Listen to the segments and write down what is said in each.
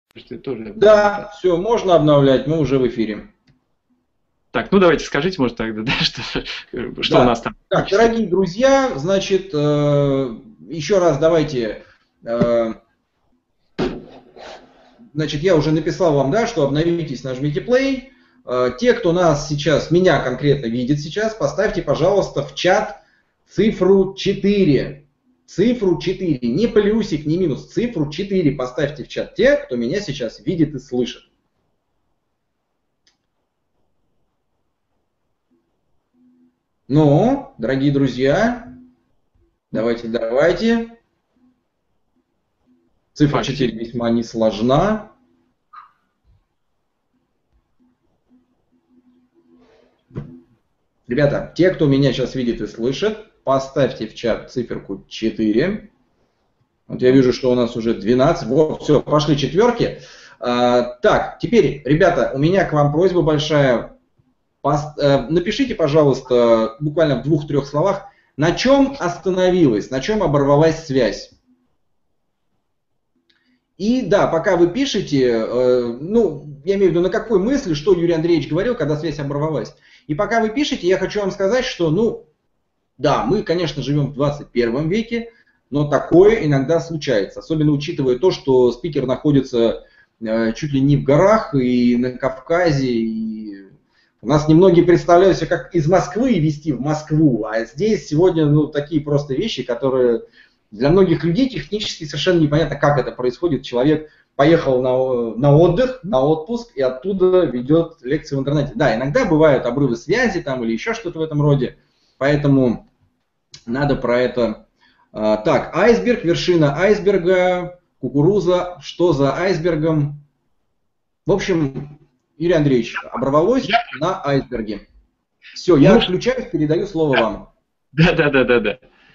Можете тоже обновить. Да, все, можно обновлять, мы уже в эфире. Так, ну давайте скажите, может, тогда, да, что у нас Да. там Так, технически. дорогие друзья, значит, еще раз давайте, значит, я уже написал вам, да, что обновитесь, нажмите play. Те, кто нас сейчас, меня конкретно видит сейчас, поставьте, пожалуйста, в чат цифру 4. Цифру 4, не плюсик, не минус, цифру 4 поставьте в чат те, кто меня сейчас видит и слышит. Ну, дорогие друзья, давайте. Цифра Так, 4 весьма не сложна. Ребята, те, кто меня сейчас видит и слышит, поставьте в чат циферку 4. Вот я вижу, что у нас уже 12. Вот, все, пошли четверки. Так, теперь, ребята, у меня к вам просьба большая. Напишите, пожалуйста, буквально в 2-3 словах, на чем остановилась, на чем оборвалась связь. И да, пока вы пишете, ну, я имею в виду, на какой мысли, что Юрий Андреевич говорил, когда связь оборвалась. И пока вы пишете, я хочу вам сказать, что, ну, да, мы, конечно, живем в 21 веке, но такое иногда случается. Особенно учитывая то, что спикер находится чуть ли не в горах и на Кавказе. И у нас немногие представляют себе, как из Москвы везти в Москву. А здесь сегодня ну, такие просто вещи, которые для многих людей технически совершенно непонятно, как это происходит. Человек поехал на отдых, на отпуск, и оттуда ведет лекции в интернете. Да, иногда бывают обрывы связи там или еще что-то в этом роде. Поэтому надо про это. Так, айсберг, вершина айсберга, кукуруза, что за айсбергом? В общем, Юрий Андреевич, оборвалось на айсберге. Все, я Ну, отключаюсь, передаю слово вам. да.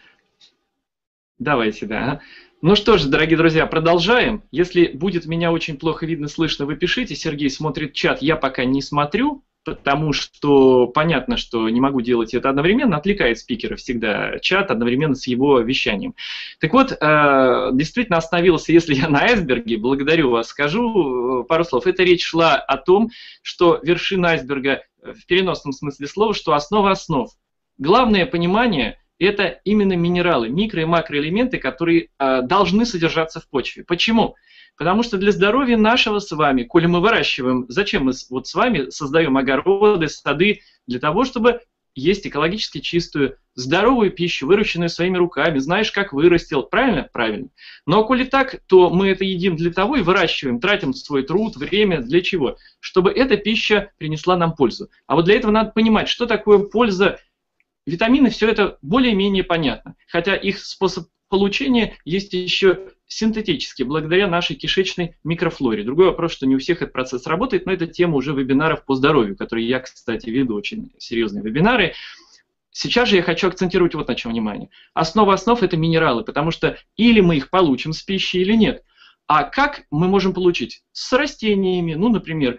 Давайте, да. Ага. Ну что ж, дорогие друзья, продолжаем. Если будет меня очень плохо видно, слышно, вы пишите. Сергей смотрит чат, я пока не смотрю, потому что понятно, что не могу делать это одновременно. Отвлекает спикера всегда чат одновременно с его вещанием. Так вот, действительно остановился, если я на айсберге, благодарю вас, скажу пару слов. Эта речь шла о том, что вершина айсберга в переносном смысле слова, что основа основ. Главное понимание – это именно минералы, микро- и макроэлементы, которые должны содержаться в почве. Почему? Потому что для здоровья нашего с вами, коли мы выращиваем, зачем мы вот с вами создаем огороды, сады? Для того, чтобы есть экологически чистую, здоровую пищу, выращенную своими руками, знаешь, как вырастил, правильно? Правильно. Но коли так, то мы это едим для того и выращиваем, тратим свой труд, время, для чего? Чтобы эта пища принесла нам пользу. А вот для этого надо понимать, что такое польза. Витамины, все это более-менее понятно, хотя их способ получения есть еще синтетически, благодаря нашей кишечной микрофлоре. Другой вопрос, что не у всех этот процесс работает, но это тема уже вебинаров по здоровью, которые я, кстати, веду, очень серьезные вебинары. Сейчас же я хочу акцентировать вот на чем внимание. Основа основ – это минералы, потому что или мы их получим с пищей, или нет. А как мы можем получить? С растениями, ну, например,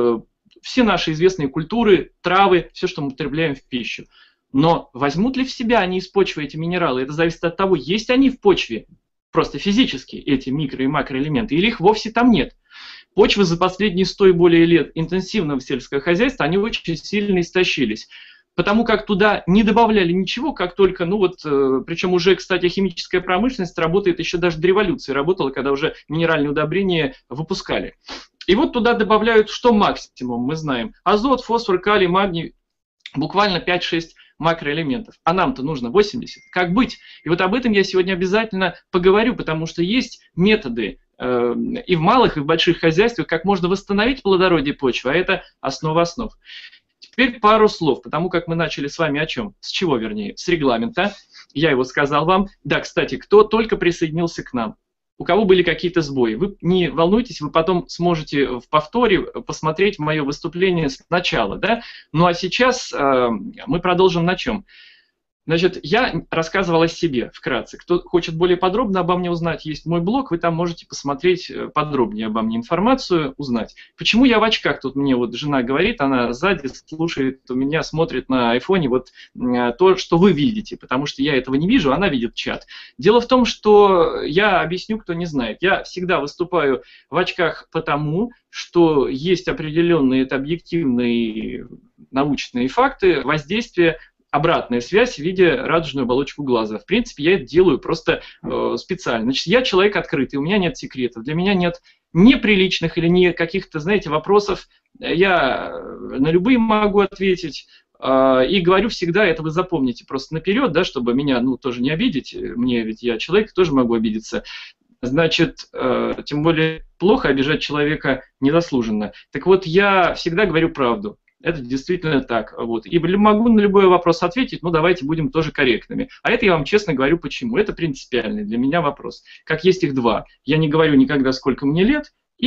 все наши известные культуры, травы, все, что мы употребляем в пищу. Но возьмут ли в себя они из почвы эти минералы? Это зависит от того, есть они в почве, просто физически, эти микро- и макроэлементы, или их вовсе там нет. Почвы за последние 100 и более лет интенсивного сельского хозяйства, они очень сильно истощились. Потому как туда не добавляли ничего, как только, ну вот, причем уже, кстати, химическая промышленность работает еще даже до революции, работала, когда уже минеральные удобрения выпускали. И вот туда добавляют что максимум, мы знаем, азот, фосфор, калий, магний, буквально 5-6 макроэлементов. А нам-то нужно 80. Как быть? И вот об этом я сегодня обязательно поговорю, потому что есть методы и в малых, и в больших хозяйствах, как можно восстановить плодородие почвы, а это основа основ. Теперь пару слов, потому как мы начали с вами о чем? С чего, вернее? С регламента. Я его сказал вам. Да, кстати, кто только присоединился к нам, у кого были какие-то сбои, вы не волнуйтесь, вы потом сможете в повторе посмотреть мое выступление сначала. Да? Ну а сейчас мы продолжим на чем? Значит, я рассказывал о себе вкратце. Кто хочет более подробно обо мне узнать, есть мой блог, вы там можете посмотреть подробнее обо мне информацию, узнать. Почему я в очках? Тут мне вот жена говорит, она сзади слушает у меня, смотрит на айфоне вот то, что вы видите, потому что я этого не вижу, она видит чат. Дело в том, что я объясню, кто не знает. Я всегда выступаю в очках потому, что есть определенные, это объективные научные факты воздействия, обратная связь в виде радужной оболочки глаза. В принципе, я это делаю просто специально. Значит, я человек открытый, у меня нет секретов, для меня нет неприличных или не каких-то, знаете, вопросов. Я на любые могу ответить. И говорю всегда, это вы запомните просто наперед, да, чтобы меня тоже не обидеть. Мне ведь я человек, тоже могу обидеться. Значит, тем более плохо обижать человека незаслуженно. Так вот, я всегда говорю правду. Это действительно так. Вот. И могу на любой вопрос ответить, но давайте будем тоже корректными. А это я вам честно говорю, почему. Это принципиальный для меня вопрос. Как есть их два. Я не говорю никогда, сколько мне лет, и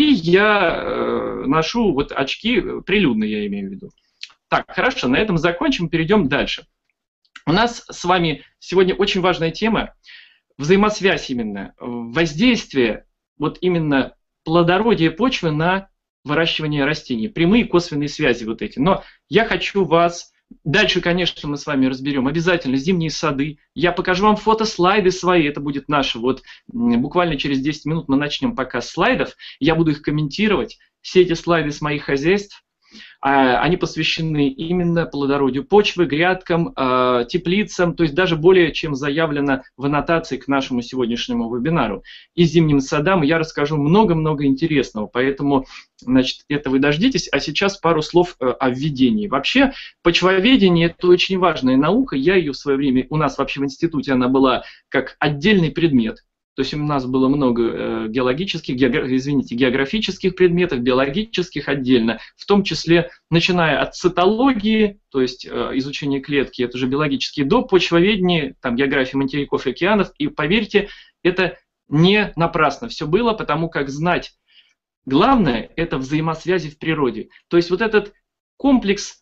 я ношу вот очки, прилюдно я имею в виду. Так, хорошо, на этом закончим, перейдем дальше. У нас с вами сегодня очень важная тема. Взаимосвязь именно, воздействие, вот именно плодородие почвы на выращивание растений, прямые косвенные связи вот эти. Но я хочу вас, дальше, конечно, мы с вами разберем обязательно зимние сады, я покажу вам фотослайды свои, это будет наше, вот буквально через 10 минут мы начнем показ слайдов, я буду их комментировать, все эти слайды с моих хозяйств, они посвящены именно плодородию почвы, грядкам, теплицам, то есть даже более чем заявлено в аннотации к нашему сегодняшнему вебинару. И зимним садам я расскажу много-много интересного, поэтому, значит, это вы дождитесь. А сейчас пару слов о введении. Вообще, почвоведение – это очень важная наука, я ее в свое время, у нас вообще в институте она была как отдельный предмет. То есть у нас было много географических предметов, биологических отдельно, в том числе начиная от цитологии, то есть изучения клетки, это же биологические, до почвоведения, там географии материков и океанов. И поверьте, это не напрасно все было, потому как знать главное – это взаимосвязи в природе. То есть вот этот комплекс,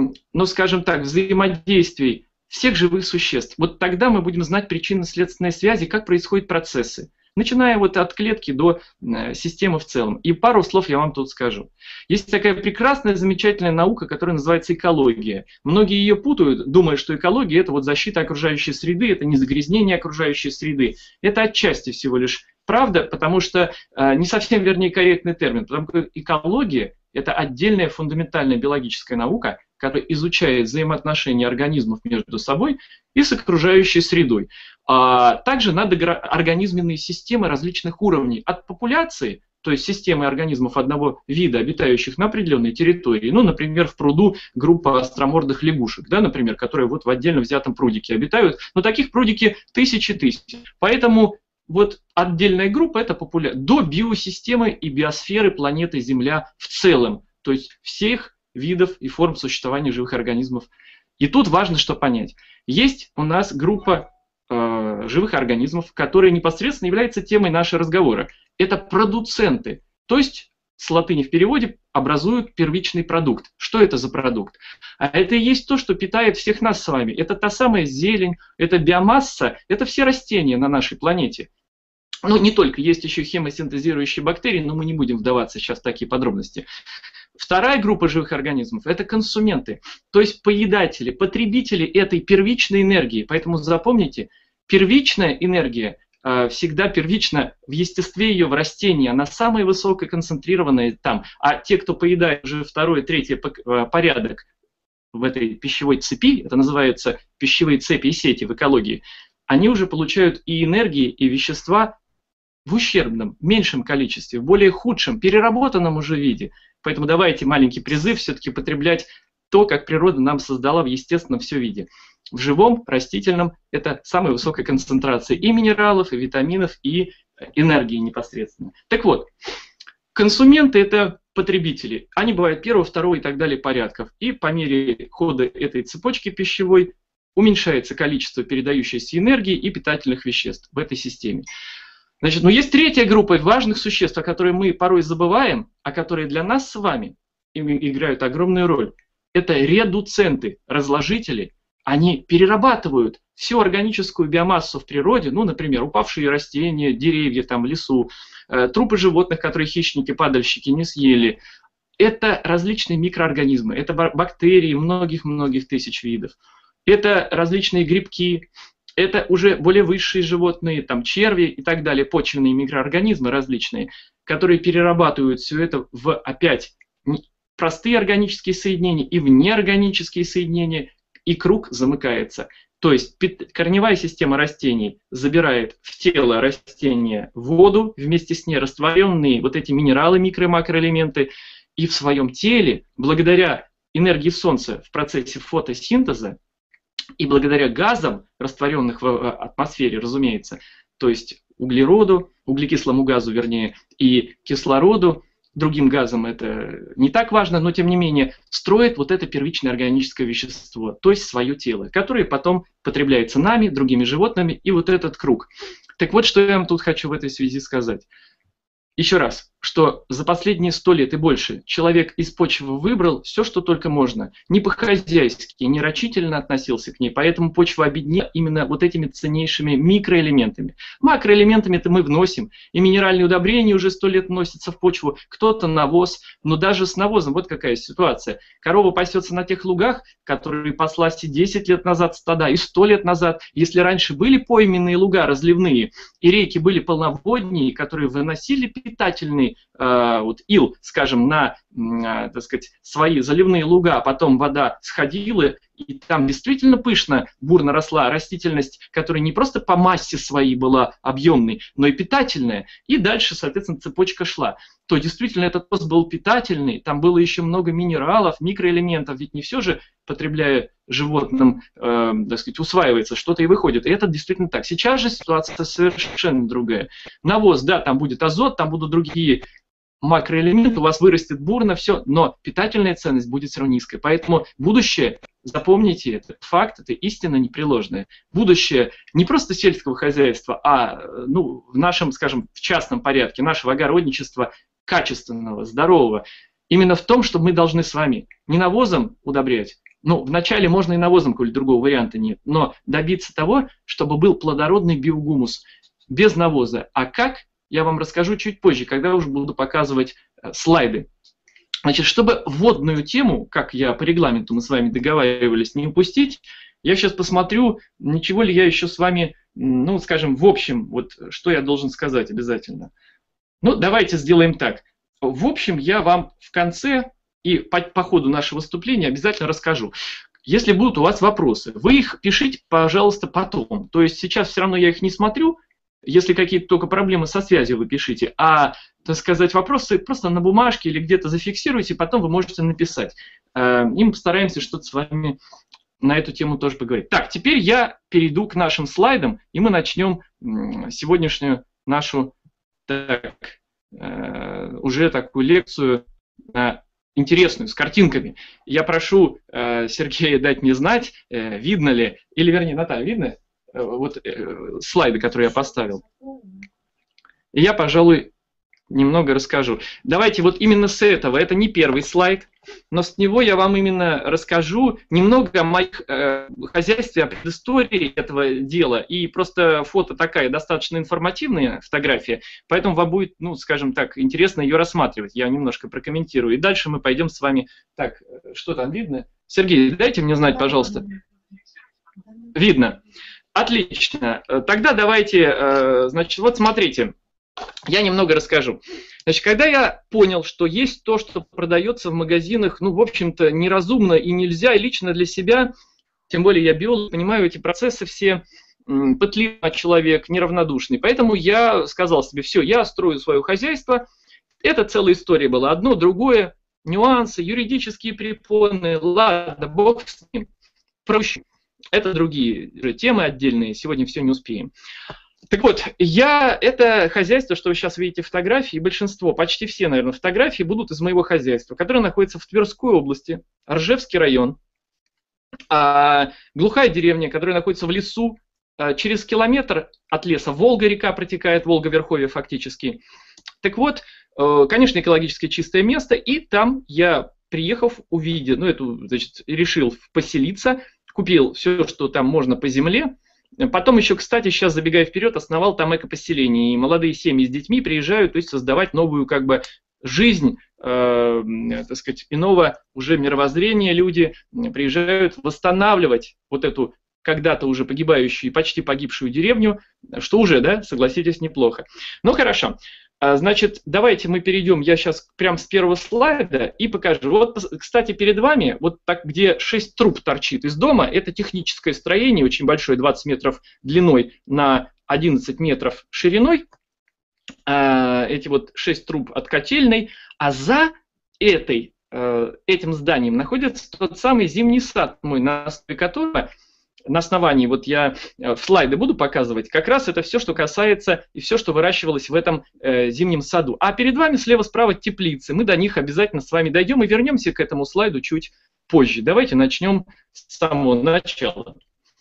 скажем так, взаимодействий всех живых существ. Вот тогда мы будем знать причинно-следственные связи, как происходят процессы. Начиная вот от клетки до системы в целом. И пару слов я вам тут скажу. Есть такая прекрасная, замечательная наука, которая называется экология. Многие ее путают, думая, что экология – это вот защита окружающей среды, это не загрязнение окружающей среды. Это отчасти всего лишь правда, потому что не совсем, вернее, корректный термин. Потому что экология – это отдельная фундаментальная биологическая наука, которая изучает взаимоотношения организмов между собой и с окружающей средой. Также организменные системы различных уровней. От популяции, то есть системы организмов одного вида, обитающих на определенной территории, например, в пруду группа остромордых лягушек, да, например, которые вот в отдельно взятом прудике обитают, но таких прудики тысячи. Поэтому вот отдельная группа – это до биосистемы и биосферы планеты Земля в целом, то есть всех видов и форм существования живых организмов. И тут важно что понять. Есть у нас группа живых организмов, которые непосредственно являются темой нашего разговора. Это продуценты, то есть с латыни в переводе образуют первичный продукт. Что это за продукт? А это и есть то, что питает всех нас с вами. Это та самая зелень, это биомасса, это все растения на нашей планете. Не только, есть еще хемосинтезирующие бактерии, но мы не будем вдаваться сейчас в такие подробности. Вторая группа живых организмов – это консументы, то есть поедатели, потребители этой первичной энергии. Поэтому запомните, первичная энергия всегда первична в естестве ее, в растении, она самая высокая, концентрированная там. А те, кто поедает уже второй, третий порядок в этой пищевой цепи, это называется пищевые цепи и сети в экологии, они уже получают и энергии, и вещества в ущербном, меньшем количестве, в более худшем, переработанном уже виде. Поэтому давайте маленький призыв все-таки потреблять то, как природа нам создала в естественном все виде. В живом, растительном это самая высокая концентрация и минералов, и витаминов, и энергии непосредственно. Так вот, консументы – это потребители. Они бывают первого, второго и так далее порядков. И по мере хода этой цепочки пищевой уменьшается количество передающейся энергии и питательных веществ в этой системе. Значит, есть третья группа важных существ, о которой мы порой забываем, а которые для нас с вами играют огромную роль. Это редуценты, разложители. они перерабатывают всю органическую биомассу в природе, ну, например, упавшие растения, деревья там в лесу, трупы животных, которые хищники-падальщики не съели. Это различные микроорганизмы, это бактерии многих-многих тысяч видов, это различные грибки, это уже более высшие животные, там черви и так далее, почвенные микроорганизмы различные, которые перерабатывают все это в опять простые органические соединения и в неорганические соединения, и круг замыкается. То есть корневая система растений забирает в тело растения воду, вместе с ней растворенные вот эти минералы, микро- и макроэлементы, и в своем теле, благодаря энергии Солнца в процессе фотосинтеза и благодаря газам, растворенных в атмосфере, разумеется, то есть углероду, углекислому газу, вернее, и кислороду, другим газам это не так важно, но тем не менее строит вот это первичное органическое вещество, то есть свое тело, которое потом потребляется нами, другими животными, и вот этот круг. Так вот, что я вам тут хочу в этой связи сказать. Еще раз, что за последние 100 лет и больше человек из почвы выбрал все, что только можно. Не по-хозяйски, не рачительно относился к ней, поэтому почва обеднела именно вот этими ценнейшими микроэлементами. Макроэлементами-то мы вносим, и минеральные удобрения уже 100 лет вносятся в почву, кто-то навоз, но даже с навозом вот какая ситуация. Корова пасется на тех лугах, которые паслась и 10 лет назад стада, и 100 лет назад. Если раньше были пойменные луга разливные, и реки были полноводные, которые выносили питательный вот ил, скажем, на, так сказать, свои заливные луга, а потом вода сходила, и там действительно пышно, бурно росла растительность, которая не просто по массе своей была объемной, но и питательная. И дальше, соответственно, цепочка шла. То действительно этот пост был питательный, там было еще много минералов, микроэлементов, ведь не все же, потребляя животным, так сказать, усваивается, что-то и выходит. И это действительно так. Сейчас же ситуация совершенно другая. Навоз, да, там будет азот, там будут другие макроэлементы, у вас вырастет бурно, все, но питательная ценность будет все равно низкая. Поэтому будущее, запомните это, факт, это истина непреложная. Будущее не просто сельского хозяйства, а ну, в нашем, скажем, в частном порядке, нашего огородничества качественного, здорового, именно в том, что мы должны с вами не навозом удобрять, ну, вначале можно и навозом, коли другого варианта нет, но добиться того, чтобы был плодородный биогумус без навоза. А как? Я вам расскажу чуть позже, когда уже буду показывать слайды. Значит, чтобы вводную тему, как я по регламенту мы с вами договаривались, не упустить, я сейчас посмотрю, ничего ли я еще с вами, ну, скажем, в общем, вот что я должен сказать обязательно. Ну, давайте сделаем так. В общем, я вам в конце и по ходу нашего выступления обязательно расскажу. Если будут у вас вопросы, вы их пишите, пожалуйста, потом. То есть сейчас все равно я их не смотрю. Если какие-то только проблемы со связью, вы пишите, а, так сказать, вопросы просто на бумажке или где-то зафиксируйте, потом вы можете написать. И мы постараемся что-то с вами на эту тему тоже поговорить. Так, теперь я перейду к нашим слайдам, и мы начнем сегодняшнюю нашу уже такую лекцию интересную, с картинками. Я прошу Сергея дать мне знать, видно ли, или вернее, Наталья, видно? Вот слайды, которые я поставил. И я, пожалуй, немного расскажу. Давайте вот именно с этого, это не первый слайд, но с него я вам именно расскажу немного о моих хозяйстве, о предыстории этого дела. И просто фото такая достаточно информативная фотография, поэтому вам будет, ну, скажем так, интересно ее рассматривать. Я немножко прокомментирую. И дальше мы пойдем с вами... Так, что там видно? Сергей, дайте мне знать, пожалуйста. Видно. Отлично. Тогда давайте, значит, вот смотрите, я немного расскажу. Значит, когда я понял, что есть то, что продается в магазинах, ну, в общем-то, неразумно и нельзя, и лично для себя, тем более я биолог, понимаю эти процессы все, пытливый человек, неравнодушный. Поэтому я сказал себе, все, я строю свое хозяйство. Это целая история была. Одно, другое, нюансы, юридические препоны, ладно, бог с ним, проще. Это другие темы отдельные, сегодня все не успеем. Так вот, это хозяйство, что вы сейчас видите фотографии, большинство, почти все, наверное, фотографии будут из моего хозяйства, которое находится в Тверской области, Ржевский район, глухая деревня, которая находится в лесу, через километр от леса Волга-река протекает, Волга-Верховье фактически. Так вот, конечно, экологически чистое место, и там я, приехав, увидел, ну, значит, решил поселиться, купил все, что там можно по земле. Потом еще, кстати, сейчас забегая вперед, основал там экопоселение. И молодые семьи с детьми приезжают, то есть создавать новую как бы жизнь, так сказать, иного уже мировоззрения. Люди приезжают восстанавливать вот эту когда-то уже погибающую и почти погибшую деревню, что уже, да, согласитесь, неплохо. Ну хорошо. Значит, давайте мы перейдем, я сейчас прям с первого слайда и покажу. Вот, кстати, перед вами, вот так, где 6 труб торчит из дома, это техническое строение, очень большое, 20 метров длиной на 11 метров шириной. Эти вот 6 труб от котельной, а за этим зданием находится тот самый зимний сад мой, на основе которого... На основании, вот я в слайды буду показывать, как раз это все, что касается и все, что выращивалось в этом зимнем саду. А перед вами слева-справа теплицы. Мы до них обязательно с вами дойдем и вернемся к этому слайду чуть позже. Давайте начнем с самого начала.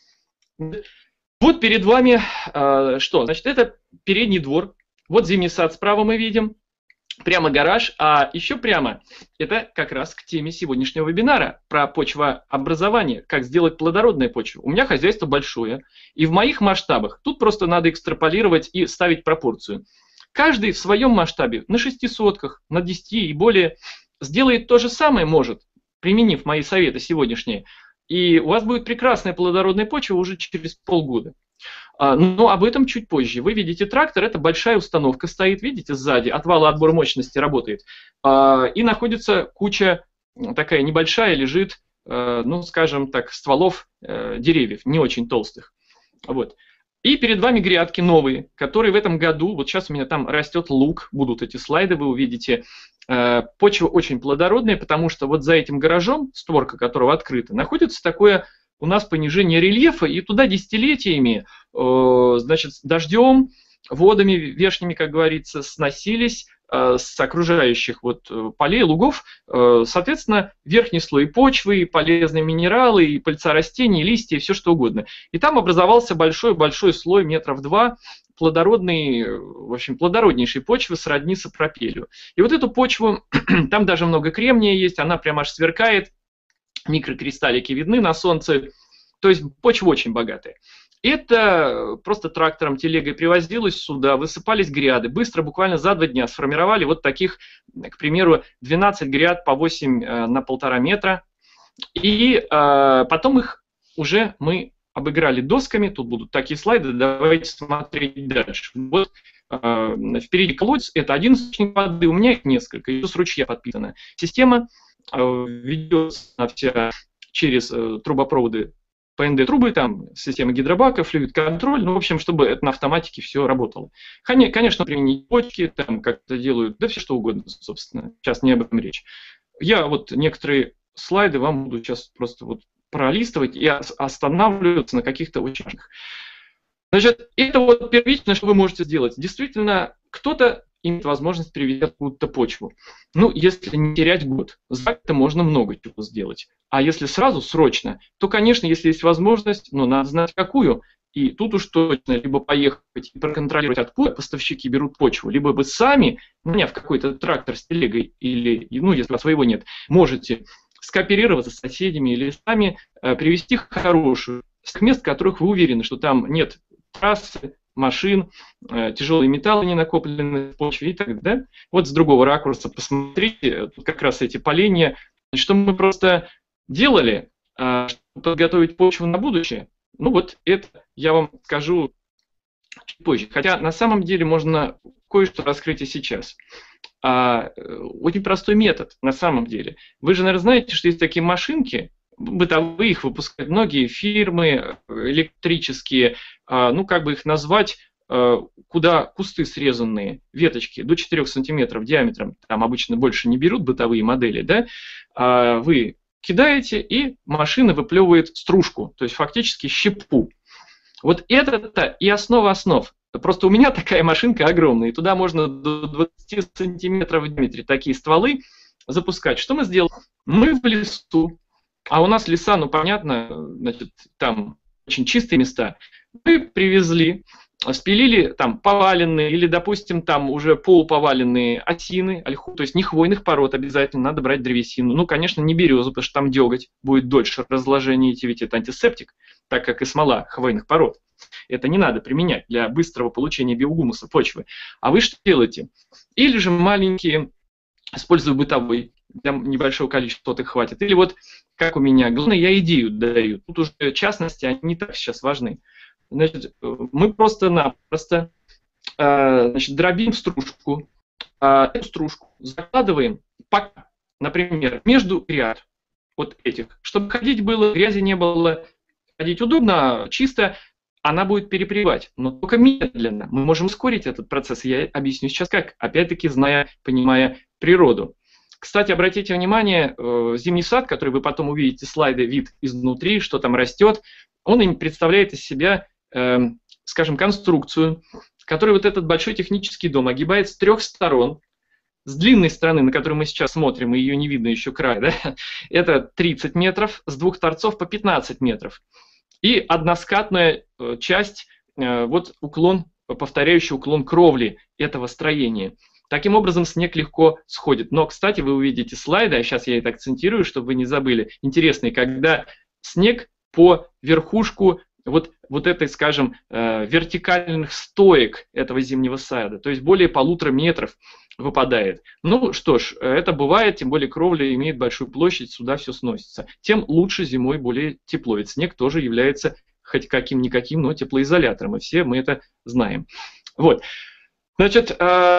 Вот перед вами что? Значит, это передний двор. Вот зимний сад справа мы видим. Прямо гараж, а еще прямо это как раз к теме сегодняшнего вебинара про почвообразование, как сделать плодородную почву. У меня хозяйство большое, и в моих масштабах тут просто надо экстраполировать и ставить пропорцию. Каждый в своем масштабе, на 6 сотках, на 10 и более, сделает то же самое, может, применив мои советы сегодняшние, и у вас будет прекрасная плодородная почва уже через полгода. Но об этом чуть позже. Вы видите трактор, это большая установка стоит, видите, сзади, отвал отбор мощности работает. И находится куча такая небольшая, лежит, ну скажем так, стволов деревьев, не очень толстых. Вот. И перед вами грядки новые, которые в этом году, вот сейчас у меня там растет лук, будут эти слайды, вы увидите. Почва очень плодородная, потому что вот за этим гаражом, створка которого открыта, находится такое... У нас понижение рельефа, и туда десятилетиями, значит, дождем, водами вешними, как говорится, сносились с окружающих вот полей, лугов, соответственно, верхний слой почвы, полезные минералы, и пыльца растений, листья, и все что угодно. И там образовался большой-большой слой метров 2, плодородный, в общем, плодороднейшей почвы сродни сапропелью. И вот эту почву, там даже много кремния есть, она прям аж сверкает, микрокристаллики видны на солнце, то есть почва очень богатая. Это просто трактором, телегой привозилось сюда, высыпались гряды, быстро, буквально за 2 дня сформировали вот таких, к примеру, 12 гряд по 8 на 1,5 метра, и потом их уже мы обыграли досками, тут будут такие слайды, давайте смотреть дальше. Вот впереди колодец, это один источник воды, у меня их несколько, и с ручья подпитана. Система ведется вся через трубопроводы ПНД-трубы, там система гидробака, флюид-контроль, ну, в общем, чтобы это на автоматике все работало. Конечно, применить почки, там как-то делают, да все что угодно, собственно, сейчас не об этом речь. Я вот некоторые слайды вам буду сейчас просто вот пролистывать и останавливаться на каких-то очень важных. Значит, это вот первичное, что вы можете сделать. Действительно, кто-то имеет возможность привести откуда-то почву. Ну, если не терять год, за это можно много чего сделать. А если сразу, срочно, то, конечно, если есть возможность, но надо знать какую. И тут уж точно либо поехать и проконтролировать, откуда поставщики берут почву, либо вы сами, наняв какой-то трактор с телегой, или, ну, если у вас своего нет, можете скооперироваться с соседями или сами привезти хорошую, с мест, в которых вы уверены, что там нет трассы, машин, тяжелые металлы не накоплены в почве и так далее. Вот с другого ракурса посмотрите, тут как раз эти поленья. Что мы просто делали, чтобы подготовить почву на будущее, ну вот это я вам скажу чуть позже. Хотя на самом деле можно кое-что раскрыть и сейчас. Очень простой метод на самом деле. Вы же, наверное, знаете, что есть такие машинки, бытовые, их выпускают многие фирмы электрические, ну как бы их назвать, куда кусты срезанные, веточки до 4 сантиметров диаметром, там обычно больше не берут бытовые модели, да, вы кидаете, и машина выплевывает стружку, то есть фактически щепу. Вот это и основа основ. Просто у меня такая машинка огромная, и туда можно до 20 сантиметров в диаметре такие стволы запускать. Что мы сделали? Мы в лесу, а у нас леса, ну понятно, значит, там очень чистые места. Мы привезли спилили там поваленные или, допустим, там уже полуповаленные осины, ольху, то есть не хвойных пород обязательно, надо брать древесину. Ну, конечно, не березу, потому что там деготь будет дольше разложения идти, ведь это антисептик, так как и смола хвойных пород. Это не надо применять для быстрого получения биогумуса почвы. А вы что делаете? Или же маленькие, используя бытовой, для небольшого количества их хватит. Или вот, как у меня, главное, я идею даю. Тут уже частности, они не так сейчас важны. Значит, мы просто-напросто дробим стружку, эту стружку закладываем, пока, например, между гряд вот этих, чтобы ходить было, грязи не было, ходить удобно, чисто, она будет перепревать, но только медленно. Мы можем ускорить этот процесс, я объясню сейчас как, опять-таки понимая природу. Кстати, обратите внимание, зимний сад, который вы потом увидите, слайды, вид изнутри, что там растет, он представляет из себя, скажем, конструкцию, которую вот этот большой технический дом огибает с 3 сторон. С длинной стороны, на которую мы сейчас смотрим, и ее не видно еще край, да, это 30 метров, с 2 торцов по 15 метров. И односкатная часть, вот уклон, повторяющий уклон кровли этого строения. Таким образом, снег легко сходит. Но, кстати, вы увидите слайды, а сейчас я это акцентирую, чтобы вы не забыли, интересные, когда снег по верхушку вот этой, скажем, вертикальных стоек этого зимнего сада, то есть более 1,5 метров выпадает. Ну что ж, это бывает, тем более кровля имеет большую площадь, сюда все сносится. Тем лучше зимой более тепло, ведь снег тоже является хоть каким-никаким, но теплоизолятором, и все мы это знаем. Вот. Значит,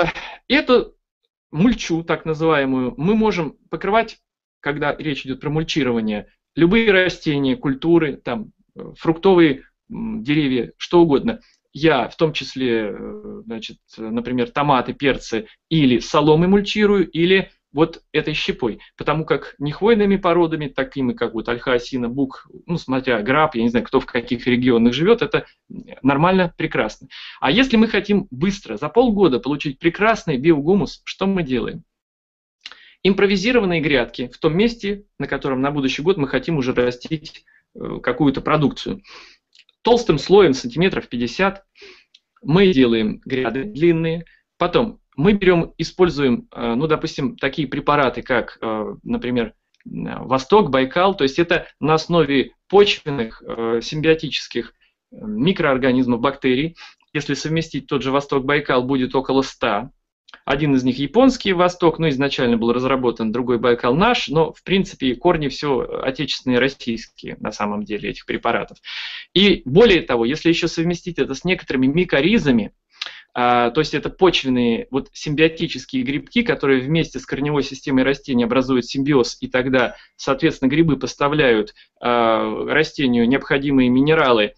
эту мульчу, так называемую, мы можем покрывать, когда речь идет про мульчирование, любые растения, культуры, там, фруктовые деревья, что угодно. Я в том числе, значит, например, томаты, перцы или соломой мульчирую, или вот этой щепой. Потому как не хвойными породами, такими как вот ольха, осина, бук, ну, смотря граб, я не знаю, кто в каких регионах живет, это нормально, прекрасно. А если мы хотим быстро, за полгода получить прекрасный биогумус, что мы делаем? Импровизированные грядки в том месте, на котором на будущий год мы хотим уже растить какую-то продукцию. Толстым слоем, сантиметров 50, мы делаем гряды длинные. Потом мы используем, ну, допустим, такие препараты, как, например, Восток, Байкал. То есть это на основе почвенных симбиотических микроорганизмов, бактерий. Если совместить тот же Восток, Байкал, будет около 100. Один из них японский Восток, но изначально был разработан, другой Байкал наш, но в принципе корни все отечественные, российские на самом деле этих препаратов. И более того, если еще совместить это с некоторыми микоризами, то есть это почвенные вот симбиотические грибки, которые вместе с корневой системой растения образуют симбиоз, и тогда, соответственно, грибы поставляют растению необходимые минералы,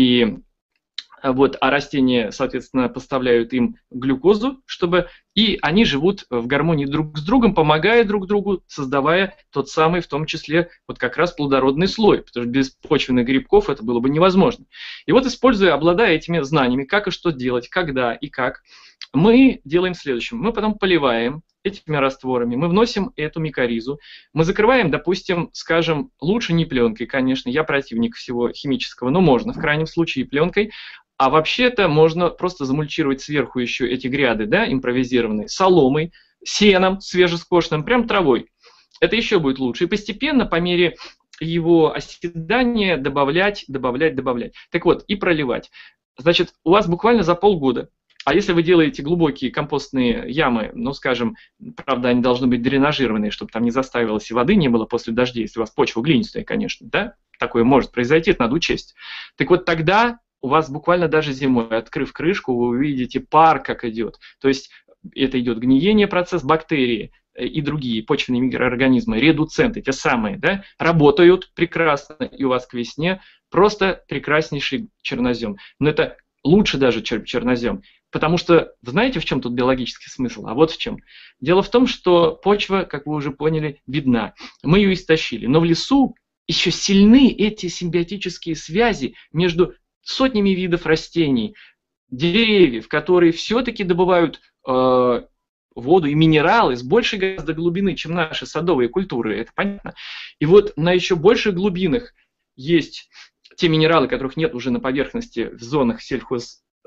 а растения, соответственно, поставляют им глюкозу, и они живут в гармонии друг с другом, помогая друг другу, создавая тот самый, в том числе, вот как раз плодородный слой, потому что без почвенных грибков это было бы невозможно. И вот, обладая этими знаниями, как и что делать, когда и как, мы делаем следующее. Мы потом поливаем этими растворами, мы вносим эту микоризу, мы закрываем, допустим, скажем, лучше не пленкой, конечно, я противник всего химического, но можно в крайнем случае и пленкой. А вообще-то можно просто замульчировать сверху еще эти гряды, да, импровизированные, соломой, сеном свежескошенным, прям травой. Это еще будет лучше. И постепенно, по мере его оседания, добавлять. Так вот, и проливать. Значит, у вас буквально за полгода. А если вы делаете глубокие компостные ямы, ну, скажем, правда, они должны быть дренажированные, чтобы там не заставилось и воды не было после дождей, если у вас почва глинистая, конечно, да, такое может произойти, это надо учесть. Так вот, тогда у вас буквально даже зимой, открыв крышку, вы увидите пар, как идет. То есть это идет гниение, процесс, бактерии и другие почвенные микроорганизмы, редуценты, те самые, да, работают прекрасно, и у вас к весне просто прекраснейший чернозем. Но это лучше даже, чем чернозем. Потому что, вы знаете, в чем тут биологический смысл? А вот в чем. Дело в том, что почва, как вы уже поняли, видна. Мы ее истощили. Но в лесу еще сильны эти симбиотические связи между сотнями видов растений, деревьев, которые все-таки добывают воду и минералы с большей гораздо глубины, чем наши садовые культуры, это понятно. И вот на еще больших глубинах есть те минералы, которых нет уже на поверхности в зонах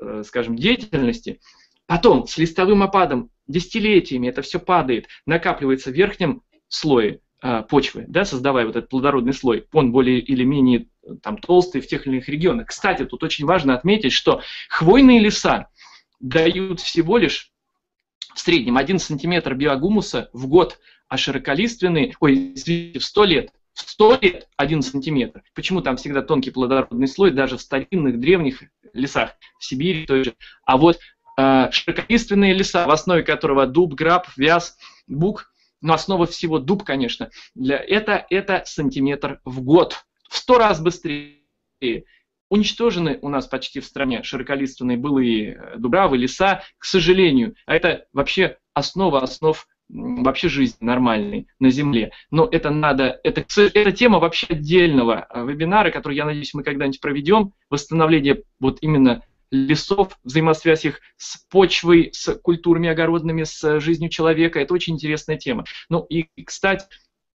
скажем, деятельности. Потом с листовым опадом десятилетиями это все падает, накапливается в верхнем слое почвы, да, создавая вот этот плодородный слой. Он более или менее там, толстый в тех или иных регионах. Кстати, тут очень важно отметить, что хвойные леса дают всего лишь в среднем 1 сантиметр биогумуса в год, а широколиственные, извините, в 100 лет 1 сантиметр. Почему там всегда тонкий плодородный слой, даже в старинных древних лесах, в Сибири той же. А вот широколиственные леса, в основе которого дуб, граб, вяз, бук, но основа всего дуб, конечно, это сантиметр в год. В 100 раз быстрее. Уничтожены у нас почти в стране широколиственные былые дубравы, леса, к сожалению. А это вообще основа основ вообще жизни нормальной на Земле. Но это надо, это тема вообще отдельного вебинара, который, я надеюсь, мы когда-нибудь проведем. Восстановление вот именно лесов, взаимосвязь их с почвой, с культурами огородными, с жизнью человека. Это очень интересная тема. Ну и, кстати,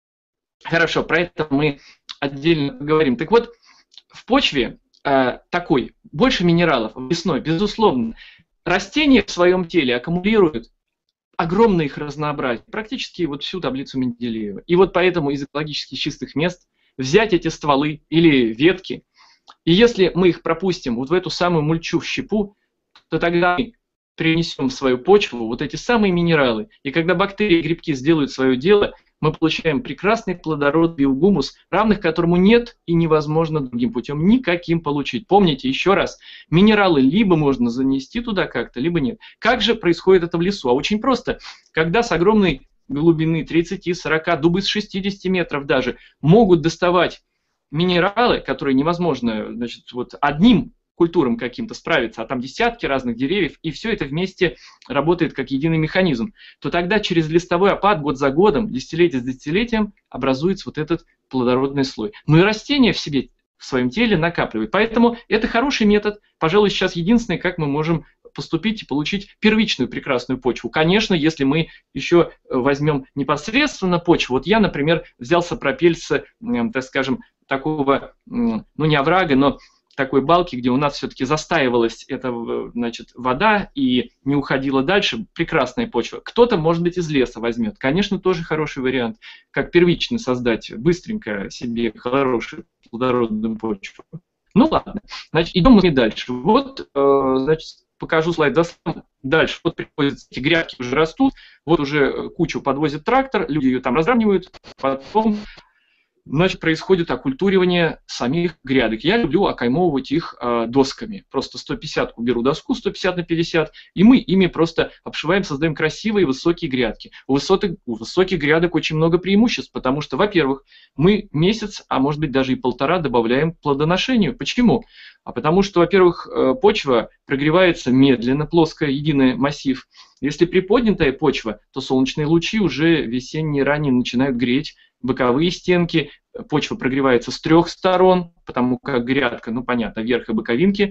хорошо, про это мы отдельно поговорим. Так вот, в почве такой, больше минералов, лесной, безусловно. Растения в своем теле аккумулируют огромное их разнообразие, практически вот всю таблицу Менделеева. И вот поэтому из экологически чистых мест взять эти стволы или ветки, и если мы их пропустим вот в эту самую мульчу, в щепу, то тогда мы принесем в свою почву вот эти самые минералы. И когда бактерии и грибки сделают свое дело, мы получаем прекрасный плодородный биогумус, равных которому нет и невозможно другим путем никаким получить. Помните еще раз, минералы либо можно занести туда как-то, либо нет. Как же происходит это в лесу? А очень просто. Когда с огромной глубины 30-40, дубы с 60 метров даже могут доставать минералы, которые невозможно, значит, вот одним культурам каким-то справиться, а там десятки разных деревьев, и все это вместе работает как единый механизм, то тогда через листовой опад год за годом, десятилетие с десятилетием образуется вот этот плодородный слой. Ну и растения в себе, в своем теле накапливают. Поэтому это хороший метод, пожалуй, сейчас единственный, как мы можем поступить и получить первичную прекрасную почву. Конечно, если мы еще возьмем непосредственно почву, вот я, например, взял сапропель с, так скажем, такого, ну не оврага, но такой балки, где у нас все-таки застаивалась эта, значит, вода и не уходила дальше, прекрасная почва. Кто-то, может быть, из леса возьмет. Конечно, тоже хороший вариант, как первично создать быстренько себе хорошую плодородную почву. Ну ладно, значит, идем мы дальше. Вот, значит, покажу слайд дальше. Вот приходят эти грядки, уже растут, вот уже кучу подвозит трактор, люди ее там разравнивают, потом, значит, происходит окультуривание самих грядок. Я люблю окаймовывать их досками. Просто 150 беру доску, 150 на 50, и мы ими просто обшиваем, создаем красивые высокие грядки. У высоких грядок очень много преимуществ, потому что, во-первых, мы месяц, а может быть даже и 1,5 добавляем к плодоношению. Почему? А потому что, во-первых, почва прогревается медленно, плоская, единый массив. Если приподнятая почва, то солнечные лучи уже весенние ранее начинают греть боковые стенки, почва прогревается с 3 сторон, потому как грядка, ну понятно, верх и боковинки,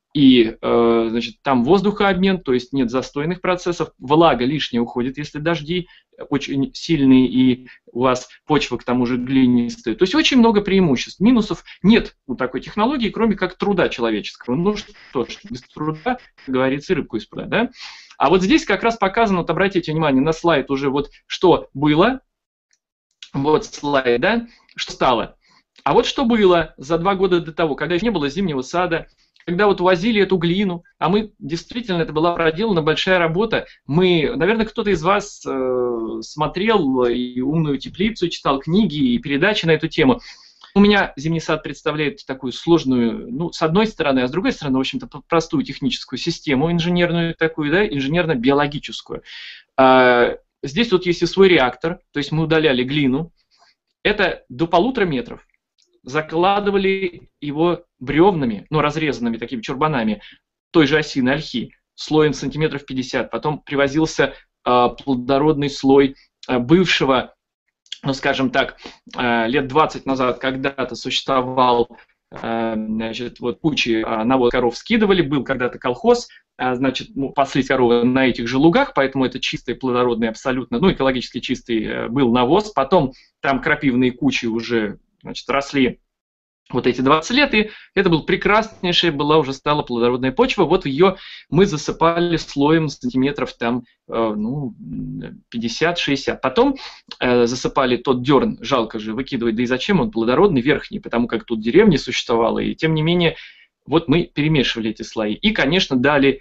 и значит, там воздухообмен, то есть нет застойных процессов, влага лишняя уходит, если дожди очень сильные и у вас почва к тому же глинистая. То есть очень много преимуществ. Минусов нет у такой технологии, кроме как труда человеческого. Ну что ж, без труда, как говорится, и рыбку из пруда, да? А вот здесь как раз показано, вот обратите внимание на слайд уже вот что было. Вот слайд, да, что стало. А вот что было за 2 года до того, когда еще не было зимнего сада, когда вот увозили эту глину, а мы, действительно, это была проделана большая работа. Мы, наверное, кто-то из вас смотрел и «Умную теплицу», читал книги и передачи на эту тему. У меня зимний сад представляет такую сложную, ну, с одной стороны, а с другой стороны, в общем-то, простую техническую систему, инженерную такую, да, инженерно-биологическую. Здесь вот есть и свой реактор, то есть мы удаляли глину. Это до 1,5 метров. Закладывали его бревнами, ну, разрезанными такими чурбанами, той же осиной ольхи, слоем сантиметров 50. Потом привозился плодородный слой бывшего, ну, скажем так, лет 20 назад когда-то существовал, значит, вот кучи навоз коров скидывали, был когда-то колхоз, значит, паслись коровы на этих же лугах, поэтому это чистый, плодородный абсолютно, ну, экологически чистый был навоз. Потом там крапивные кучи уже, значит, росли вот эти 20 лет, и это был прекраснейшая, стала плодородная почва. Вот ее мы засыпали слоем сантиметров там, 50-60. Потом засыпали тот дерн, жалко же выкидывать, да и зачем он плодородный, верхний, потому как тут деревня существовала, и тем не менее, вот мы перемешивали эти слои. И, конечно, дали,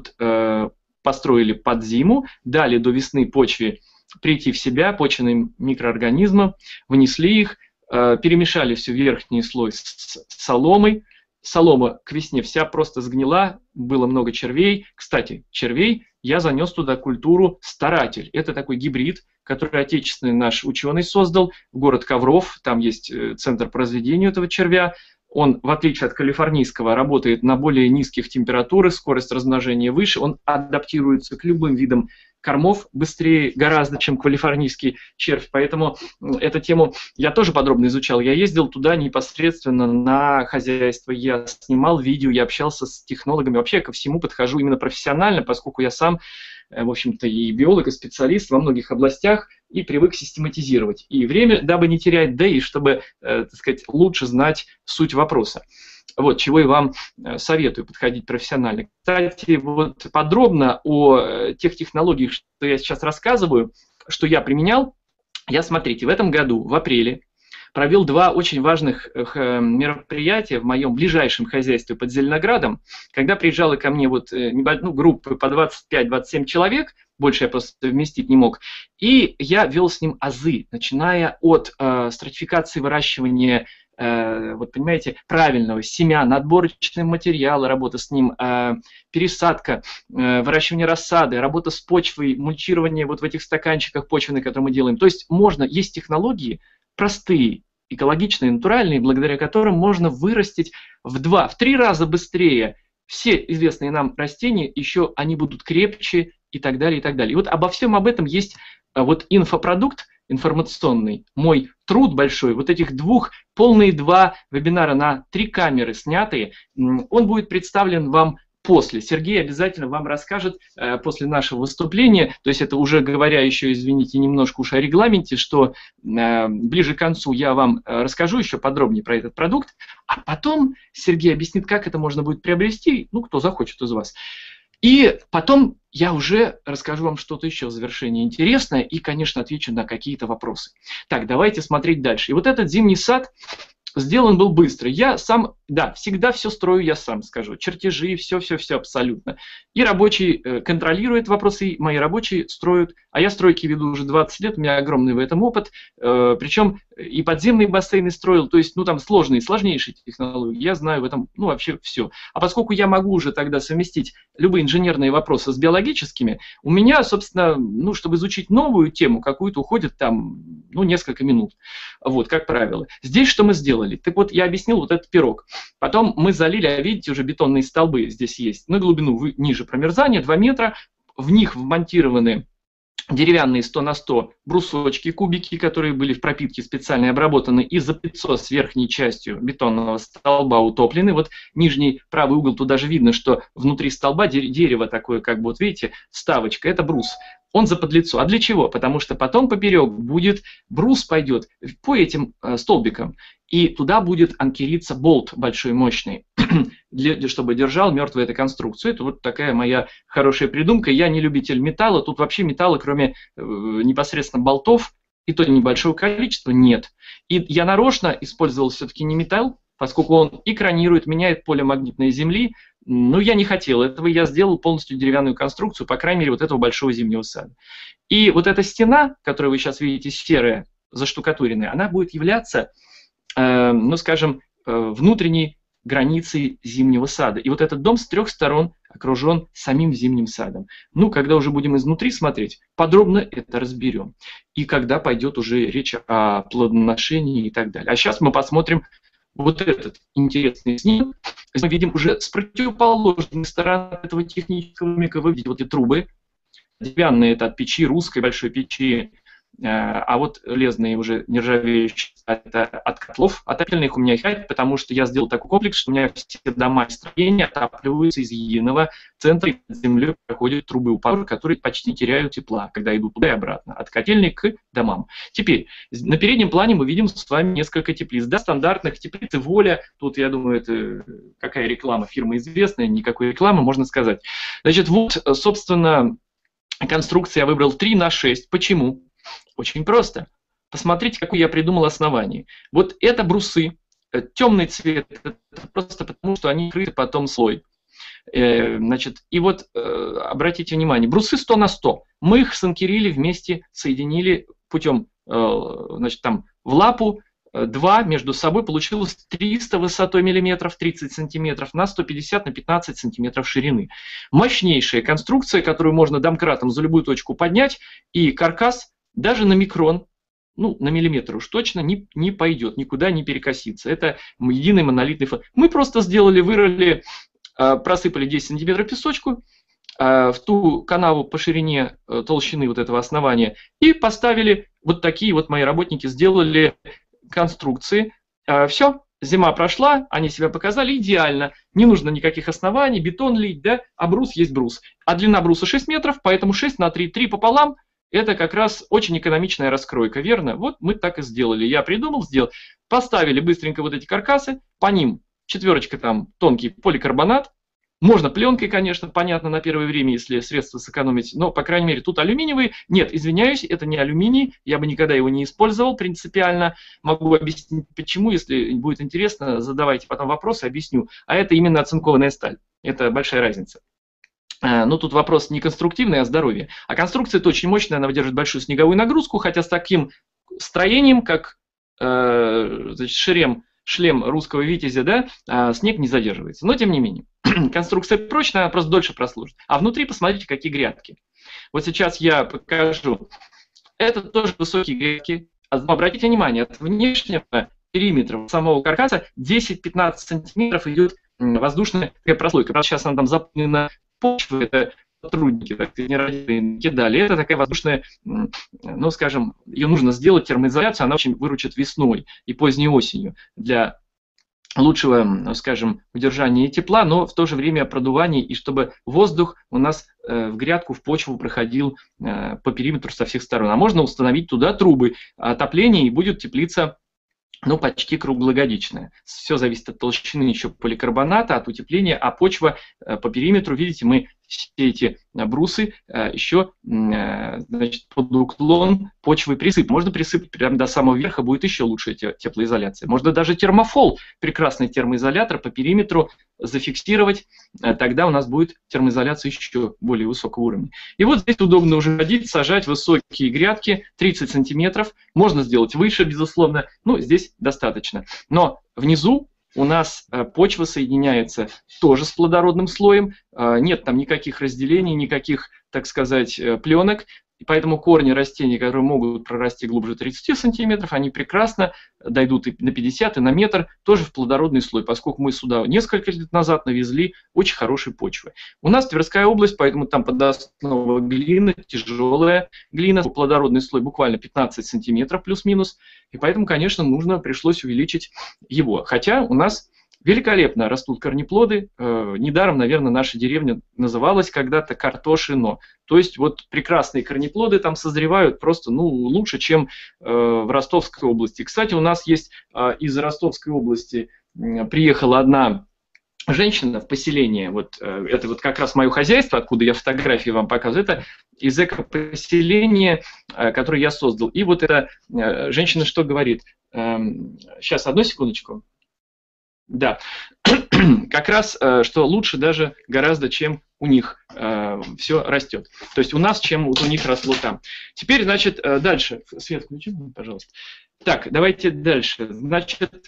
построили под зиму, дали до весны почве прийти в себя, почвенным микроорганизмам, внесли их, перемешали все верхний слой с соломой. Солома к весне вся просто сгнила, было много червей. Кстати, червей я занес туда культуру старатель. Это такой гибрид, который отечественный наш ученый создал, город Ковров, там есть центр по разведению этого червя. Он, в отличие от калифорнийского, работает на более низких температурах, скорость размножения выше, он адаптируется к любым видам кормов быстрее гораздо, чем калифорнийский червь. Поэтому эту тему я тоже подробно изучал. Я ездил туда непосредственно на хозяйство, я снимал видео, я общался с технологами. Вообще ко всему подхожу именно профессионально, поскольку я сам, в общем-то, и биолог, и специалист во многих областях, и привык систематизировать. И время, дабы не терять, да и чтобы, так сказать, лучше знать суть вопроса. Вот, чего и вам советую подходить профессионально. Кстати, вот подробно о тех технологиях, что я сейчас рассказываю, что я применял, смотрите, в этом году, в апреле, провел 2 очень важных мероприятия в моем ближайшем хозяйстве под Зеленоградом, когда приезжала ко мне группа по 25-27 человек, больше я просто вместить не мог, и я вел с ним азы, начиная от стратификации выращивания, понимаете, правильного семян, отборочного материала, работа с ним, пересадка, выращивание рассады, работа с почвой, мульчирование вот в этих стаканчиках почвенных, которые мы делаем. То есть есть технологии простые, экологичные, натуральные, благодаря которым можно вырастить в 2-3 раза быстрее все известные нам растения, еще они будут крепче и так далее, и так далее. И вот обо всем об этом есть инфопродукт информационный, мой труд большой, вот этих полные 2 вебинара на 3 камеры снятые, он будет представлен вам после. Сергей обязательно вам расскажет после нашего выступления, то есть это уже говоря еще, извините, немножко уж о регламенте, что ближе к концу я вам расскажу еще подробнее про этот продукт, а потом Сергей объяснит, как это можно будет приобрести, кто захочет из вас. И потом я уже расскажу вам что-то еще в завершении интересное и, конечно, отвечу на какие-то вопросы. Так, давайте смотреть дальше. И вот этот зимний сад сделан был быстро. Я сам, всегда все строю я сам, скажу. Чертежи, все абсолютно. И рабочий контролирует вопросы, и мои рабочие строят. А я стройки веду уже 20 лет, у меня огромный в этом опыт. Причем и подземные бассейны строил, то есть, там сложнейшие технологии. Я знаю в этом, вообще все. А поскольку я могу уже тогда совместить любые инженерные вопросы с биологическими, у меня, собственно, чтобы изучить новую тему какую-то, уходит там, несколько минут. Вот, как правило. Здесь что мы сделали? Так вот, я объяснил вот этот пирог. Потом мы залили, видите, уже бетонные столбы здесь есть, на глубину ниже промерзания, 2 метра. В них вмонтированы деревянные 100 на 100 брусочки, кубики, которые были в пропитке специально обработаны и за 500 с верхней частью бетонного столба утоплены. Вот нижний правый угол, тут даже видно, что внутри столба дерево такое, видите, вставочка, это брус. Он заподлицо. А для чего? Потому что потом поперек брус пойдет по этим столбикам, и туда будет анкериться болт большой, мощный, чтобы держал мертвую эту конструкцию. Это вот такая моя хорошая придумка. Я не любитель металла. Тут вообще металла, кроме непосредственно болтов, и то небольшого количества, нет. И я нарочно использовал все-таки не металл, поскольку он экранирует, меняет поле магнитной Земли. Я не хотел этого, я сделал полностью деревянную конструкцию, по крайней мере, вот этого большого зимнего сада. И вот эта стена, которую вы сейчас видите, серая, заштукатуренная, она будет являться, внутренней границей зимнего сада. И вот этот дом с 3 сторон окружен самим зимним садом. Когда уже будем изнутри смотреть, подробно это разберем. И когда пойдет уже речь о плодоношении и так далее. А сейчас мы посмотрим вот этот интересный снимок. Мы видим уже с противоположной стороны этого технического мика, вы видите вот эти трубы. Деревянные, это от печи, русской большой печи а вот железные уже нержавеющие это от котлов отопительных у меня хватит, потому что я сделал такой комплекс, что у меня все дома и строения отапливаются из единого центра, и под землей проходят трубы упора, которые почти теряют тепла, когда идут туда и обратно, от котельной к домам. Теперь, на переднем плане мы видим с вами несколько теплиц. Да, стандартных теплиц «Воля». Тут, я думаю, это какая реклама, фирма известная, никакой рекламы, можно сказать. Значит, вот, собственно, конструкция я выбрал 3×6. Почему? Очень просто. Посмотрите, какое я придумал основание. Вот это брусы, темный цвет, это просто потому, что они крыты потом слой. Значит, и вот обратите внимание, брусы 100×100. Мы их санкерили вместе, соединили путем, значит, там в лапу 2 между собой, получилось 300 высотой миллиметров, 30 сантиметров на 150 на 15 сантиметров ширины. Мощнейшая конструкция, которую можно домкратом за любую точку поднять, и каркас даже на микрон, ну, на миллиметр уж точно, не пойдет, никуда не перекосится. Это единый монолитный фон. Мы просто сделали, вырыли, просыпали 10 сантиметров песочку в ту канаву по ширине толщины вот этого основания и поставили, вот такие вот мои работники сделали конструкции. Все, зима прошла, они себя показали идеально. Не нужно никаких оснований, бетон лить, да, а брус есть брус. А длина бруса 6 метров, поэтому 6 на 3, 3 пополам. Это как раз очень экономичная раскройка, верно? Вот мы так и сделали. Я придумал, сделал. Поставили быстренько вот эти каркасы, по ним 4 там тонкий поликарбонат. Можно пленкой, конечно, понятно, на первое время, если средства сэкономить, но, по крайней мере, тут алюминиевый. Нет, извиняюсь, это не алюминий, я бы никогда его не использовал принципиально. Могу объяснить, почему, если будет интересно, задавайте потом вопросы, объясню. А это именно оцинкованная сталь, это большая разница. Ну, тут вопрос не конструктивный, а здоровье. А конструкция-то очень мощная, она выдерживает большую снеговую нагрузку, хотя с таким строением, как значит, шлем русского витязя, да, снег не задерживается. Но, тем не менее, конструкция прочная, она просто дольше прослужит. А внутри посмотрите, какие грядки. Вот сейчас я покажу. Это тоже высокие грядки. Обратите внимание, от внешнего периметра самого каркаса 10-15 сантиметров идет воздушная прослойка. Правда, сейчас она там заполнена почвой, это сотрудники, так сказать, не кидали. Это такая воздушная, ну, скажем, ее нужно сделать, термоизоляцию, она очень выручит весной и поздней осенью для лучшего, скажем, удержания тепла, но в то же время продувания, и чтобы воздух у нас в грядку, в почву проходил по периметру со всех сторон. А можно установить туда трубы отопления, и будет теплица, ну, почти круглогодичная. Все зависит от толщины еще поликарбоната, от утепления, а почва по периметру, видите, мы все эти брусы еще, значит, под уклон почвы присыпать. Можно присыпать прямо до самого верха, будет еще лучшая теплоизоляция. Можно даже термофол, прекрасный термоизолятор по периметру зафиксировать, тогда у нас будет термоизоляция еще более высокого уровня. И вот здесь удобно уже ходить, сажать высокие грядки, 30 сантиметров, можно сделать выше, безусловно, ну, здесь достаточно. Но внизу у нас почва соединяется тоже с плодородным слоем, нет там никаких разделений, никаких, так сказать, пленок, и поэтому корни растений, которые могут прорасти глубже 30 сантиметров, они прекрасно дойдут и на 50, и на метр, тоже в плодородный слой, поскольку мы сюда несколько лет назад навезли очень хорошей почвы. У нас Тверская область, поэтому там подосновая глина, тяжелая глина, плодородный слой буквально 15 сантиметров плюс-минус, и поэтому, конечно, пришлось увеличить его. Хотя у нас великолепно растут корнеплоды. Недаром, наверное, наша деревня называлась когда-то Картошино. То есть вот прекрасные корнеплоды там созревают просто, ну, лучше, чем в Ростовской области. Кстати, у нас есть из Ростовской области приехала одна женщина в поселение, вот это вот как раз мое хозяйство, откуда я фотографии вам показываю, это из экопоселения, которое я создал. И вот эта женщина что говорит? Сейчас, одну секундочку. Да, как раз, что лучше даже гораздо, чем у них все растет. То есть у нас, чем вот у них росло там. Теперь, значит, дальше. Свет включи, пожалуйста. Так, давайте дальше. Значит,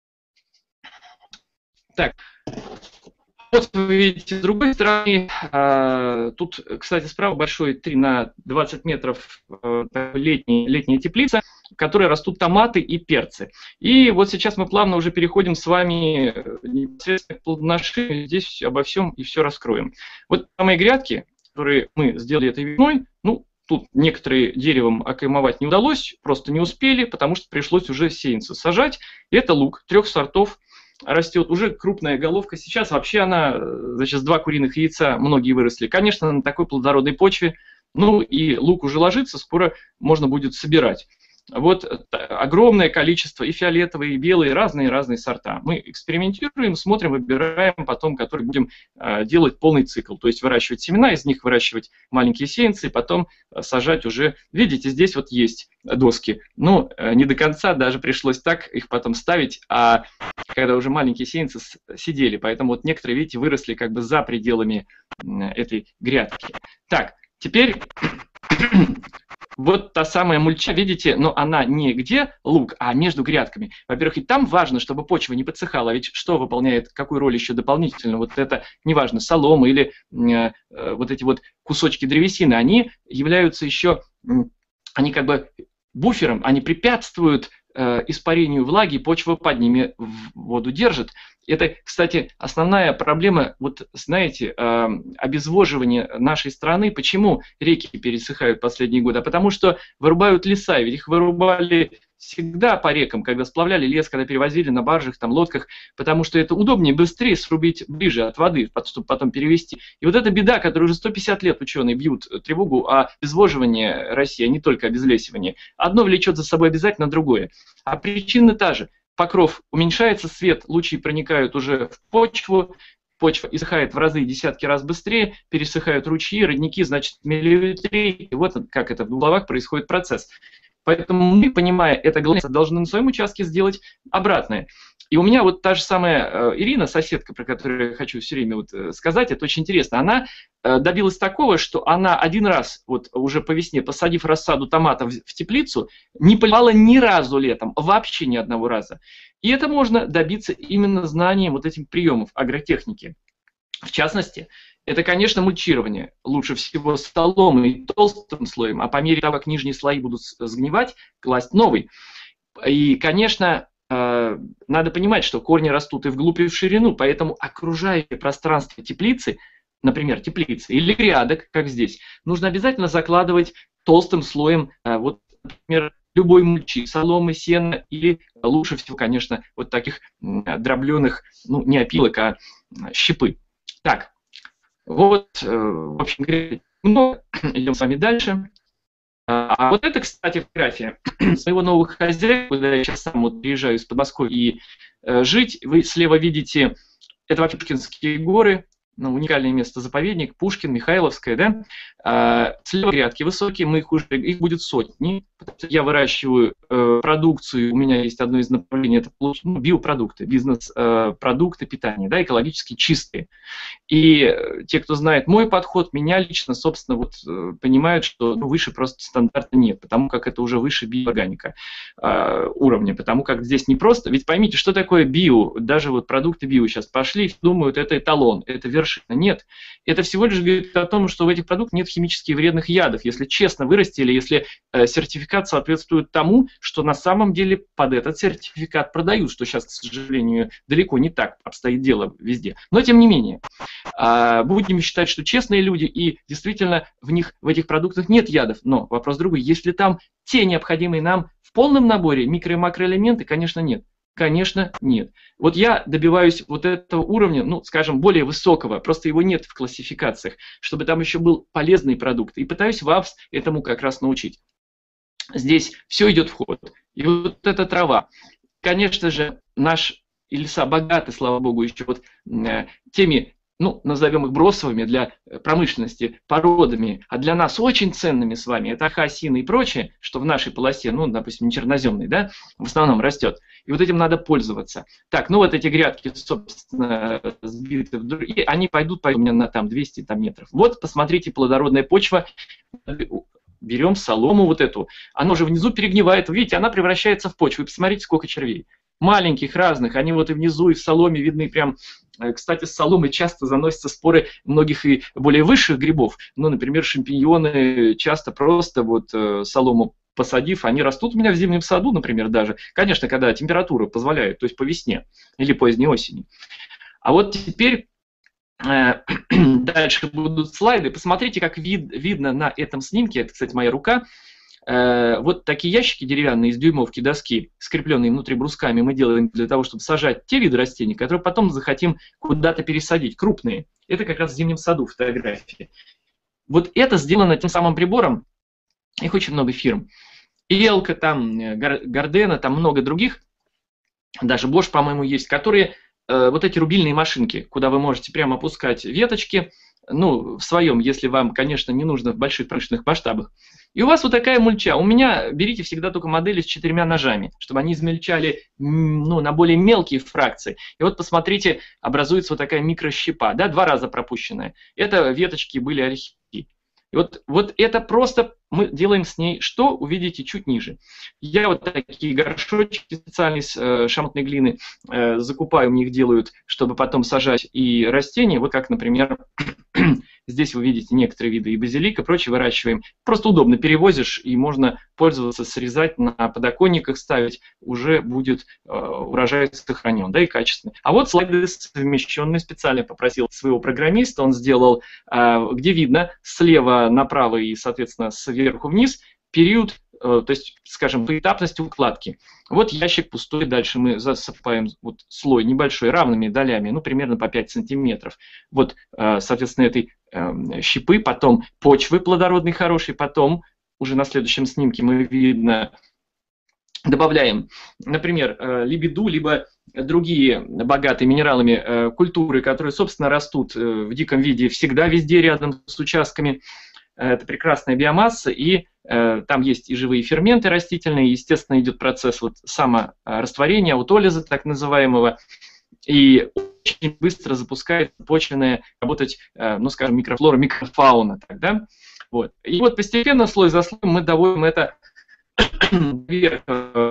так. Вот вы видите, с другой стороны, тут, кстати, справа большой 3 на 20 метров летняя теплица, в которой растут томаты и перцы. И вот сейчас мы плавно уже переходим с вами непосредственно к плодоношению, здесь обо всем и все раскроем. Вот самые грядки, которые мы сделали этой весной, ну, тут некоторые деревом окаймовать не удалось, просто не успели, потому что пришлось уже сеянцы сажать. Это лук 3 сортов. Растет уже крупная головка. Сейчас вообще она, значит, с 2 куриных яйца многие выросли. Конечно, на такой плодородной почве. Ну и лук уже ложится, скоро можно будет собирать. Вот огромное количество, и фиолетовые, и белые, разные сорта. Мы экспериментируем, смотрим, выбираем потом, который будем делать полный цикл. То есть выращивать семена, из них выращивать маленькие сеянцы, и потом сажать уже. Видите, здесь вот есть доски. Ну, не до конца, даже пришлось так их потом ставить, а когда уже маленькие сеянцы сидели. Поэтому вот некоторые, видите, выросли как бы за пределами этой грядки. Так, теперь... Вот та самая мульча, видите, но она не где лук, а между грядками. Во-первых, и там важно, чтобы почва не подсыхала, ведь что выполняет, какую роль еще дополнительно, вот это, неважно, солома или вот эти вот кусочки древесины, они являются еще, они как бы буфером, они препятствуют испарению влаги, почва под ними воду держит. Это, кстати, основная проблема, вот знаете, обезвоживания нашей страны. Почему реки пересыхают последние годы? А потому что вырубают леса, ведь их вырубали всегда по рекам, когда сплавляли лес, когда перевозили на баржах, там, лодках, потому что это удобнее, быстрее срубить ближе от воды, чтобы потом перевезти. И вот эта беда, которую уже 150 лет ученые бьют тревогу о обезвоживании России, а не только обезлесивании. Одно влечет за собой обязательно другое. А причина та же. Покров уменьшается, свет, лучи проникают уже в почву, почва иссыхает в разы, десятки раз быстрее, пересыхают ручьи, родники, значит, миллиметрей. И вот как это в головах происходит процесс. Поэтому мы, понимая это, должны на своем участке сделать обратное. И у меня вот та же самая Ирина, соседка, про которую я хочу все время вот сказать, это очень интересно. Она добилась такого, что она один раз, вот уже по весне, посадив рассаду томатов в теплицу, не поливала ни разу летом, вообще ни одного раза. И это можно добиться именно знанием вот этих приемов агротехники. В частности, это, конечно, мульчирование. Лучше всего соломой, толстым слоем, а по мере того, как нижние слои будут сгнивать, класть новый. И, конечно, надо понимать, что корни растут и вглубь, и в ширину, поэтому окружающее пространство теплицы, например, теплицы или грядок, как здесь, нужно обязательно закладывать толстым слоем, вот, например, любой мульчи, соломы, сена или лучше всего, конечно, вот таких дробленых, ну, не опилок, а щепы. Так, вот, в общем, много. Идем с вами дальше. А вот это, кстати, фотография своего нового хозяина, куда я сейчас сам вот приезжаю из Подмосковья и жить. Вы слева видите, это вообще Пушкинские горы, ну, уникальное место, заповедник, Пушкин, Михайловская, да. Слева грядки высокие, их будет сотни. Я выращиваю продукцию, у меня есть одно из направлений, это биопродукты, бизнес-продукты питания, да, экологически чистые. И те, кто знает мой подход, меня лично, собственно, вот понимают, что выше просто стандарта нет, потому как это уже выше биоорганика уровня, потому как здесь не просто, ведь поймите, что такое био, даже вот продукты био сейчас пошли, думают, это эталон, это вершина. Нет, это всего лишь говорит о том, что в этих продуктах нет химически вредных ядов, если честно вырастили, если сертификат соответствует тому, что на самом деле под этот сертификат продают, что сейчас, к сожалению, далеко не так обстоит дело везде. Но тем не менее, будем считать, что честные люди и действительно в этих продуктах нет ядов. Но вопрос другой, есть ли там те необходимые нам в полном наборе микро- и макроэлементы? Конечно, нет. Конечно, нет. Вот я добиваюсь вот этого уровня, ну, скажем, более высокого, просто его нет в классификациях, чтобы там еще был полезный продукт. И пытаюсь вас этому как раз научить. Здесь все идет в ход. И вот эта трава, конечно же, наш леса богаты, слава богу, еще вот теми, ну, назовем их бросовыми для промышленности, породами, а для нас очень ценными с вами, это аха, осина и прочее, что в нашей полосе, ну, допустим, не черноземной, да, в основном растет. И вот этим надо пользоваться. Так, ну вот эти грядки, собственно, сбиты в другие, они пойдут у меня на там 200 там, метров. Вот, посмотрите, плодородная почва. Берем солому вот эту, она уже внизу перегнивает, видите, она превращается в почву. И посмотрите, сколько червей. Маленьких, разных, они вот и внизу, и в соломе видны прям. Кстати, с соломой часто заносятся споры многих и более высших грибов. Ну, например, шампиньоны часто просто вот солому посадив, они растут у меня в зимнем саду, например, даже. Конечно, когда температура позволяет, то есть по весне или поздней осени. А вот теперь Дальше будут слайды. Посмотрите, как видно на этом снимке. Это, кстати, моя рука. Вот такие ящики деревянные из дюймовки доски, скрепленные внутри брусками, мы делаем для того, чтобы сажать те виды растений, которые потом захотим куда-то пересадить, крупные. Это как раз в зимнем саду фотографии. Вот это сделано тем самым прибором. Их очень много фирм. Элка, там, Гардена, там много других. Даже Bosch, по-моему, есть, которые вот эти рубильные машинки, куда вы можете прямо опускать веточки, ну, в своем, если вам, конечно, не нужно в больших промышленных масштабах. И у вас вот такая мульча. У меня берите всегда только модели с 4 ножами, чтобы они измельчали, ну, на более мелкие фракции. И вот посмотрите, образуется вот такая микрощепа, да, 2 раза пропущенная. Это веточки были ольхи. И вот это просто мы делаем с ней что, увидите чуть ниже. Я вот такие горшочки специальные с шамотной глины закупаю, мне их делают, чтобы потом сажать и растения. Вот как, например, здесь вы видите некоторые виды и базилика, прочее выращиваем. Просто удобно перевозишь, и можно пользоваться, срезать, на подоконниках ставить, уже будет урожай сохранен, да, и качественный. А вот слайды совмещенные, специально попросил своего программиста, он сделал, где видно слева направо и, соответственно, сверху вниз период, то есть, скажем, поэтапность укладки. Вот ящик пустой, дальше мы засыпаем вот слой небольшой, равными долями, ну, примерно по 5 сантиметров. Вот, соответственно, этой щепы, потом почвы плодородной, хорошей, потом уже на следующем снимке мы видно добавляем, например, лебеду, либо другие богатые минералами культуры, которые, собственно, растут в диком виде всегда, везде рядом с участками. Это прекрасная биомасса, и там есть и живые ферменты растительные, естественно, идет процесс вот саморастворения, аутолиза так называемого, и очень быстро запускает почвенное работать, ну, скажем, микрофлора, микрофауна. Тогда. Вот. И вот постепенно, слой за слоем, мы доводим это вверх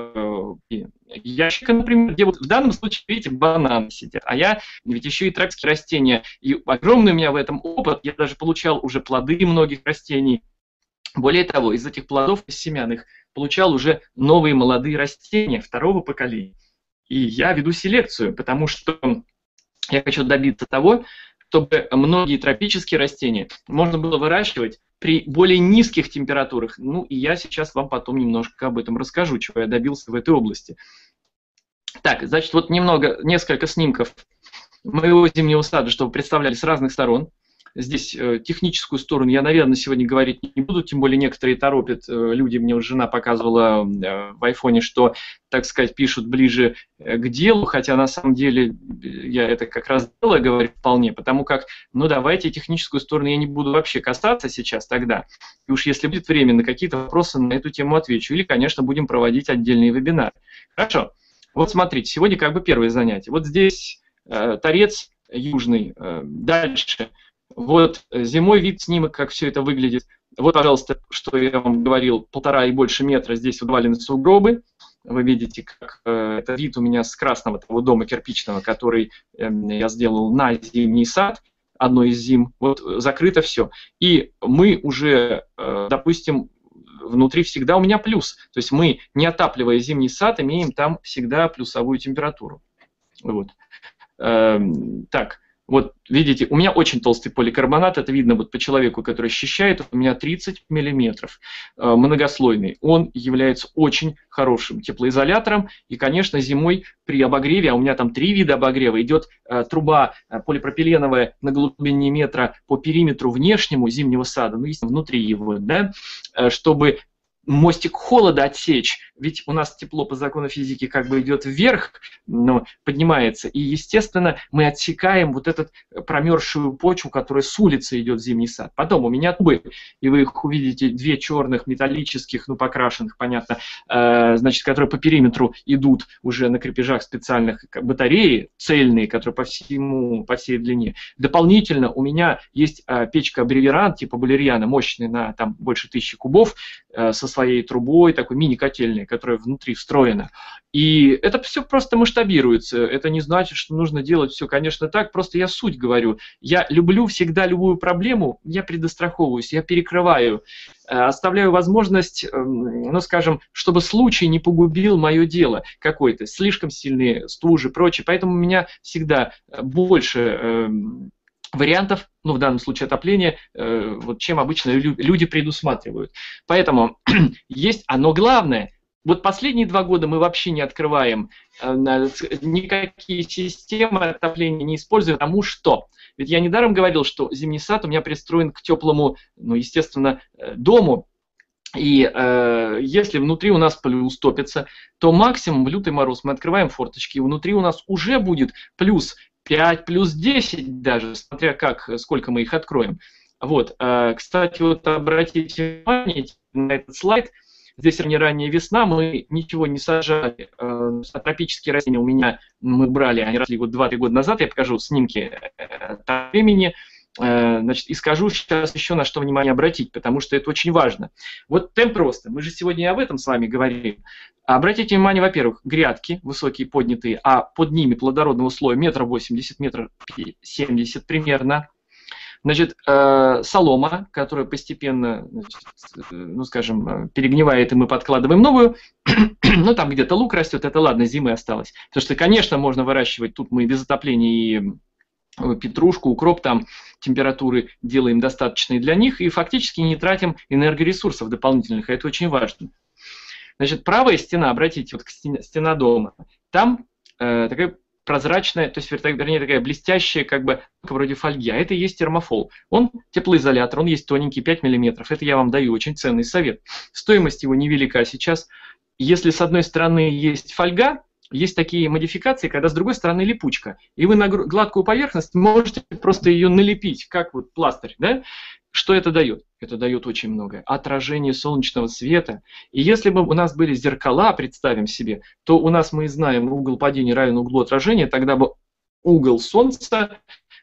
ящика, например, где вот в данном случае, видите, бананы сидят, а я ведь еще и тропические растения, и огромный у меня в этом опыт, я даже получал уже плоды многих растений. Более того, из этих плодов семянных получал уже новые молодые растения второго поколения. И я веду селекцию, потому что я хочу добиться того, чтобы многие тропические растения можно было выращивать при более низких температурах. Ну, и я сейчас вам потом немножко об этом расскажу, чего я добился в этой области. Так, значит, вот несколько снимков моего зимнего сада, чтобы представляли с разных сторон. Здесь техническую сторону я, наверное, сегодня говорить не буду, тем более некоторые торопят люди, мне вот жена показывала в айфоне, что, так сказать, пишут ближе к делу, хотя на самом деле я это как раз дело говорю вполне, потому как, ну давайте техническую сторону я не буду вообще касаться сейчас тогда, и уж если будет время, на какие-то вопросы на эту тему отвечу, или, конечно, будем проводить отдельные вебинары. Хорошо, вот смотрите, сегодня как бы первое занятие, вот здесь торец южный, дальше. Вот зимой вид снимок, как все это выглядит. Вот, пожалуйста, что я вам говорил, 1,5 и больше метра, здесь вывалены сугробы. Вы видите, как это вид у меня с красного того дома кирпичного, который я сделал на зимний сад, одной из зим. Вот закрыто все. И мы уже, допустим, внутри всегда у меня плюс. То есть мы, не отапливая зимний сад, имеем там всегда плюсовую температуру. Вот. Так. Вот, видите, у меня очень толстый поликарбонат, это видно вот по человеку, который счищает, у меня 30 миллиметров, многослойный. Он является очень хорошим теплоизолятором, и, конечно, зимой при обогреве, а у меня там 3 вида обогрева, идет труба полипропиленовая на глубине метра по периметру внешнему зимнего сада, ну, естественно, внутри его, да, чтобы мостик холода отсечь, ведь у нас тепло по закону физики как бы идет вверх, но поднимается, и, естественно, мы отсекаем вот эту промерзшую почву, которая с улицы идет в зимний сад. Потом у меня трубы, и вы их увидите, 2 черных, металлических, ну, покрашенных, понятно, значит, которые по периметру идут уже на крепежах специальных батареи, цельные, которые по всей длине. Дополнительно у меня есть печка Бревирант, типа Балерьяна, мощная, на там больше 1000 кубов, со своей трубой, такой мини-котельной, которая внутри встроена. И это все просто масштабируется. Это не значит, что нужно делать все, конечно, так. Просто я суть говорю. Я люблю всегда любую проблему, я предостраховываюсь, я перекрываю, оставляю возможность, ну, скажем, чтобы случай не погубил мое дело какое-то. Слишком сильные стужи, прочее. Поэтому у меня всегда больше вариантов, ну в данном случае отопления, вот чем обычно люди предусматривают. Поэтому есть, но главное, вот последние 2 года мы вообще не открываем никакие системы отопления, не используем, потому что, ведь я недаром говорил, что зимний сад у меня пристроен к теплому, ну естественно, дому, и если внутри у нас плюс топится, то максимум в лютый мороз мы открываем форточки, и внутри у нас уже будет плюс 5, плюс 10 даже, смотря сколько мы их откроем. Вот, кстати, вот обратите внимание на этот слайд. Здесь ранняя весна, мы ничего не сажали. Тропические растения у меня мы брали, они росли 2-3 года назад. Я покажу снимки того времени. Значит, и скажу сейчас еще на что внимание обратить, потому что это очень важно. Вот темп роста. Мы же сегодня и об этом с вами говорим. Обратите внимание, во-первых, грядки высокие, поднятые, а под ними плодородного слоя 1,80 м, 1,70 м примерно. Значит, солома, которая постепенно, значит, ну скажем, перегнивает, и мы подкладываем новую. Ну, там где-то лук растет, это ладно, зимы осталось. Потому что, конечно, можно выращивать, тут мы без отопления и петрушку, укроп, там температуры делаем достаточные для них, и фактически не тратим энергоресурсов дополнительных, и это очень важно. Значит, правая стена, обратите, вот стена дома, там такая прозрачная, то есть, вернее, такая блестящая, как бы, вроде фольги, а это и есть термофол. Он теплоизолятор, он есть тоненький, 5 мм, это я вам даю, очень ценный совет. Стоимость его невелика сейчас. Если с одной стороны есть фольга, есть такие модификации, когда с другой стороны липучка, и вы на гладкую поверхность можете просто ее налепить, как вот пластырь, да? Что это дает? Это дает очень многое. Отражение солнечного света. И если бы у нас были зеркала, представим себе, то у нас, мы знаем, угол падения равен углу отражения, тогда бы угол солнца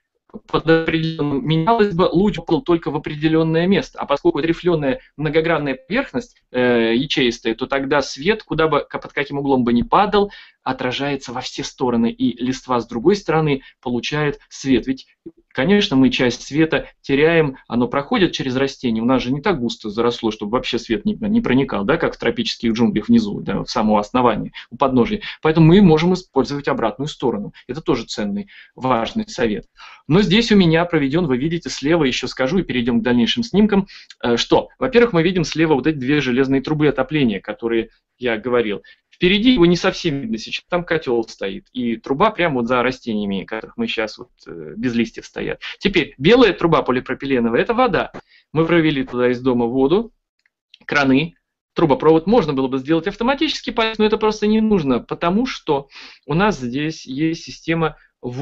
под определенным менялось бы, луч упал только в определенное место. А поскольку рифленая многогранная поверхность ячеистая, то тогда свет, куда бы, под каким углом бы ни падал, отражается во все стороны. И листва с другой стороны получает свет. Ведь, конечно, мы часть света теряем, оно проходит через растение. У нас же не так густо заросло, чтобы вообще свет не проникал, да, как в тропических джунглях внизу, да, в самого основания, у подножия. Поэтому мы можем использовать обратную сторону. Это тоже ценный, важный совет. Но здесь у меня проведен, вы видите, слева, еще скажу, и перейдем к дальнейшим снимкам, что, во-первых, мы видим слева вот эти 2 железные трубы отопления, которые я говорил. Впереди его не совсем видно, сейчас там котел стоит, и труба прямо вот за растениями, которых мы сейчас вот без листьев стоят. Теперь, белая труба полипропиленовая – это вода. Мы провели туда из дома воду, краны, трубопровод можно было бы сделать автоматически, но это просто не нужно, потому что у нас здесь есть система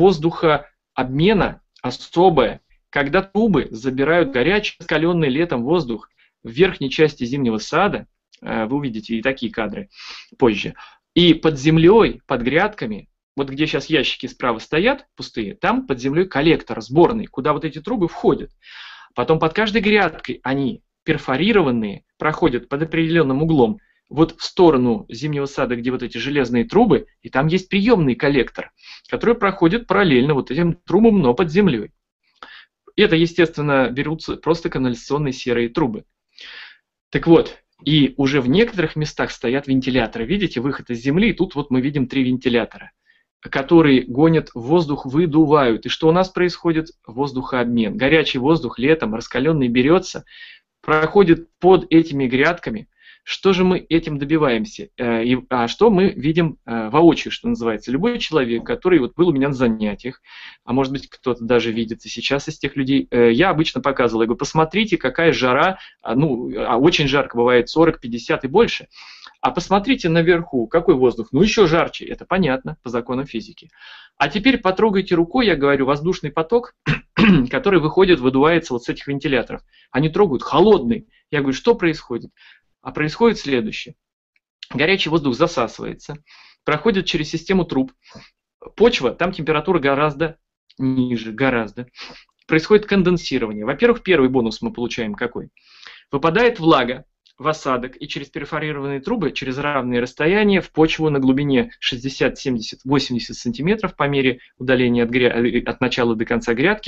воздухообмена особая, когда трубы забирают горячий, раскаленный летом воздух в верхней части зимнего сада. Вы увидите и такие кадры позже. И под землей, под грядками, вот где сейчас ящики справа стоят, пустые, там под землей коллектор сборный, куда вот эти трубы входят. Потом под каждой грядкой они перфорированные, проходят под определенным углом вот в сторону зимнего сада, где вот эти железные трубы, и там есть приемный коллектор, который проходит параллельно вот этим трубам, но под землей. Это, естественно, берутся просто канализационные серые трубы. Так вот, и уже в некоторых местах стоят вентиляторы. Видите, выход из земли, и тут вот мы видим 3 вентилятора, которые гонят воздух, выдувают. И что у нас происходит? Воздухообмен. Горячий воздух летом, раскаленный берется, проходит под этими грядками. Что же мы этим добиваемся? А что мы видим воочию, что называется? Любой человек, который вот был у меня на занятиях, а может быть кто-то даже видит и сейчас из тех людей, я обычно показывал, я говорю, посмотрите, какая жара, ну, очень жарко бывает, 40, 50 и больше, а посмотрите наверху, какой воздух, ну еще жарче, это понятно по законам физики. А теперь потрогайте рукой, я говорю, воздушный поток, который выходит, выдувается вот с этих вентиляторов. Они трогают, холодный. Я говорю, что происходит? А происходит следующее. Горячий воздух засасывается, проходит через систему труб. Почва, там температура гораздо ниже, гораздо. Происходит конденсирование. Во-первых, первый бонус мы получаем какой? Выпадает влага в осадок и через перфорированные трубы, через равные расстояния в почву на глубине 60, 70, 80 сантиметров по мере удаления от начала до конца грядки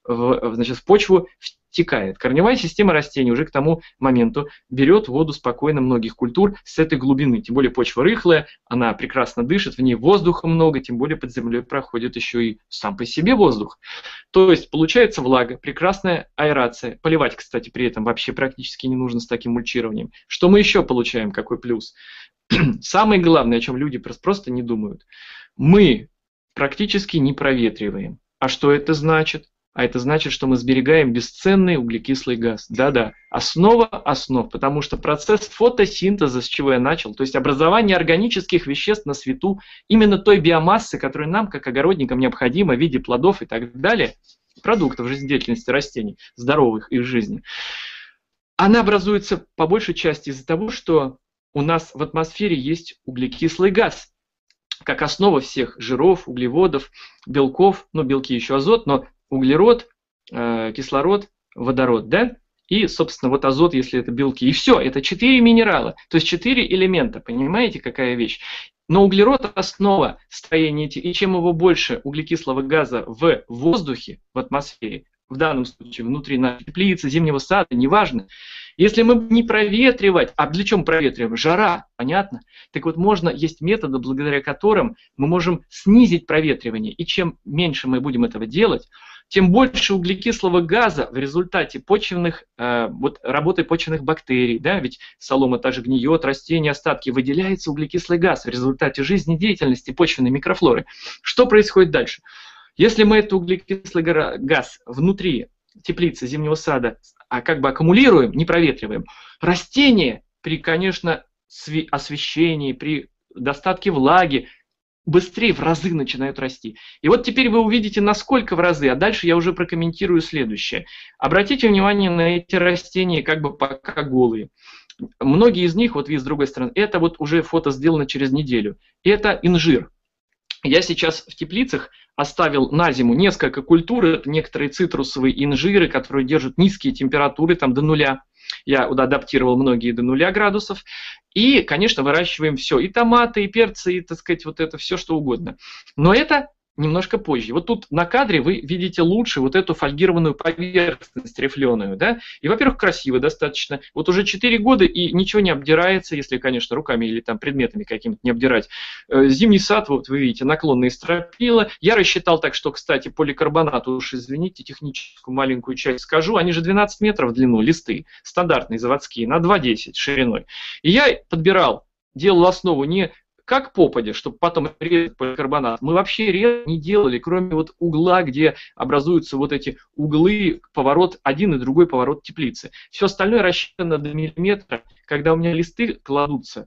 значит, в почву втекает. Корневая система растений уже к тому моменту берет воду спокойно многих культур с этой глубины. Тем более почва рыхлая, она прекрасно дышит, в ней воздуха много, тем более под землей проходит еще и сам по себе воздух. То есть получается влага, прекрасная аэрация. Поливать, кстати, при этом вообще практически не нужно с таким мульчированием. Что мы еще получаем, какой плюс? Самое главное, о чем люди просто не думают. Мы практически не проветриваем. А что это значит? А это значит, что мы сберегаем бесценный углекислый газ. Да-да, основа основ, потому что процесс фотосинтеза, с чего я начал, то есть образование органических веществ на свету, именно той биомассы, которая нам, как огородникам, необходима в виде плодов и так далее, продуктов жизнедеятельности растений, здоровых их жизни, она образуется по большей части из-за того, что у нас в атмосфере есть углекислый газ, как основа всех жиров, углеводов, белков, ну белки еще азот, но углерод, кислород, водород, да? И, собственно, вот азот, если это белки. И все, это 4 минерала, то есть 4 элемента, понимаете, какая вещь? Но углерод – основа строения этих, и чем его больше углекислого газа в воздухе, в атмосфере, в данном случае внутри нашей теплицы, зимнего сада, неважно, если мы не проветривать, а для чего проветриваем? Жара, понятно? Так вот, есть методы, благодаря которым мы можем снизить проветривание. И чем меньше мы будем этого делать, тем больше углекислого газа в результате работы почвенных бактерий, да, ведь солома также гниет, растения, остатки, выделяется углекислый газ в результате жизнедеятельности почвенной микрофлоры. Что происходит дальше? Если мы этот углекислый газ внутри теплицы зимнего сада как бы аккумулируем, не проветриваем, растения при, конечно, освещении, при достатке влаги быстрее в разы начинают расти. И вот теперь вы увидите, насколько в разы, а дальше я уже прокомментирую следующее. Обратите внимание на эти растения как бы пока голые. Многие из них, вот вид с другой стороны, это вот уже фото сделано через неделю. Это инжир. Я сейчас в теплицах оставил на зиму несколько культур, это некоторые цитрусовые инжиры, которые держат низкие температуры, там до нуля. Я адаптировал многие до 0 градусов. И, конечно, выращиваем все. И томаты, и перцы, и, так сказать, вот это все, что угодно. Но это немножко позже. Вот тут на кадре вы видите лучше вот эту фольгированную поверхность рифленую, да? И, во-первых, красиво достаточно. Вот уже 4 года и ничего не обдирается, если, конечно, руками или там предметами какими-то не обдирать. Зимний сад, вот вы видите, наклонные стропила. Я рассчитал так, что, кстати, поликарбонат, уж извините, техническую маленькую часть скажу, они же 12 метров в длину, листы, стандартные, заводские, на 2,10 шириной. И я подбирал, делал основу не как попадя, чтобы потом резать поликарбонат. Мы вообще резать не делали, кроме вот угла, где образуются вот эти углы, поворот, один и другой поворот теплицы. Все остальное рассчитано до миллиметра, когда у меня листы кладутся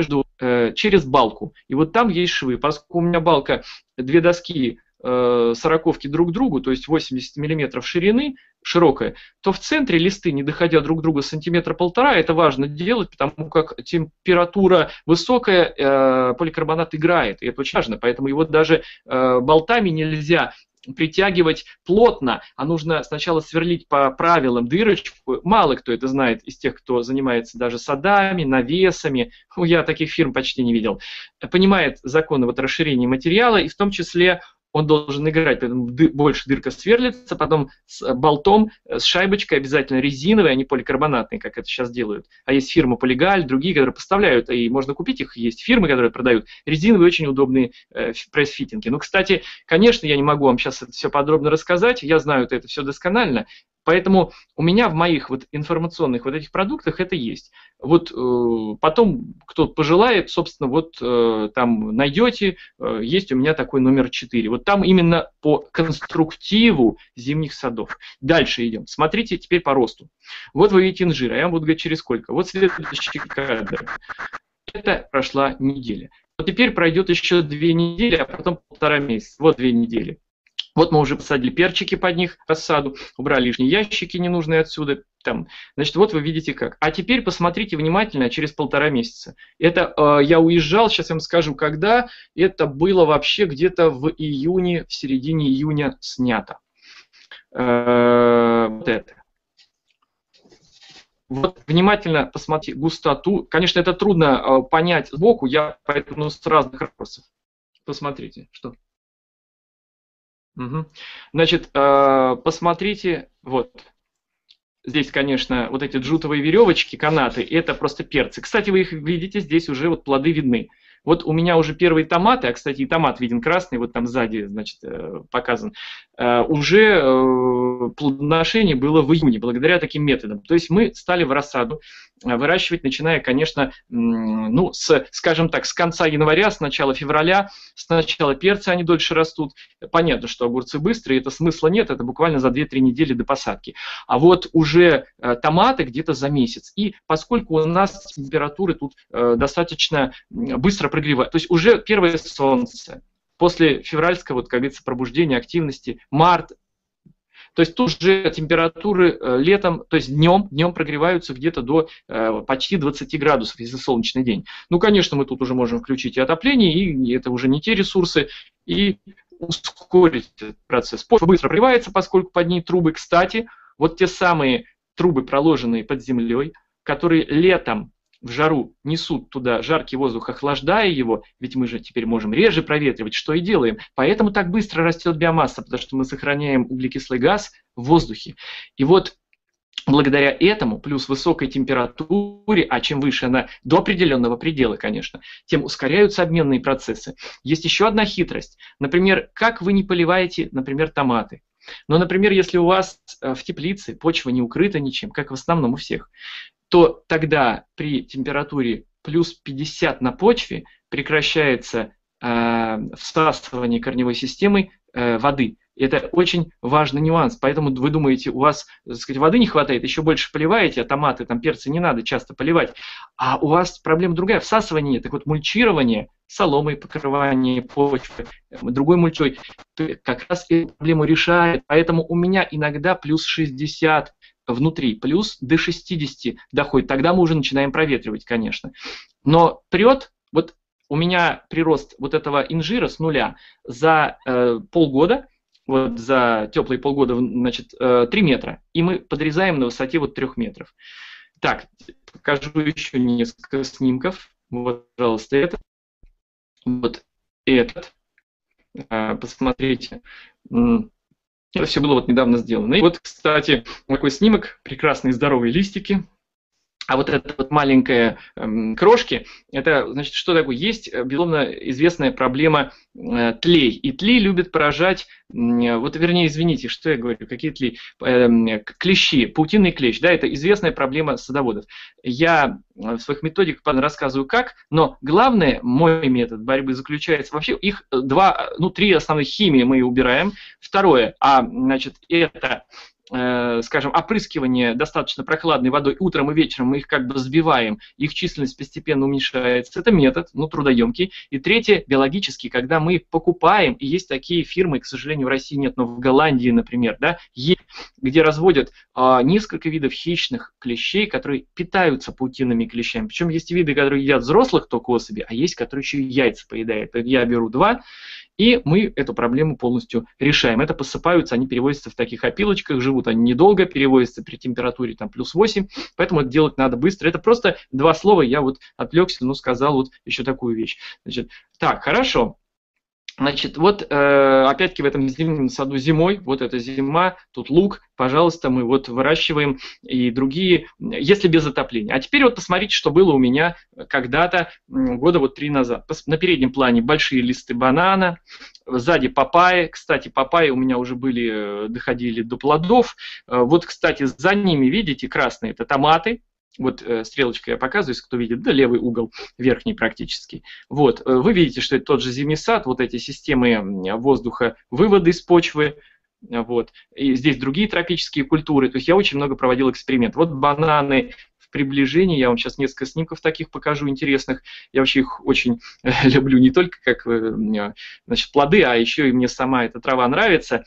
через балку. И вот там есть швы. Поскольку у меня балка, 2 доски, 40-ки друг к другу, то есть 80 мм ширины, широкая, то в центре листы, не доходя друг к другу сантиметра полтора, это важно делать, потому как температура высокая, поликарбонат играет, и это очень важно, поэтому его даже болтами нельзя притягивать плотно, а нужно сначала сверлить по правилам дырочку. Мало кто это знает из тех, кто занимается даже садами, навесами, я таких фирм почти не видел, понимает законы вот расширения материала, и в том числе он должен играть, поэтому больше дырка сверлится, потом с болтом, с шайбочкой, обязательно резиновой, а не поликарбонатной, как это сейчас делают. А есть фирма Polygal, другие, которые поставляют, и можно купить их, есть фирмы, которые продают резиновые, очень удобные пресс-фитинги. Ну, кстати, конечно, я не могу вам сейчас это все подробно рассказать, я знаю это все досконально, поэтому у меня в моих вот информационных вот этих продуктах это есть. Вот потом, кто пожелает, собственно, вот там найдете, есть у меня такой номер 4. Вот там именно по конструктиву зимних садов. Дальше идем. Смотрите теперь по росту. Вот вы видите инжир, а я вам буду говорить через сколько. Вот следующий кадр. Это прошла неделя. Вот теперь пройдет еще 2 недели, а потом 1,5 месяца. Вот 2 недели. Вот мы уже посадили перчики под них, рассаду, убрали лишние ящики ненужные отсюда. Там. Значит, вот вы видите как. А теперь посмотрите внимательно через 1,5 месяца. Это я уезжал, сейчас я вам скажу, когда. Это было вообще где-то в июне, в середине июня снято. Вот это. Вот внимательно посмотрите густоту. Конечно, это трудно понять сбоку, я поэтому с разных ракурсов. Посмотрите, что. Мгм. Значит, посмотрите, вот. Здесь, конечно, вот эти джутовые веревочки, канаты, это просто перцы. Кстати, вы их видите, здесь уже вот плоды видны. Вот у меня уже первые томаты, а, кстати, и томат виден красный, вот там сзади, значит, показан, уже плодоношение было в июне, благодаря таким методам. То есть мы стали в рассаду выращивать, начиная, конечно, ну, скажем так, с конца января, с начала февраля. Сначала перцы, они дольше растут. Понятно, что огурцы быстрые, это смысла нет, это буквально за 2-3 недели до посадки. А вот уже томаты где-то за месяц. И поскольку у нас температуры тут достаточно быстро прогревают, то есть уже первое солнце, после февральского, вот, как говорится, пробуждения, активности, март, то есть тут же температуры летом, то есть днем прогреваются где-то до почти 20 градусов, если солнечный день. Ну, конечно, мы тут уже можем включить и отопление, и это уже не те ресурсы, и ускорить этот процесс. Почва быстро прогревается, поскольку под ней трубы. Кстати, вот те самые трубы, проложенные под землей, которые летом в жару несут туда жаркий воздух, охлаждая его, ведь мы же теперь можем реже проветривать, что и делаем. Поэтому так быстро растет биомасса, потому что мы сохраняем углекислый газ в воздухе. И вот благодаря этому, плюс высокой температуре, а чем выше она до определенного предела, конечно, тем ускоряются обменные процессы. Есть еще одна хитрость. Например, как вы не поливаете, например, томаты. Но, например, если у вас в теплице почва не укрыта ничем, как в основном у всех, то тогда при температуре плюс 50 на почве прекращается всасывание корневой системой воды. Это очень важный нюанс. Поэтому вы думаете, у вас, так сказать, воды не хватает, еще больше поливаете, а томаты, там, перцы не надо часто поливать. А у вас проблема другая, всасывание. Так вот, мульчирование, соломой покрывание почвы, другой мульчой, как раз эту проблему решает. Поэтому у меня иногда плюс 60 внутри, плюс до 60 доходит. Тогда мы уже начинаем проветривать, конечно. Но прет, вот у меня прирост вот этого инжира с нуля за полгода, вот за теплые полгода, значит, 3 метра. И мы подрезаем на высоте вот 3 метров. Так, покажу еще несколько снимков. Вот, пожалуйста, этот. Вот этот. Посмотрите. Это все было вот недавно сделано. И вот, кстати, такой снимок. Прекрасные здоровые листики. А вот эта вот маленькая крошки, это, значит, что такое? Есть, безусловно, известная проблема тлей. И тлей любят поражать, вот, вернее, извините, что я говорю, какие тлей? Клещи, паутинный клещ, да, это известная проблема садоводов. Я в своих методиках рассказываю как, но главное, мой метод борьбы заключается, вообще их три основных химии мы убираем. Второе, значит, это скажем, опрыскивание достаточно прохладной водой утром и вечером, мы их как бы сбиваем, их численность постепенно уменьшается. Это метод, трудоемкий. И третье, биологический, когда мы покупаем, и есть такие фирмы, к сожалению, в России нет, но в Голландии, например, да, есть, где разводят несколько видов хищных клещей, которые питаются паутинными клещами. Причем есть виды, которые едят взрослых только особей, а есть, которые еще и яйца поедают. Я беру 2. И мы эту проблему полностью решаем. Это посыпаются, они перевозятся в таких опилочках, живут они недолго, перевозятся при температуре там плюс 8, поэтому это делать надо быстро. Это просто 2 слова, я вот отвлекся, но сказал вот еще такую вещь. Значит, так, хорошо. Значит, вот опять-таки в этом зимнем саду зимой, вот эта зима, тут лук, пожалуйста, мы вот выращиваем и другие, если без отопления. А теперь вот посмотрите, что было у меня когда-то, года вот 3 назад. На переднем плане большие листы банана, сзади папайи. Кстати, папайи у меня уже доходили до плодов. Вот, кстати, за ними, видите, красные, это томаты. Вот стрелочкой я показываю, если кто видит, да, левый угол, верхний практически. Вот, вы видите, что это тот же зимний сад, вот эти системы воздуха, выводы из почвы, вот. И здесь другие тропические культуры, то есть я очень много проводил экспериментов. Вот бананы в приближении, я вам сейчас несколько снимков таких покажу интересных, я вообще их очень люблю, не только как значит, плоды, а еще и мне сама эта трава нравится,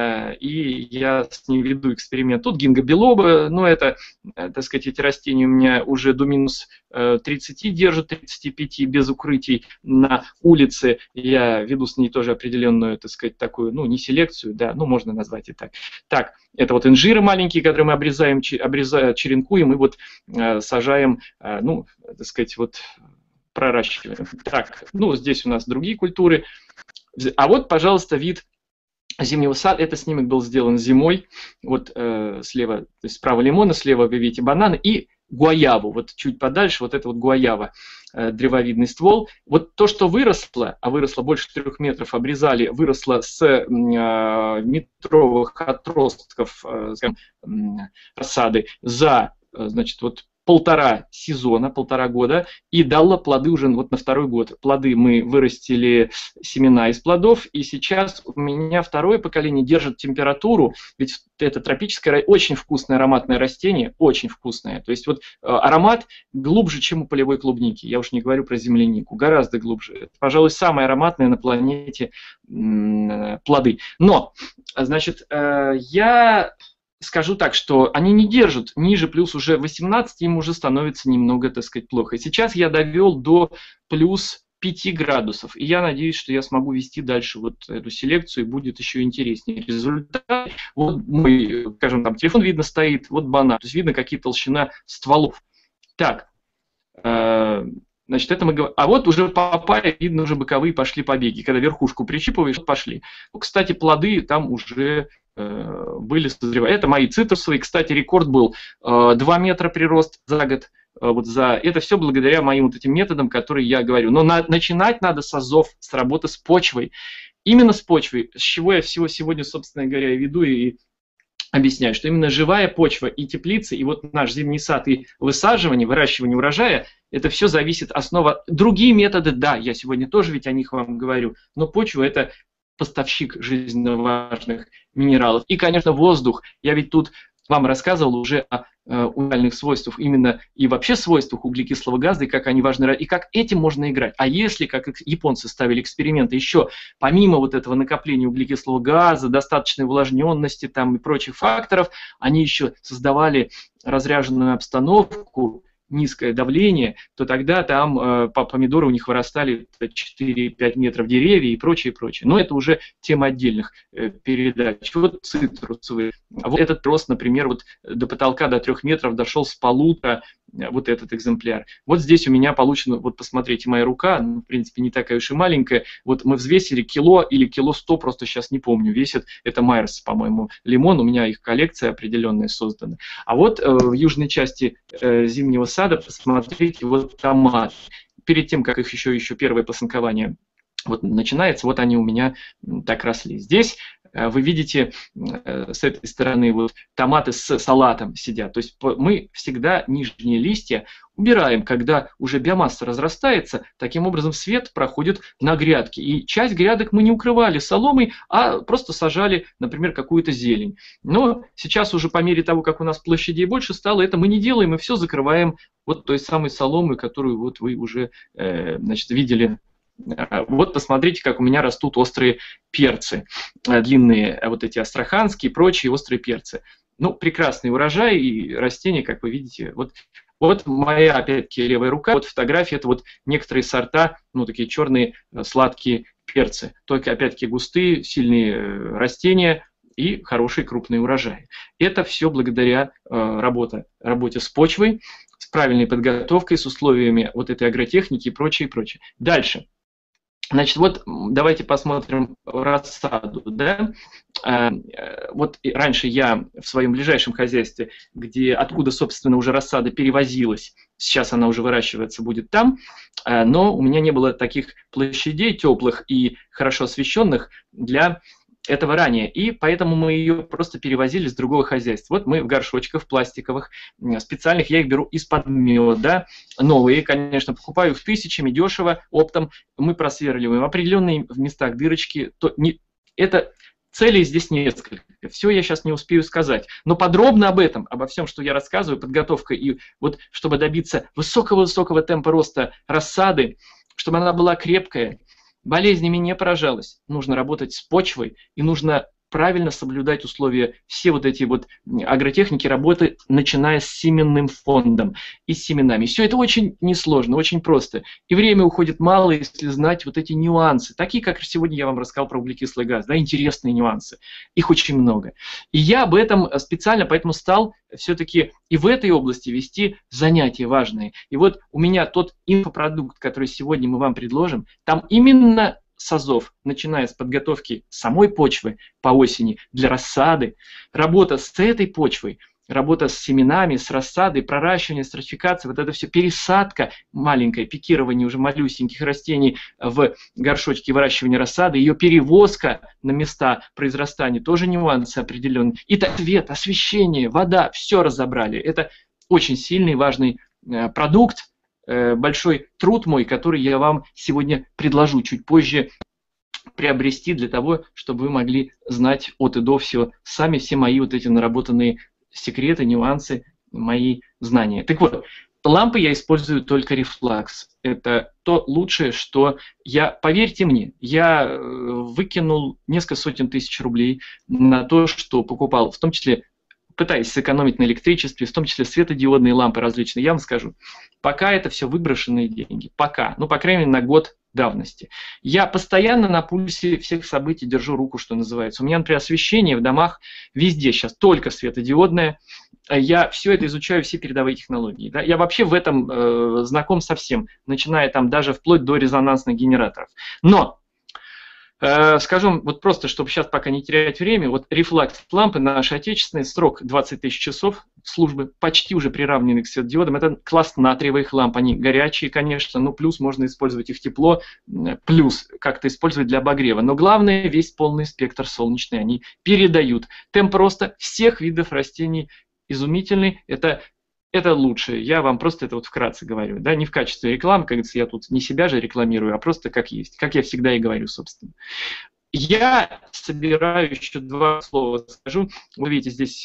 и я с ней веду эксперимент. Тут гинго-билоба, это, так сказать, эти растения у меня уже до минус 30 держат, 35 без укрытий на улице. Я веду с ней тоже определенную, так сказать, такую, не селекцию, да, можно назвать и так. Так, это вот инжиры маленькие, которые мы обрезаем, черенкуем и вот сажаем, так сказать, вот проращиваем. Так, здесь у нас другие культуры. А вот, пожалуйста, вид зимнего сада. Это снимок был сделан зимой. Вот слева, то есть справа лимоны, слева вы видите бананы и гуаяву. Вот чуть подальше вот это вот гуаява, древовидный ствол. Вот то, что выросло, а выросло больше 3 метров, обрезали, выросло с метровых отростков скажем, рассады за, значит, вот полтора сезона, 1,5 года, и дало плоды уже вот на 2-й год. Плоды мы вырастили, семена из плодов, и сейчас у меня 2-е поколение держит температуру, ведь это тропическое, очень вкусное ароматное растение, очень вкусное. То есть вот аромат глубже, чем у полевой клубники, я уж не говорю про землянику, гораздо глубже. Это, пожалуй, самое ароматное на планете плоды. Но, значит, я... скажу так, что они не держат ниже плюс уже 18, им уже становится немного, так сказать, плохо. И сейчас я довел до плюс 5 градусов. И я надеюсь, что я смогу вести дальше вот эту селекцию, и будет еще интереснее результат. Вот мой, скажем, там телефон видно стоит, вот банан. То есть видно, какие толщина стволов. Так, значит, это мы говорим. А вот уже папайя, видно, уже боковые пошли побеги. Когда верхушку прищипываешь, пошли. Ну, кстати, плоды там уже... были созревать. Это мои цитрусовые. Кстати, рекорд был 2 метра прирост за год. Вот это все благодаря моим вот этим методам, которые я говорю. Но начинать надо с азов, с работы с почвой. Именно с почвой, с чего я всего сегодня, собственно говоря, веду и объясняю, что именно живая почва и теплицы, и вот наш зимний сад, и высаживание, выращивание урожая, это все зависит основа. Другие методы, да, я сегодня тоже ведь о них вам говорю, но почва это поставщик жизненно важных минералов. И, конечно, воздух. Я ведь тут вам рассказывал уже о уникальных свойствах, именно и вообще свойствах углекислого газа, и как они важны, и как этим можно играть. А если, как японцы ставили эксперименты, еще помимо вот этого накопления углекислого газа, достаточной увлажненности там, и прочих факторов, они еще создавали разряженную обстановку, низкое давление, то тогда там помидоры у них вырастали 4-5 метров деревья и прочее, прочее. Но это уже тема отдельных передач. Вот цитрусовые. А вот этот рост, например, вот до потолка, до 3 метров дошел с полутора, вот этот экземпляр. Вот здесь у меня получено, вот посмотрите, моя рука, ну, в принципе, не такая уж и маленькая. Вот мы взвесили кило или кило 100, просто сейчас не помню, весит. Это Майерс, по-моему, лимон. У меня их коллекция определенная создана. А вот в южной части зимнего сада, посмотрите, вот томат. Перед тем, как их еще первое посынкование вот начинается, вот они у меня так росли. Здесь вы видите с этой стороны вот томаты с салатом сидят. То есть мы всегда нижние листья убираем, когда уже биомасса разрастается, таким образом свет проходит на грядки. И часть грядок мы не укрывали соломой, а просто сажали, например, какую-то зелень. Но сейчас уже по мере того, как у нас площадей больше стало, это мы не делаем, мы все закрываем вот той самой соломой, которую вот вы уже значит, видели. Вот посмотрите, как у меня растут острые перцы, длинные вот эти астраханские и прочие острые перцы. Ну, прекрасный урожай и растения, как вы видите. Вот моя, опять-таки, левая рука, вот фотография, это вот некоторые сорта, ну, такие черные сладкие перцы. Только, опять-таки, густые, сильные растения и хорошие крупные урожаи. Это все благодаря работе с почвой, с правильной подготовкой, с условиями вот этой агротехники и прочее, и прочее. Дальше. Значит, вот давайте посмотрим рассаду. Да? Вот раньше я в своем ближайшем хозяйстве, откуда, собственно, уже рассада перевозилась, сейчас она уже выращивается будет там, но у меня не было таких площадей теплых и хорошо освещенных для этого ранее, и поэтому мы ее просто перевозили с другого хозяйства. Вот мы в горшочках пластиковых, специальных, я их беру из-под меда, новые, конечно, покупаю их тысячами, дешево, оптом, мы просверливаем определенные в местах дырочки, это целей здесь несколько, все я сейчас не успею сказать, но подробно об этом, обо всем, что я рассказываю, подготовка и вот, чтобы добиться высокого-высокого темпа роста рассады, чтобы она была крепкая, болезнями не поражалась. Нужно работать с почвой и нужно правильно соблюдать условия, все вот эти вот агротехники работы, начиная с семенным фондом и с семенами. Все это очень несложно, очень просто. И время уходит мало, если знать вот эти нюансы. Такие, как сегодня я вам рассказал про углекислый газ, да, интересные нюансы. Их очень много. И я об этом специально поэтому стал все-таки и в этой области вести занятия важные. И вот у меня тот инфопродукт, который сегодня мы вам предложим, там именно с азов, начиная с подготовки самой почвы по осени для рассады, работа с этой почвой, работа с семенами, с рассадой, проращивание, стратификация, вот это все, пересадка маленькая, пикирование уже малюсеньких растений в горшочки, выращивание рассады, ее перевозка на места произрастания, тоже нюансы определенные. И цвет, освещение, вода, все разобрали. Это очень сильный, важный продукт, большой труд мой, который я вам сегодня предложу чуть позже приобрести для того, чтобы вы могли знать от и до все сами, все мои вот эти наработанные секреты, нюансы, мои знания. Так вот, лампы я использую только рефлакс. Это то лучшее, что я, поверьте мне, я выкинул несколько сотен тысяч рублей на то, что покупал, в том числе пытаясь сэкономить на электричестве, в том числе светодиодные лампы различные. Я вам скажу, пока это все выброшенные деньги. Пока. Ну, по крайней мере, на год давности. Я постоянно на пульсе всех событий держу руку, что называется. У меня, например, освещение в домах везде сейчас только светодиодное. Я все это изучаю, все передовые технологии. Да? Я вообще в этом знаком со всем, начиная там даже вплоть до резонансных генераторов. Но скажу, вот просто, чтобы сейчас пока не терять время, вот рефлакс лампы наши отечественные, срок 20 тысяч часов службы, почти уже приравнены к светодиодам. Это класс натриевых ламп, они горячие, конечно, но плюс можно использовать их тепло, плюс как-то использовать для обогрева. Но главное, весь полный спектр солнечный они передают. Темп роста всех видов растений изумительный, это лучше. Я вам просто это вот вкратце говорю. Да? Не в качестве рекламы, как говорится, я тут не себя же рекламирую, а просто как есть. Как я всегда и говорю, собственно. Я собираю еще два слова скажу. Вы видите здесь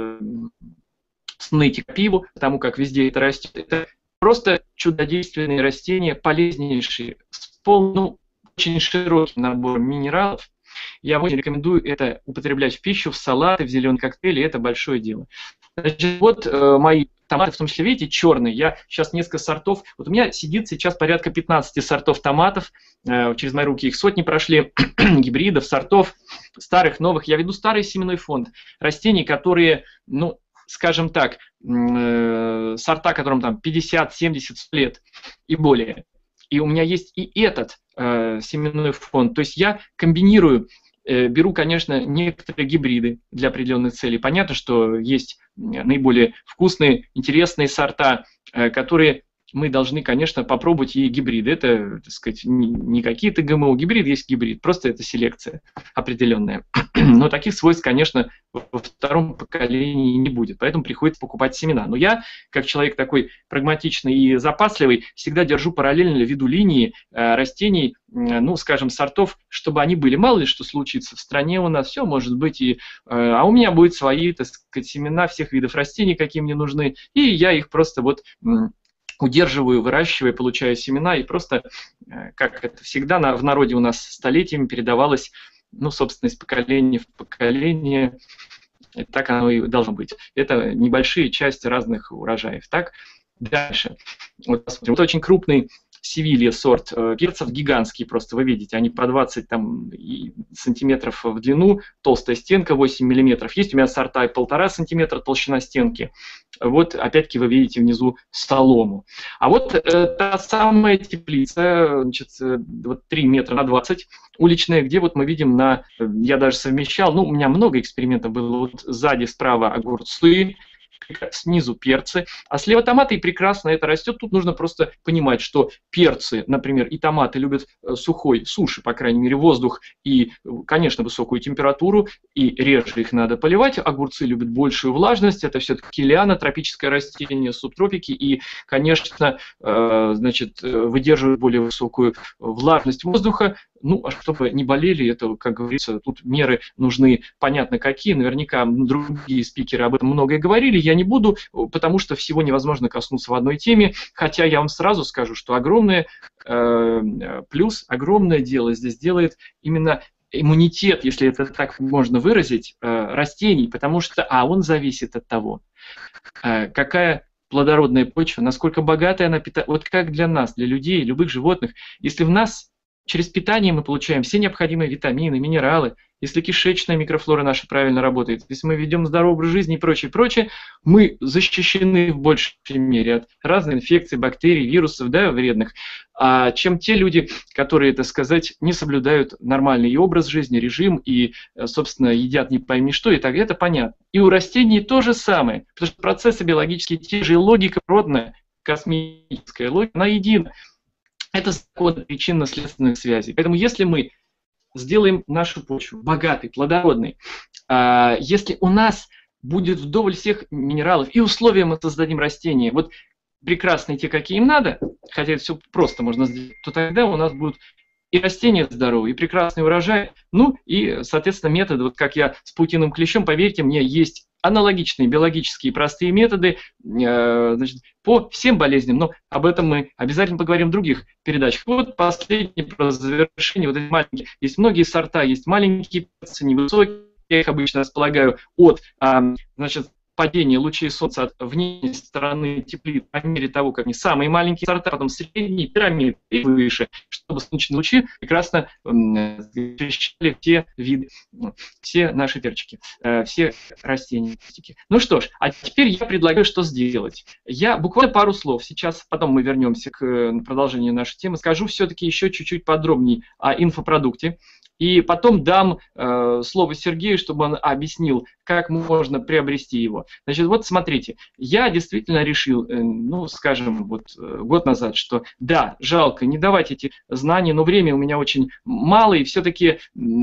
сныти пиву, потому как везде это растет. Это просто чудодейственные растения, полезнейшие, с полным, очень широким набором минералов. Я очень рекомендую это употреблять в пищу, в салаты, в зеленые коктейли. Это большое дело. Значит, вот мои томаты, в том числе, видите, черные. Я сейчас несколько сортов. Вот у меня сидит сейчас порядка 15 сортов томатов. Через мои руки их сотни прошли. Гибридов, сортов, старых, новых. Я веду старый семенной фонд растений, которые, ну, скажем так, сорта, которым там 50, 70 лет и более. И у меня есть и этот семенной фонд. То есть я комбинирую, беру, конечно, некоторые гибриды для определенных целей. Понятно, что есть наиболее вкусные, интересные сорта, которые мы должны, конечно, попробовать и гибриды. Это, так сказать, не какие-то ГМО, гибрид есть гибрид, просто это селекция определенная. Но таких свойств, конечно, во втором поколении не будет, поэтому приходится покупать семена. Но я, как человек такой прагматичный и запасливый, всегда держу параллельно, веду линии растений, ну, скажем, сортов, чтобы они были. Мало ли что случится в стране у нас, все может быть, а у меня будут свои, так сказать, семена всех видов растений, какие мне нужны, и я их просто вот удерживаю, выращиваю, получаю семена, и просто, как это всегда в народе у нас столетиями передавалось, ну, собственно, из поколения в поколение, и так оно и должно быть. Это небольшие части разных урожаев. Так, дальше. Вот, посмотрим. Вот очень крупный Севилья сорт перцев, гигантский просто, вы видите, они по 20 там, сантиметров в длину, толстая стенка 8 миллиметров. Есть у меня сорта 1,5 сантиметра толщина стенки. Вот опять-таки вы видите внизу солому. А вот та самая теплица, значит, вот 3 метра на 20, уличная, где вот мы видим я даже совмещал, ну, у меня много экспериментов было, вот сзади справа огурцы, снизу перцы, а слева томаты, и прекрасно это растет. Тут нужно просто понимать, что перцы, например, и томаты любят суши, по крайней мере, воздух и, конечно, высокую температуру, и реже их надо поливать. Огурцы любят большую влажность, это все-таки лиана, тропическое растение, субтропики, и, конечно, значит, выдерживают более высокую влажность воздуха. Ну, а чтобы не болели, это, как говорится, тут меры нужны, понятно какие, наверняка другие спикеры об этом многое говорили, я не буду, потому что всего невозможно коснуться в одной теме, хотя я вам сразу скажу, что огромное плюс, огромное дело здесь делает именно иммунитет, если это так можно выразить, растений, потому что, он зависит от того, какая плодородная почва, насколько богатая она питает, вот как для нас, для людей, любых животных, если в нас через питание мы получаем все необходимые витамины, минералы. Если кишечная микрофлора наша правильно работает, если мы ведем здоровый образ жизни и прочее, прочее, мы защищены в большей мере от разных инфекций, бактерий, вирусов, да, вредных, чем те люди, которые, так сказать, не соблюдают нормальный и образ жизни, режим и, собственно, едят не пойми что, и так это понятно. И у растений то же самое, потому что процессы биологические те же, и логика природная, космическая логика, она едина. Это закон причинно-следственных связей. Поэтому если мы сделаем нашу почву богатой, плодородной, если у нас будет вдоволь всех минералов и условия мы создадим растения, вот прекрасные те, какие им надо, хотя это все просто можно сделать, то тогда у нас будут и растения здоровые, и прекрасный урожай, ну и, соответственно, методы, вот как я с паутиным клещом, поверьте мне, есть аналогичные биологические простые методы, значит, по всем болезням, но об этом мы обязательно поговорим в других передачах. Вот последнее про завершение, вот эти маленькие, есть многие сорта, есть маленькие, невысокие, я их обычно располагаю от, значит, падения лучей солнца от внешней стороны теплит по мере того, как они самые маленькие сорта, потом средние, пирамиды и выше, чтобы солнечные лучи прекрасно освещали все виды, все наши перчики, все растения. Ну что ж, а теперь я предлагаю, что сделать. Я буквально пару слов сейчас, потом мы вернемся к продолжению нашей темы, скажу все-таки еще чуть-чуть подробнее о инфопродукте. И потом дам слово Сергею, чтобы он объяснил, как можно приобрести его. Значит, вот смотрите, я действительно решил, ну, скажем, вот год назад, что да, жалко не давать эти знания, но время у меня очень мало, и все-таки,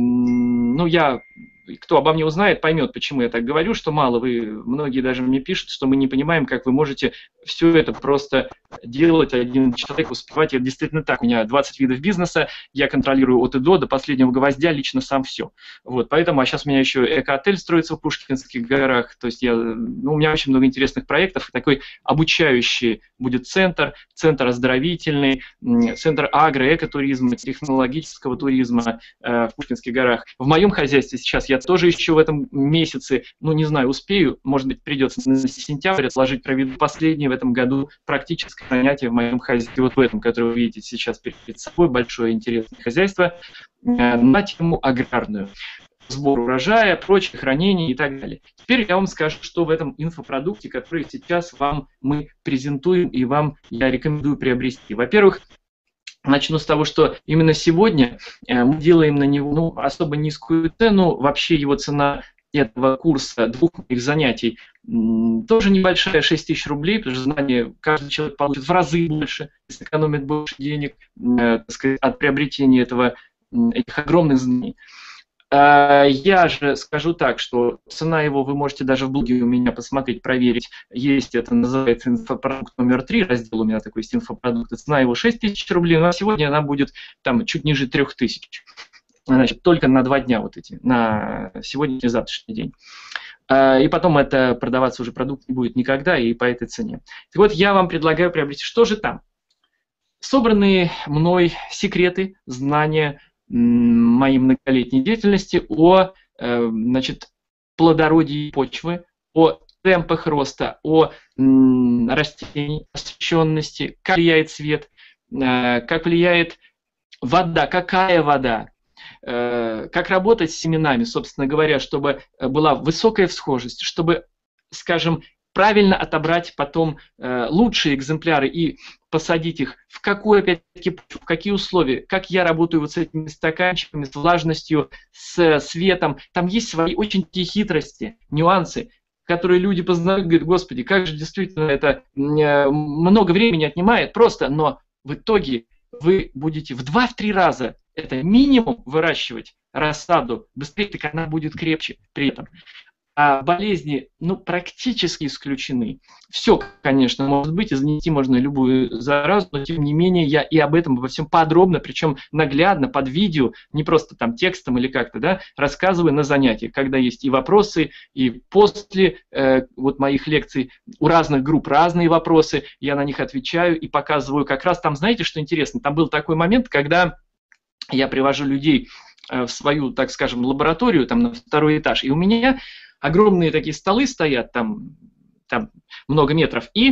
ну, кто обо мне узнает, поймет, почему я так говорю, что мало. Многие даже мне пишут, что мы не понимаем, как вы можете все это просто делать, один человек успевать. Это действительно так. У меня 20 видов бизнеса, я контролирую от и до последнего гвоздя, лично сам все. Вот, поэтому, а сейчас у меня еще эко-отель строится в Пушкинских горах, то есть у меня очень много интересных проектов, такой обучающий будет центр оздоровительный, центр агро-экотуризма, технологического туризма в Пушкинских горах. В моем хозяйстве сейчас я тоже еще в этом месяце, ну не знаю, успею, может быть придется на сентябрь отложить, проведу последнее в этом году практическое занятие в моем хозяйстве, вот в этом, которое вы видите сейчас перед собой, большое интересное хозяйство, на тему аграрную. Сбор урожая, прочее, хранение и так далее. Теперь я вам скажу, что в этом инфопродукте, который сейчас вам мы презентуем и вам я рекомендую приобрести. Во-первых, начну с того, что именно сегодня мы делаем на него особо низкую цену. Вообще его цена этого курса, 2 моих занятий, тоже небольшая, 6 тысяч рублей, потому что знания каждый человек получит в разы больше, сэкономит больше денег, так сказать, от приобретения этих огромных знаний. Я же скажу так, что цена его вы можете даже в блоге у меня посмотреть, проверить. Есть, это называется инфопродукт номер 3, раздел у меня такой есть инфопродукт. Цена его 6 тысяч рублей, но сегодня она будет там чуть ниже 3 тысяч. Значит, только на 2 дня вот эти, на сегодня и завтрашний день. И потом это продаваться уже продукт не будет никогда и по этой цене. Так вот, я вам предлагаю приобрести. Что же там? Собранные мной секреты, знания моей многолетней деятельности о, значит, плодородии почвы, о темпах роста, о растений, освещенности, как влияет свет, как влияет вода, какая вода, как работать с семенами, собственно говоря, чтобы была высокая всхожесть, чтобы, скажем, правильно отобрать потом лучшие экземпляры и посадить их в какую, опять-таки, в какие условия, как я работаю вот с этими стаканчиками, с влажностью, с светом. Там есть свои очень такие хитрости, нюансы, которые люди познают, говорят, господи, как же действительно это много времени отнимает, просто, но в итоге вы будете в 2-3 раза это минимум выращивать рассаду, быстрее, так она будет крепче при этом. А болезни, практически исключены. Все, конечно, может быть, занести можно любую заразу, но тем не менее я и об этом обо всем подробно, причем наглядно, под видео, не просто там текстом или как-то, да, рассказываю на занятиях, когда есть и вопросы, и после вот моих лекций у разных групп разные вопросы, я на них отвечаю и показываю как раз там, знаете, что интересно, там был такой момент, когда я привожу людей в свою, так скажем, лабораторию, там на 2-й этаж, и у меня огромные такие столы стоят, там много метров, и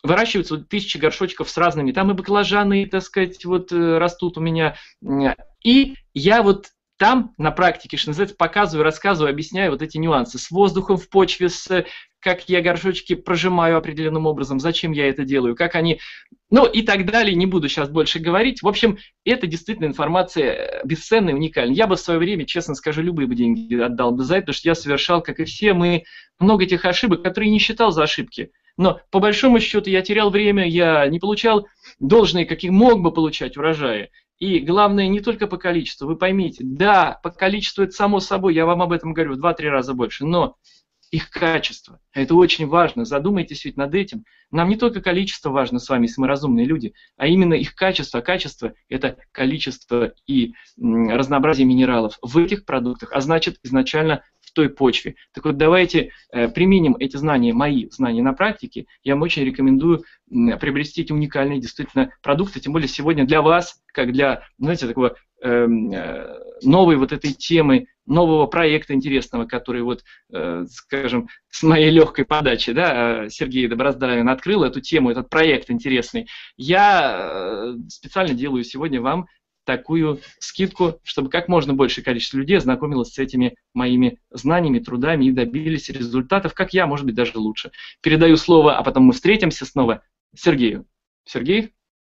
выращиваются вот 1000 горшочков с разными, там и баклажаны, так сказать, вот растут у меня. И я вот там на практике, что называется, показываю, рассказываю, объясняю вот эти нюансы с воздухом в почве, как я горшочки прожимаю определенным образом, зачем я это делаю, как они, ну и так далее, не буду сейчас больше говорить. В общем, это действительно информация бесценная, уникальная. Я бы в свое время, честно скажу, любые бы деньги отдал бы за это, потому что я совершал, как и все мы, много этих ошибок, которые не считал за ошибки. Но по большому счету я терял время, я не получал должные, какие мог бы получать урожаи. И главное, не только по количеству, вы поймите, да, по количеству это само собой, я вам об этом говорю в 2-3 раза больше, но их качество, это очень важно, задумайтесь ведь над этим. Нам не только количество важно с вами, если мы разумные люди, а именно их качество. А качество – это количество и разнообразие минералов в этих продуктах, а значит изначально в той почве. Так вот, давайте применим эти знания, мои знания на практике. Я вам очень рекомендую приобрести эти уникальные действительно продукты, тем более сегодня для вас, как для, знаете, такого новой вот этой темы, нового проекта интересного, который вот, скажем, с моей легкой подачи, да, Сергей Доброздравин открыл эту тему, этот проект интересный. Я специально делаю сегодня вам такую скидку, чтобы как можно большее количество людей ознакомилось с этими моими знаниями, трудами и добились результатов, как я, может быть, даже лучше. Передаю слово, а потом мы встретимся снова Сергею. Сергей?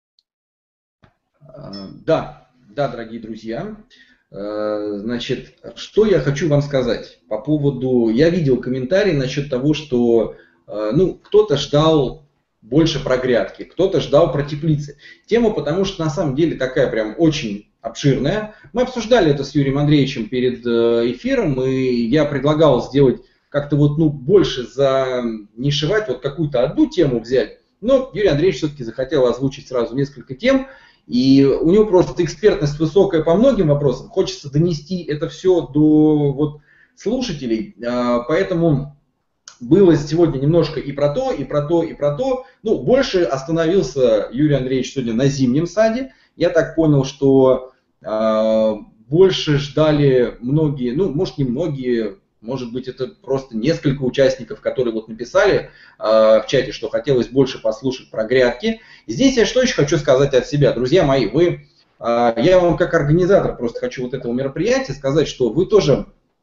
Да, дорогие друзья. Значит, что я хочу вам сказать по поводу... Я видел комментарий насчет того, что кто-то ждал больше про грядки, кто-то ждал про теплицы. Тема, потому что на самом деле такая прям очень обширная. Мы обсуждали это с Юрием Андреевичем перед эфиром, и я предлагал сделать как-то вот больше занишевать, вот какую-то одну тему взять. Но Юрий Андреевич все-таки захотел озвучить сразу несколько тем. И у него просто экспертность высокая по многим вопросам. Хочется донести это все до слушателей. Поэтому было сегодня немножко и про то, и про то, и про то. Больше остановился Юрий Андреевич сегодня на зимнем саде. Я так понял, что больше ждали многие, может не многие, может быть это просто несколько участников, которые написали в чате, что хотелось больше послушать про грядки. И здесь я что еще хочу сказать от себя. Друзья мои, я вам как организатор просто хочу этого мероприятия сказать, что вы тоже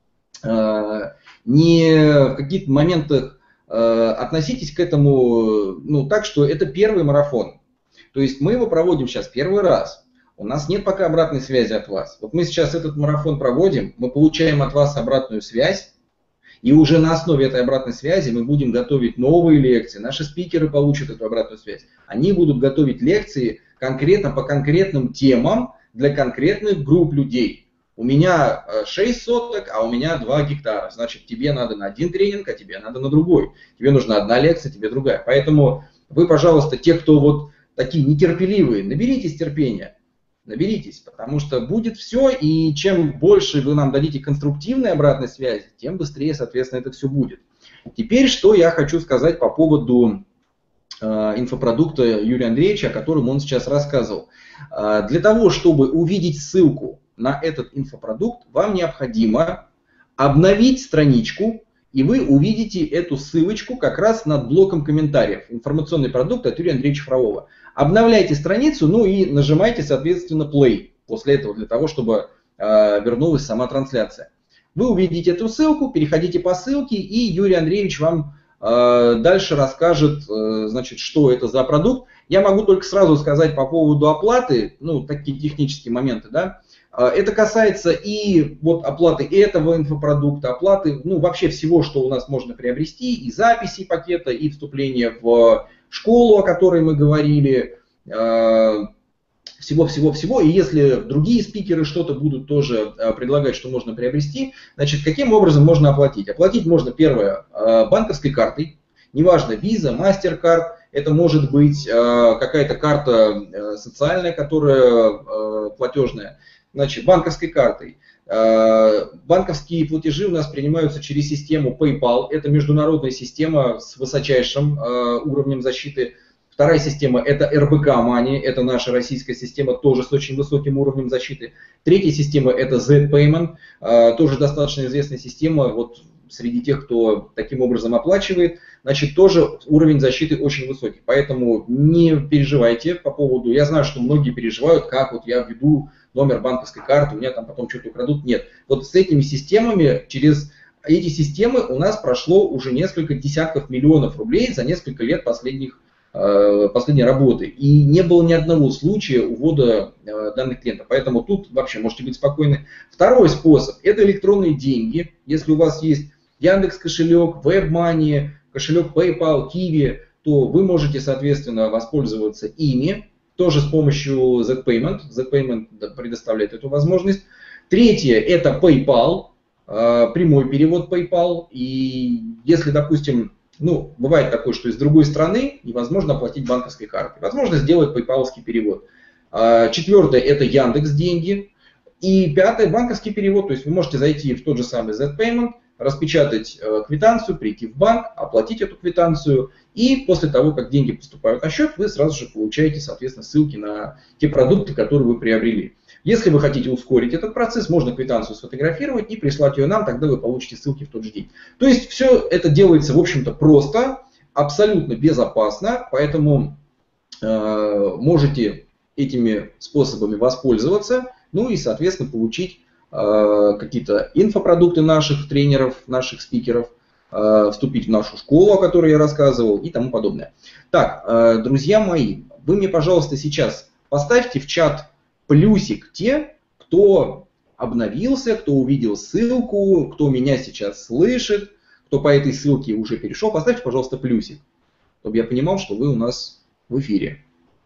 не в каких-то моментах относитесь к этому так, что это первый марафон. То есть мы его проводим сейчас первый раз. У нас нет пока обратной связи от вас. Вот мы сейчас этот марафон проводим, мы получаем от вас обратную связь, и уже на основе этой обратной связи мы будем готовить новые лекции. Наши спикеры получат эту обратную связь. Они будут готовить лекции конкретно по конкретным темам для конкретных групп людей. У меня 6 соток, а у меня 2 гектара. Значит, тебе надо на один тренинг, а тебе надо на другой. Тебе нужна одна лекция, тебе другая. Поэтому вы, пожалуйста, те, кто такие нетерпеливые, наберитесь терпения. Наберитесь, потому что будет все, и чем больше вы нам дадите конструктивной обратной связи, тем быстрее, соответственно, это все будет. Теперь, что я хочу сказать по поводу инфопродукта Юрия Андреевича, о котором он сейчас рассказывал. Для того, чтобы увидеть ссылку на этот инфопродукт, вам необходимо обновить страничку, и вы увидите эту ссылочку как раз над блоком комментариев. Информационный продукт от Юрия Андреевича Фролова. Обновляйте страницу, и нажимайте, соответственно, play после этого, для того, чтобы вернулась сама трансляция. Вы увидите эту ссылку, переходите по ссылке, и Юрий Андреевич вам дальше расскажет, значит, что это за продукт. Я могу только сразу сказать по поводу оплаты, такие технические моменты, да. Это касается и оплаты этого инфопродукта, оплаты, вообще всего, что у нас можно приобрести, и записи пакета, и вступление в школу, о которой мы говорили, всего-всего-всего. И если другие спикеры что-то будут тоже предлагать, что можно приобрести, значит, каким образом можно оплатить? Оплатить можно, первое, банковской картой, неважно, Visa, MasterCard, это может быть какая-то карта социальная, которая платежная, значит, банковской картой. Банковские платежи у нас принимаются через систему PayPal. Это международная система с высочайшим уровнем защиты. Вторая система это РБК Money. Это наша российская система, тоже с очень высоким уровнем защиты. Третья система это Z-Payment. Тоже достаточно известная система. среди тех, кто таким образом оплачивает, значит, тоже уровень защиты очень высокий. Поэтому не переживайте по поводу, я знаю, что многие переживают, как вот я введу номер банковской карты, у меня там потом что-то украдут. Нет, вот с этими системами, через эти системы у нас прошло уже несколько десятков миллионов рублей за несколько лет последней работы. И не было ни одного случая увода данных клиентов. Поэтому тут вообще можете быть спокойны. Второй способ – это электронные деньги. Если у вас есть Яндекс кошелек, WebMoney, кошелек PayPal, Kiwi, то вы можете, соответственно, воспользоваться ими. Тоже с помощью Z-Payment. Z-Payment предоставляет эту возможность. Третье – это PayPal. Прямой перевод PayPal. И если, допустим, бывает такое, что из другой страны невозможно оплатить банковской картой. Возможно сделать PayPal-ский перевод. Четвертое – это Яндекс деньги. И пятое – банковский перевод. То есть вы можете зайти в тот же самый Z-Payment, распечатать квитанцию, прийти в банк, оплатить эту квитанцию. И после того, как деньги поступают на счет, вы сразу же получаете, соответственно, ссылки на те продукты, которые вы приобрели. Если вы хотите ускорить этот процесс, можно квитанцию сфотографировать и прислать ее нам, тогда вы получите ссылки в тот же день. То есть все это делается, в общем-то, просто, абсолютно безопасно, поэтому можете этими способами воспользоваться, и, соответственно, получить какие-то инфопродукты наших тренеров, наших спикеров, вступить в нашу школу, о которой я рассказывал, и тому подобное. Так, друзья мои, вы мне, пожалуйста, сейчас поставьте в чат плюсик те, кто обновился, кто увидел ссылку, кто меня сейчас слышит, кто по этой ссылке уже перешел. Поставьте, пожалуйста, плюсик, чтобы я понимал, что вы у нас в эфире.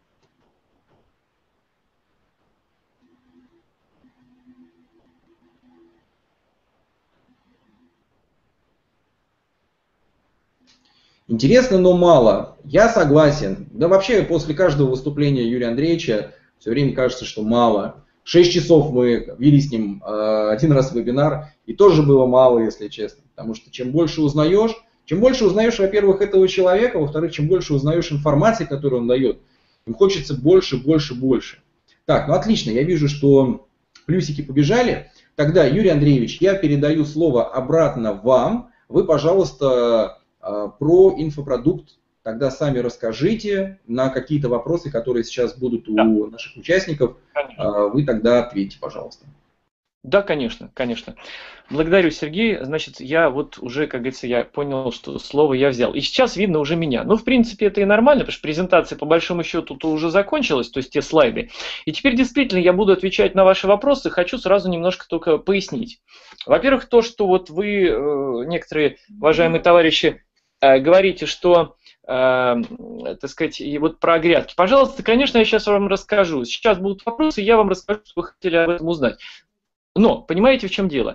Интересно, но мало. Я согласен. Да вообще после каждого выступления Юрия Андреевича все время кажется, что мало. 6 часов мы вели с ним один раз вебинар, и тоже было мало, если честно. Потому что чем больше узнаешь, во-первых, этого человека, во-вторых, чем больше узнаешь информации, которую он дает, им хочется больше, больше, больше. Так, отлично, я вижу, что плюсики побежали. Тогда, Юрий Андреевич, я передаю слово обратно вам. Вы, пожалуйста, про инфопродукт тогда сами расскажите на какие-то вопросы, которые сейчас будут у наших участников. Конечно. Вы тогда ответьте, пожалуйста. Да, конечно, конечно. Благодарю, Сергей. Значит, я вот уже, как говорится, я понял, что слово я взял. И сейчас видно уже меня. В принципе, это и нормально, потому что презентация, по большому счету, уже закончилась, то есть те слайды. И теперь действительно я буду отвечать на ваши вопросы. Хочу сразу немножко только пояснить. Во-первых, то, что вот вы, некоторые уважаемые товарищи, говорите, что, так сказать, и вот про грядки. Пожалуйста, конечно, я сейчас вам расскажу. Сейчас будут вопросы, я вам расскажу, что вы хотели об этом узнать. Но, понимаете, в чем дело?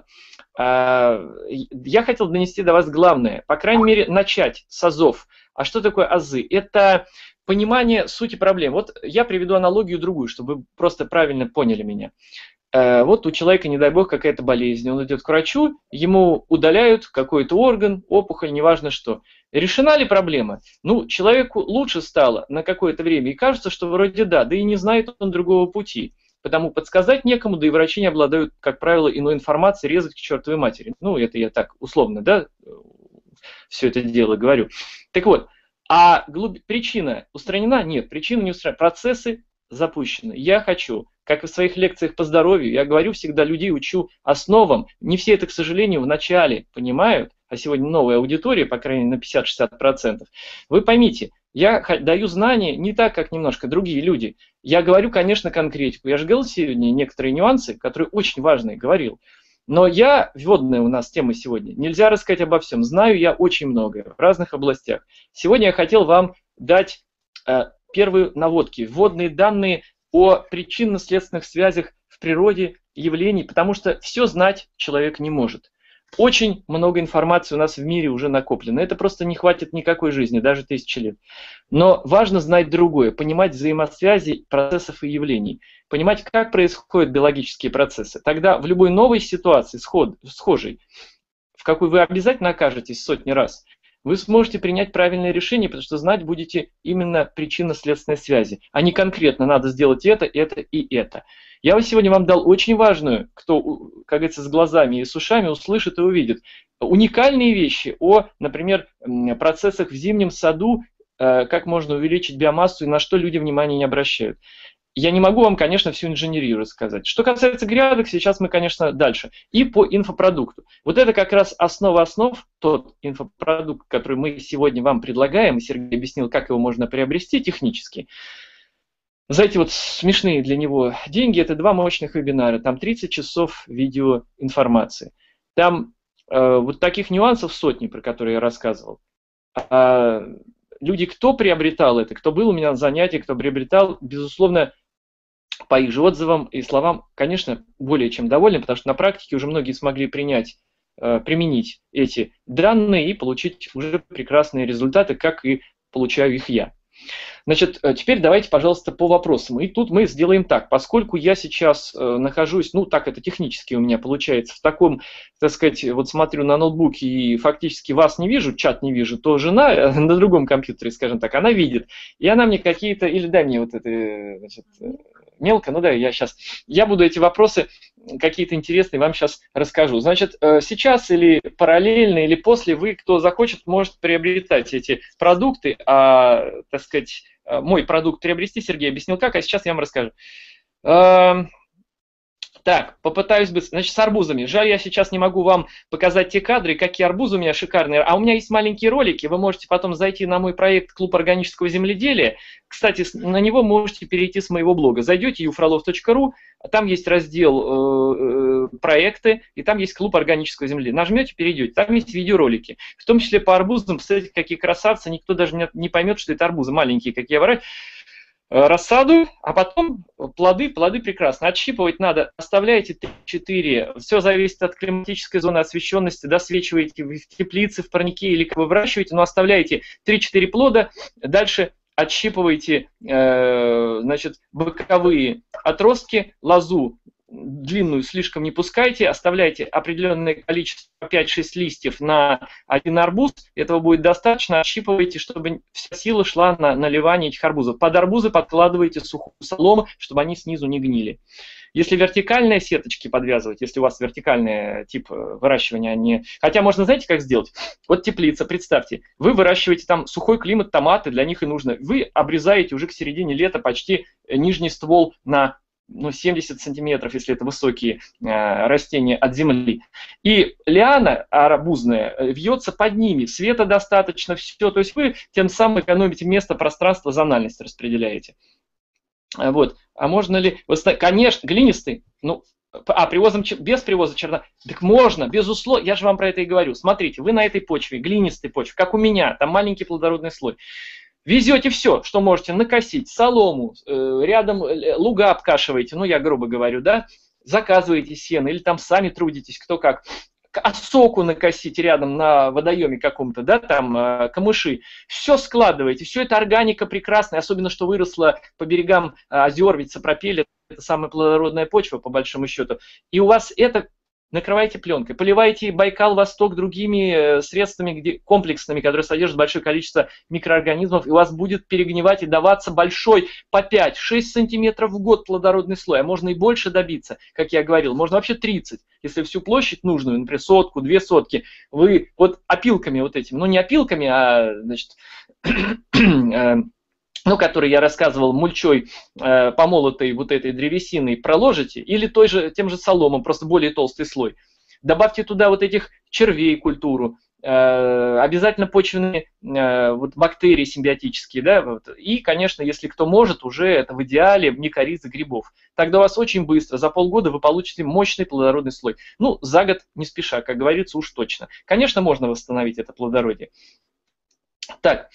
Я хотел донести до вас главное, по крайней мере, начать с азов. А что такое азы? Это понимание сути проблем. Вот я приведу аналогию другую, чтобы вы просто правильно поняли меня. Вот у человека, не дай бог, какая-то болезнь, он идет к врачу, ему удаляют какой-то орган, опухоль, неважно что. Решена ли проблема? Человеку лучше стало на какое-то время, и кажется, что вроде да и не знает он другого пути. Потому подсказать некому, да и врачи не обладают, как правило, иной информацией, резать к чертовой матери. Это я так условно, все это дело говорю. Так вот, причина устранена? Нет, причина не устранена. Процессы запущены. Я хочу, как и в своих лекциях по здоровью, я говорю всегда, людей учу основам. Не все это, к сожалению, в начале понимают, а сегодня новая аудитория, по крайней мере, на 50-60%. Вы поймите, я даю знания не так, как немножко другие люди. Я говорю, конечно, конкретику. Я же говорил сегодня некоторые нюансы, которые очень важные, говорил. Но вводная у нас тема сегодня, нельзя рассказать обо всем. Знаю я очень многое в разных областях. Сегодня я хотел вам дать первые наводки, вводные данные о причинно-следственных связях в природе явлений, потому что все знать человек не может. Очень много информации у нас в мире уже накоплено. Это просто не хватит никакой жизни, даже 1000 лет. Но важно знать другое, понимать взаимосвязи процессов и явлений, понимать, как происходят биологические процессы. Тогда в любой новой ситуации, схожей, в какой вы обязательно окажетесь сотни раз, вы сможете принять правильное решение, потому что знать будете именно причинно-следственной связи, а не конкретно надо сделать это и это. Я сегодня вам дал очень важную, кто, как говорится, с глазами и с ушами услышит и увидит, уникальные вещи о, например, процессах в зимнем саду, как можно увеличить биомассу и на что люди внимания не обращают. Я не могу вам, конечно, всю инженерию рассказать. Что касается грядок, сейчас мы, конечно, дальше. И по инфопродукту. Вот это как раз основа основ, тот инфопродукт, который мы сегодня вам предлагаем, и Сергей объяснил, как его можно приобрести технически. За эти вот смешные для него деньги, это 2 мощных вебинара, там 30 часов видеоинформации. Там вот таких нюансов сотни, про которые я рассказывал. Люди, кто приобретал это, кто был у меня на занятии, кто приобретал, безусловно, по их же отзывам и словам, конечно, более чем довольны, потому что на практике уже многие смогли применить эти данные и получить уже прекрасные результаты, как и получаю их я. Значит, теперь давайте, пожалуйста, по вопросам. И тут мы сделаем так, поскольку я сейчас нахожусь, ну так это технически у меня получается, в таком, так сказать, вот смотрю на ноутбуке и фактически вас не вижу, чат не вижу, то жена на другом компьютере, скажем так, она видит, и она мне какие-то, или дай мне вот это, значит, мелко, ну да, я буду эти вопросы какие-то интересные вам сейчас расскажу. Значит, сейчас или параллельно, или после вы, кто захочет, может приобретать эти продукты, так сказать, мой продукт приобрести, Сергей объяснил как, а сейчас я вам расскажу. Так, попытаюсь быстро. Значит, с арбузами. Жаль, я сейчас не могу вам показать те кадры, какие арбузы у меня шикарные. А у меня есть маленькие ролики, вы можете потом зайти на мой проект «Клуб органического земледелия». Кстати, на него можете перейти с моего блога. Зайдете ufrolov.ru, там есть раздел «Проекты», и там есть «Клуб органического земледелия». Нажмете, перейдете, там есть видеоролики. В том числе по арбузам, посмотрите, какие красавцы, никто даже не поймет, что это арбузы маленькие, какие я выращиваю. Рассаду, а потом плоды прекрасно. Отщипывать надо, оставляете 3-4, все зависит от климатической зоны освещенности, досвечиваете в теплице, в парнике или как вы выращиваете, но оставляете 3-4 плода, дальше отщипываете, значит, боковые отростки, лозу длинную слишком не пускайте, оставляйте определенное количество, 5-6 листьев на один арбуз, этого будет достаточно, отщипывайте, чтобы вся сила шла на наливание этих арбузов. Под арбузы подкладывайте сухую солому, чтобы они снизу не гнили. Если вертикальные сеточки подвязывать, если у вас вертикальный тип выращивания, а не... Хотя можно, знаете, как сделать? Вот теплица, представьте, вы выращиваете там сухой климат, томаты, для них и нужно. Вы обрезаете уже к середине лета почти нижний ствол на 70 сантиметров, если это высокие растения от земли. И лиана арбузная вьется под ними, света достаточно, все. То есть вы тем самым экономите место, пространство, зональность распределяете. Вот. А можно ли... Конечно, глинистый, без привоза черна. Так можно, безусловно, я же вам про это и говорю. Смотрите, вы на этой почве, глинистой почве, как у меня, там маленький плодородный слой. Везете все, что можете накосить, солому, рядом луга обкашиваете, я грубо говорю, да, заказываете сено или там сами трудитесь, кто как. Осоку накосить рядом на водоеме каком-то, да, там камыши. Все складываете, все это органика прекрасная, особенно что выросла по берегам озер, ведь сапропель – это самая плодородная почва, по большому счету. И у вас это... Накрывайте пленкой, поливайте Байкал-Восток другими средствами комплексными, которые содержат большое количество микроорганизмов, и у вас будет перегнивать и даваться большой по 5-6 сантиметров в год плодородный слой, а можно и больше добиться, как я говорил, можно вообще 30, если всю площадь нужную, например, 100-2 сотки, вы вот опилками вот этим, не опилками, а, значит, который я рассказывал, мульчой помолотой вот этой древесиной проложите, или тем же соломом, просто более толстый слой. Добавьте туда вот этих червей культуру, обязательно почвенные бактерии симбиотические, да, и, конечно, если кто может, уже это в идеале микориза грибов. Тогда у вас очень быстро, за полгода вы получите мощный плодородный слой. За год не спеша, как говорится, уж точно. Конечно, можно восстановить это плодородие. Так,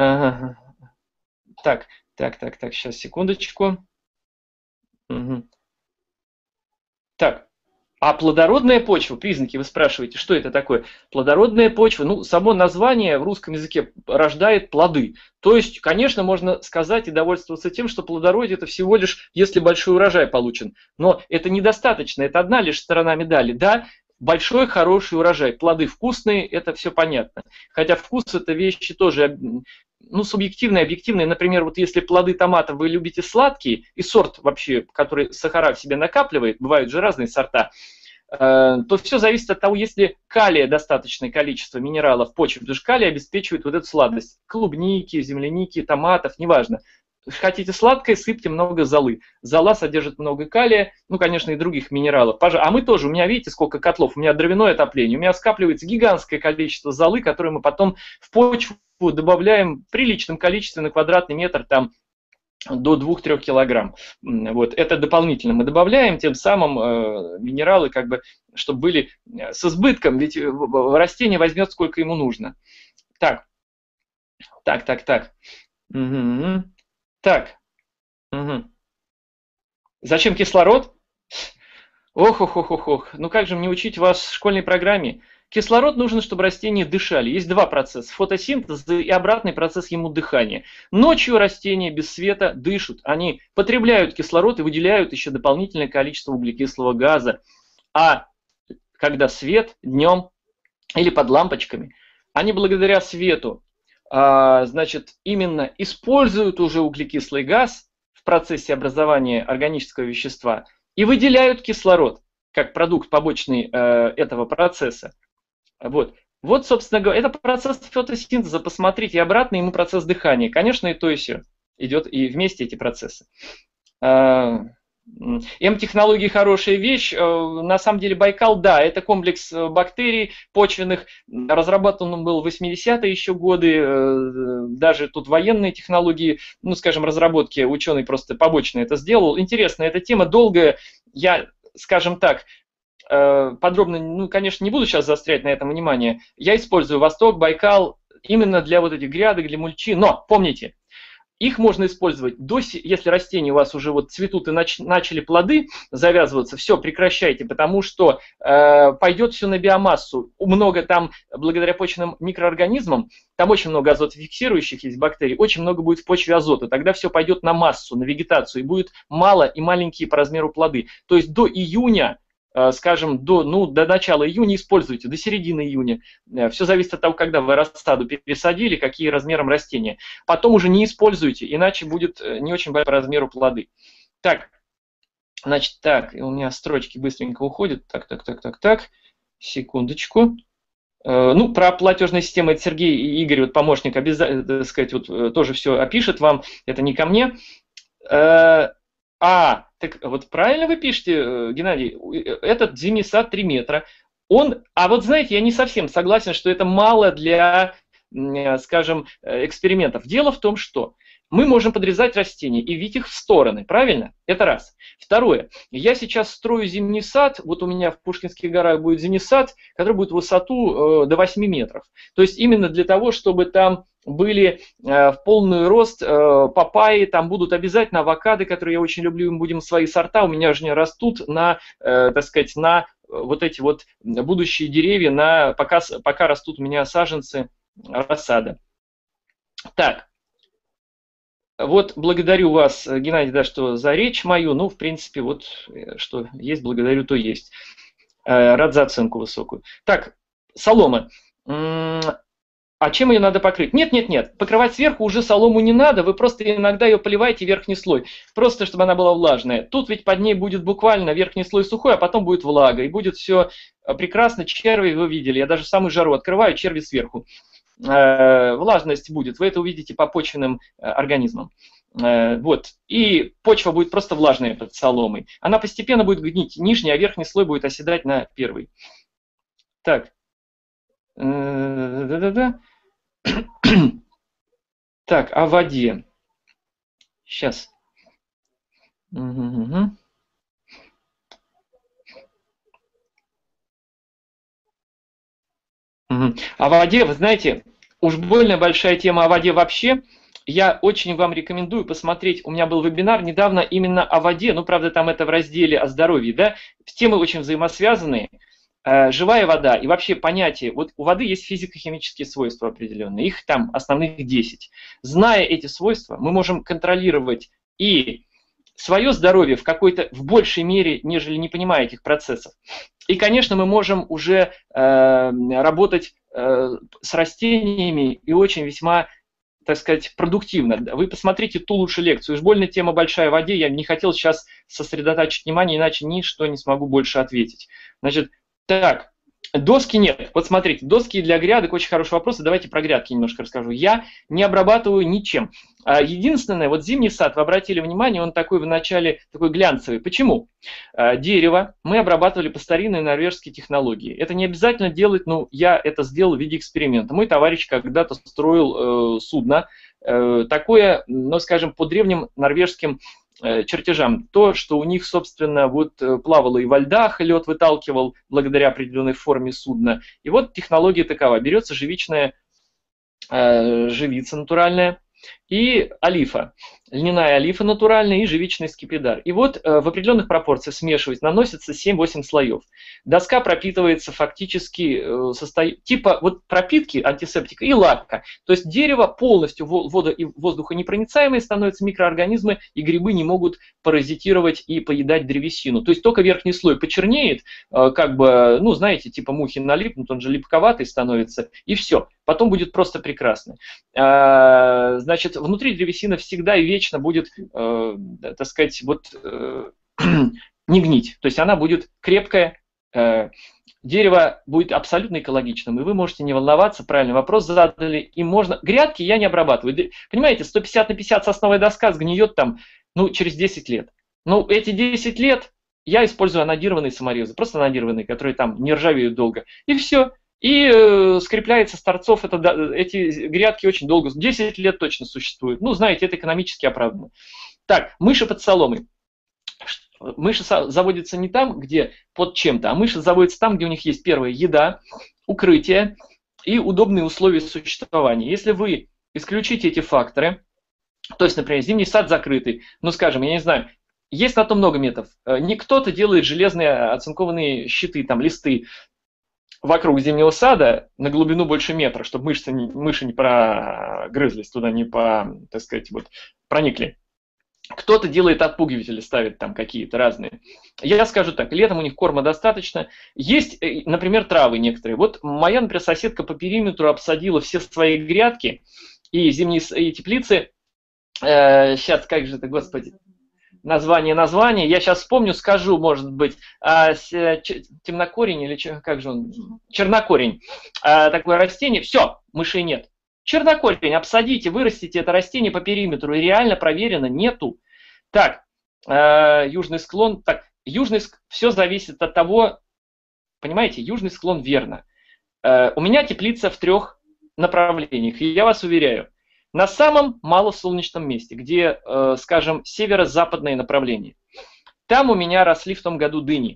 сейчас, секундочку. Угу. Так, а плодородная почва, признаки, вы спрашиваете, что это такое? Плодородная почва, само название в русском языке рождает плоды. То есть, конечно, можно сказать и довольствоваться тем, что плодородие это всего лишь, если большой урожай получен. Но это недостаточно, это одна лишь сторона медали. Да, большой хороший урожай. Плоды вкусные, это все понятно. Хотя вкус это вещи тоже, ну, субъективные, объективные. Например, вот если плоды томатов вы любите сладкие, и сорт вообще, который сахара в себе накапливает, бывают же разные сорта, то все зависит от того, есть ли калия достаточное количество минералов в почве, потому что калий обеспечивает вот эту сладость. Клубники, земляники, томатов, неважно. Хотите сладкое, сыпьте много золы. Зола содержит много калия, ну, конечно, и других минералов. А мы тоже, у меня, видите, сколько котлов, у меня дровяное отопление, у меня скапливается гигантское количество золы, которое мы потом в почву добавляем в приличном количестве на квадратный метр, там, до 2-3 килограмм. Вот. Это дополнительно мы добавляем, тем самым минералы, как бы, чтобы были с избытком, ведь растение возьмет, сколько ему нужно. Так. Угу. Так. Угу. Зачем кислород? Ох. Ну как же мне учить вас в школьной программе? Кислород нужен, чтобы растения дышали. Есть два процесса. Фотосинтез и обратный процесс ему дыхания. Ночью растения без света дышат. Они потребляют кислород и выделяют еще дополнительное количество углекислого газа. А когда свет днем или под лампочками, они благодаря свету, значит, именно используют уже углекислый газ в процессе образования органического вещества и выделяют кислород как продукт побочный этого процесса. Вот, собственно говоря, это процесс фотосинтеза, посмотрите, и обратно ему процесс дыхания. Конечно, и то, и все идет, и вместе эти процессы. М-технологии хорошая вещь. На самом деле Байкал, да, это комплекс бактерий почвенных, разработан он был в 80-е еще годы, даже тут военные технологии, ну, скажем, разработки, ученый просто побочно это сделал. Интересная эта тема, долгая, я, скажем так, подробно, ну, конечно, не буду сейчас заострять на этом внимание. Я использую Восток, Байкал именно для вот этих грядок, для мульчи. Но помните, их можно использовать, если растения у вас уже вот цветут и начали плоды завязываться, все, прекращайте, потому что пойдет все на биомассу. Много там, благодаря почвенным микроорганизмам, там очень много азотофиксирующих есть бактерий, очень много будет в почве азота. Тогда все пойдет на массу, на вегетацию, и будет мало и маленькие по размеру плоды. То есть до июня, скажем, до начала июня используйте, до середины июня. Все зависит от того, когда вы рассаду пересадили, какие размером растения. Потом уже не используйте, иначе будет не очень большой по размеру плоды. Так, значит, так, у меня строчки быстренько уходят. Так, секундочку. Ну, про платежные системы это Сергей и Игорь, вот помощник, обязательно, так сказать, вот тоже все опишет вам, это не ко мне. Так вот правильно вы пишете, Геннадий, этот зимний сад 3 метра. Вот знаете, я не совсем согласен, что это мало для, скажем, экспериментов. Дело в том, что мы можем подрезать растения и вить их в стороны, правильно? Это раз. Второе. Я сейчас строю зимний сад, вот у меня в Пушкинских горах будет зимний сад, который будет в высоту до 8 метров. То есть именно для того, чтобы там были в полный рост папайи, там будут обязательно авокадо, которые я очень люблю, мы будем свои сорта, у меня же не растут на, так сказать, на вот эти вот будущие деревья, пока растут у меня саженцы рассада. Так. Вот благодарю вас, Геннадий, да, что за речь мою. Ну, в принципе, вот что есть, благодарю, то есть. Рад за оценку высокую. Так, солома. А чем ее надо покрыть? Нет. Покрывать сверху уже солому не надо. Вы просто иногда ее поливаете верхний слой. Просто, чтобы она была влажная. Тут ведь под ней будет буквально верхний слой сухой, а потом будет влага. И будет все прекрасно. Черви вы видели. Я даже в самую жару открываю, черви сверху. Влажность будет, вы это увидите по почвенным организмам. Вот. И почва будет просто влажная под соломой. Она постепенно будет гнить нижний, а верхний слой будет оседать на первый. Так. Так, о воде. Сейчас. О воде, вы знаете, уж больно большая тема о воде вообще. Я очень вам рекомендую посмотреть, у меня был вебинар недавно именно о воде, ну, правда, там это в разделе о здоровье, да, темы очень взаимосвязанные. Живая вода и вообще понятие, вот у воды есть физико-химические свойства определенные, их там основных 10. Зная эти свойства, мы можем контролировать и свое здоровье в большей мере, нежели не понимая этих процессов. И, конечно, мы можем уже работать с растениями и очень весьма, так сказать, продуктивно. Вы посмотрите ту лучше лекцию. Уж больно тема большая в воде, я не хотел сейчас сосредотачивать внимание, иначе ничто не смогу больше ответить. Значит, так. Доски нет. Вот смотрите, доски для грядок очень хороший вопрос. И давайте про грядки немножко расскажу. Я не обрабатываю ничем. Единственное, вот зимний сад, вы обратили внимание, он такой вначале такой глянцевый. Почему? Дерево мы обрабатывали по старинной норвежской технологии. Это не обязательно делать, но я это сделал в виде эксперимента. Мой товарищ когда-то строил судно, такое, ну скажем, по древним норвежским чертежам. То, что у них, собственно, вот плавало и во льдах, лед выталкивал благодаря определенной форме судна. И вот технология такова. Берется живичная живица натуральная и олифа. Льняная олифа натуральная и живичный скипидар. И вот в определенных пропорциях смешивать, наносится 7-8 слоев. Доска пропитывается фактически типа вот пропитки антисептика и лака. То есть дерево полностью и воздухонепроницаемое становится, микроорганизмы и грибы не могут паразитировать и поедать древесину. То есть только верхний слой почернеет, как бы, ну знаете, типа мухи налипнут, он же липковатый становится, и все. Потом будет просто прекрасно. Значит, внутри древесина всегда и вечно будет, так сказать, вот, не гнить. То есть она будет крепкая, дерево будет абсолютно экологичным, и вы можете не волноваться, правильный вопрос задали, и можно... Грядки я не обрабатываю. Понимаете, 150 на 50 сосновая доска сгниет там, ну, через 10 лет. Ну, эти 10 лет я использую анодированные саморезы, просто анодированные, которые там не ржавеют долго, и все. И скрепляется с торцов, эти грядки очень долго, 10 лет точно существуют. Ну, знаете, это экономически оправданно. Так, мыши под соломой. Мыши заводятся не там, где под чем-то, а мыши заводятся там, где у них есть первая еда, укрытие и удобные условия существования. Если вы исключите эти факторы, то есть, например, зимний сад закрытый, ну, скажем, я не знаю, есть на то много методов. Не кто-то делает железные оцинкованные щиты, там, листы, вокруг зимнего сада на глубину больше метра, чтобы мыши не прогрызлись туда, не так сказать, вот, проникли. Кто-то делает отпугиватели, ставит там какие-то разные. Я скажу так, летом у них корма достаточно. Есть, например, травы некоторые. Вот моя, например, соседка по периметру обсадила все свои грядки и зимние и теплицы. Сейчас, как же это, господи, название. Я сейчас вспомню, скажу, может быть, темнокорень или как же он? Чернокорень. Такое растение. Все, мышей нет. Чернокорень, обсадите, вырастите это растение по периметру, и реально проверено, нету. Так, южный склон. Так, все зависит от того, понимаете, южный склон верно. У меня теплица в 3 направлениях, и я вас уверяю, на самом малосолнечном месте, где, скажем, северо-западное направление. Там у меня росли в том году дыни.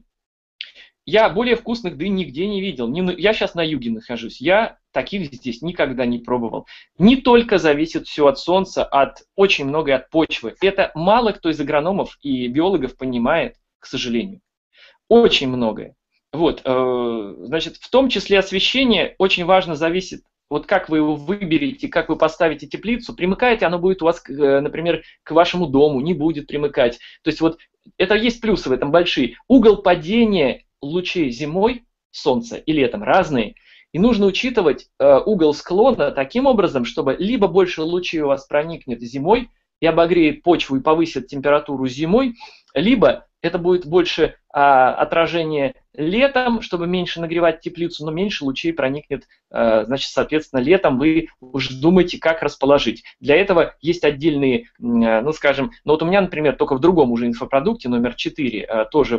Я более вкусных дынь нигде не видел. Я сейчас на юге нахожусь. Я таких здесь никогда не пробовал. Не только зависит все от солнца, очень многое от почвы. Это мало кто из агрономов и биологов понимает, к сожалению. Очень многое. Вот, значит, в том числе освещение очень важно зависит. Вот как вы его выберете, как вы поставите теплицу, примыкает оно будет у вас, например, к вашему дому, не будет примыкать. То есть вот это есть плюсы в этом большие. Угол падения лучей зимой, солнца и летом разные. И нужно учитывать угол склона таким образом, чтобы либо больше лучей у вас проникнет зимой и обогреет почву и повысит температуру зимой, либо это будет больше отражение летом, чтобы меньше нагревать теплицу, но меньше лучей проникнет, значит, соответственно, летом вы уже думаете, как расположить. Для этого есть отдельные, ну, скажем, ну вот у меня, например, только в другом уже инфопродукте, номер 4, тоже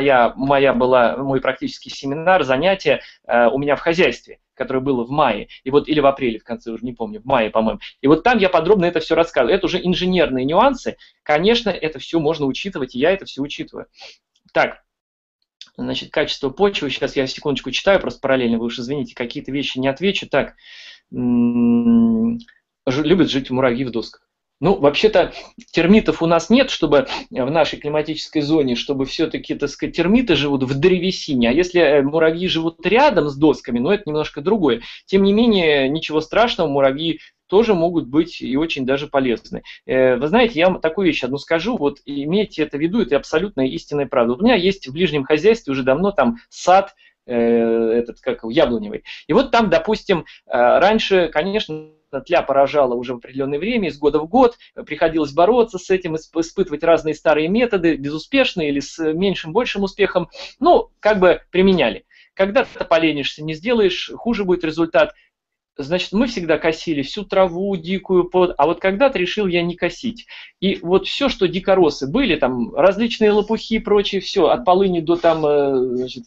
мой практический семинар, занятие у меня в хозяйстве, которое было в мае, и вот, или в апреле, в конце, уже не помню, в мае, по-моему. И вот там я подробно это все рассказываю. Это уже инженерные нюансы. Конечно, это все можно учитывать, и я это все учитываю. Так, значит, качество почвы. Сейчас я секундочку читаю, просто параллельно, вы уж извините, какие-то вещи не отвечу. Так, любят жить муравьи в досках. Ну, вообще-то термитов у нас нет, чтобы в нашей климатической зоне, чтобы все-таки, так сказать, термиты живут в древесине, а если муравьи живут рядом с досками, ну, это немножко другое. Тем не менее, ничего страшного, муравьи тоже могут быть и очень даже полезны. Вы знаете, я вам такую вещь одну скажу, вот имейте это в виду, это абсолютная истинная правда. Вот у меня есть в ближнем хозяйстве уже давно там сад, этот, как яблоневый. И вот там, допустим, раньше, конечно, тля поражала уже в определенное время, из года в год, приходилось бороться с этим, испытывать разные старые методы, безуспешные или с меньшим-большим успехом, ну, как бы применяли. Когда ты поленишься, не сделаешь, хуже будет результат. Значит, мы всегда косили всю траву дикую, а вот когда-то решил я не косить. И вот все, что дикоросы были, там различные лопухи и прочее, все, от полыни до там, значит,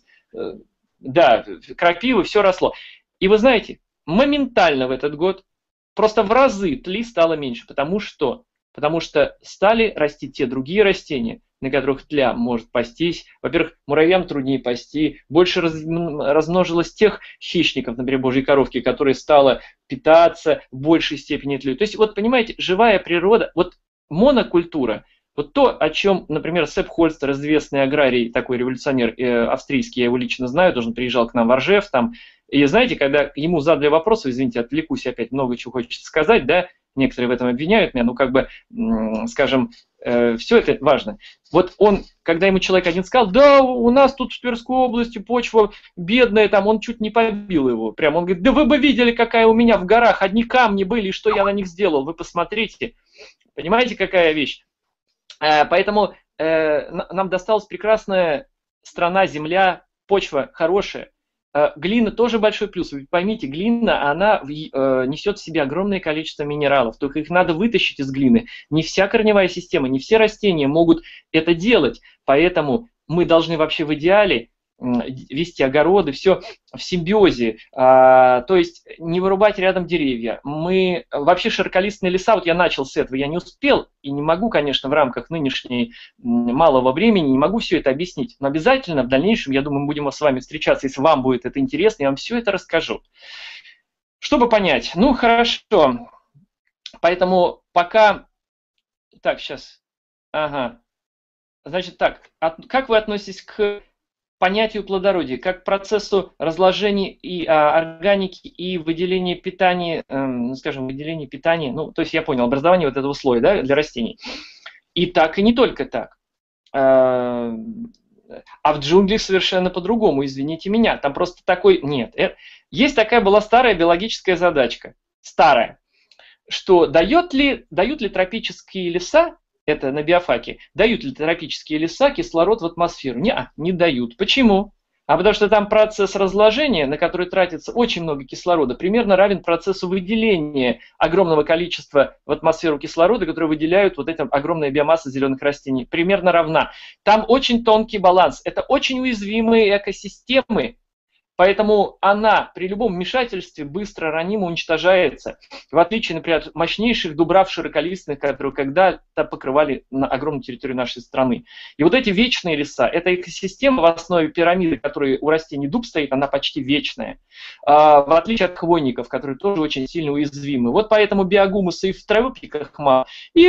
да, крапивы, все росло. И вы знаете, моментально в этот год просто в разы тли стало меньше. Потому что? Потому что стали расти те другие растения, на которых тля может пастись. Во-первых, муравьям труднее пасти, больше размножилось тех хищников, например, божьей коровки, которые стало питаться в большей степени тлей. То есть, вот понимаете, живая природа, вот монокультура, вот то, о чем, например, Сэп Хольстер, известный аграрий, такой революционер австрийский, я его лично знаю, тоже он приезжал к нам в Ржев, там, и знаете, когда ему задали вопрос, извините, отвлекусь опять, много чего хочется сказать, да, некоторые в этом обвиняют меня, ну, как бы, скажем, все это важно. Вот он, когда ему человек один сказал, да, у нас тут в Тверской области почва бедная, там, он чуть не побил его, прям, он говорит, да вы бы видели, какая у меня в горах, одни камни были, и что я на них сделал, вы посмотрите, понимаете, какая вещь? Поэтому нам досталась прекрасная страна, земля, почва хорошая. Глина тоже большой плюс. Вы поймите, глина, она несет в себе огромное количество минералов. Только их надо вытащить из глины. Не вся корневая система, не все растения могут это делать. Поэтому мы должны вообще в идеале вести огороды, все в симбиозе, то есть не вырубать рядом деревья. Мы вообще широколистные леса, вот я начал с этого, я не успел и не могу, конечно, в рамках нынешней малого времени, не могу все это объяснить, но обязательно в дальнейшем, я думаю, мы будем с вами встречаться, если вам будет это интересно, я вам все это расскажу. Чтобы понять, ну хорошо, поэтому пока, так, сейчас, ага, значит так, как вы относитесь к понятию плодородия, как к процессу разложения и органики и выделения питания, скажем, выделения питания, ну, то есть я понял, образование вот этого слоя, да, для растений. И так, и не только так. А в джунглях совершенно по-другому, извините меня. Там просто такой, нет. Есть такая была старая биологическая задачка, старая, что дают ли тропические леса, это на биофаке, дают ли тропические леса кислород в атмосферу? Не дают. Почему? А потому что там процесс разложения, на который тратится очень много кислорода, примерно равен процессу выделения огромного количества в атмосферу кислорода, который выделяют вот эта огромная биомасса зеленых растений. Примерно равна. Там очень тонкий баланс. Это очень уязвимые экосистемы. Поэтому она при любом вмешательстве быстро, ранимо уничтожается. В отличие, например, от мощнейших дубрав широколистных, которые когда-то покрывали на огромную территорию нашей страны. И вот эти вечные леса, эта экосистема в основе пирамиды, которой у растений дуб стоит, она почти вечная. В отличие от хвойников, которые тоже очень сильно уязвимы. Вот поэтому биогумуса и в травопиках мало, и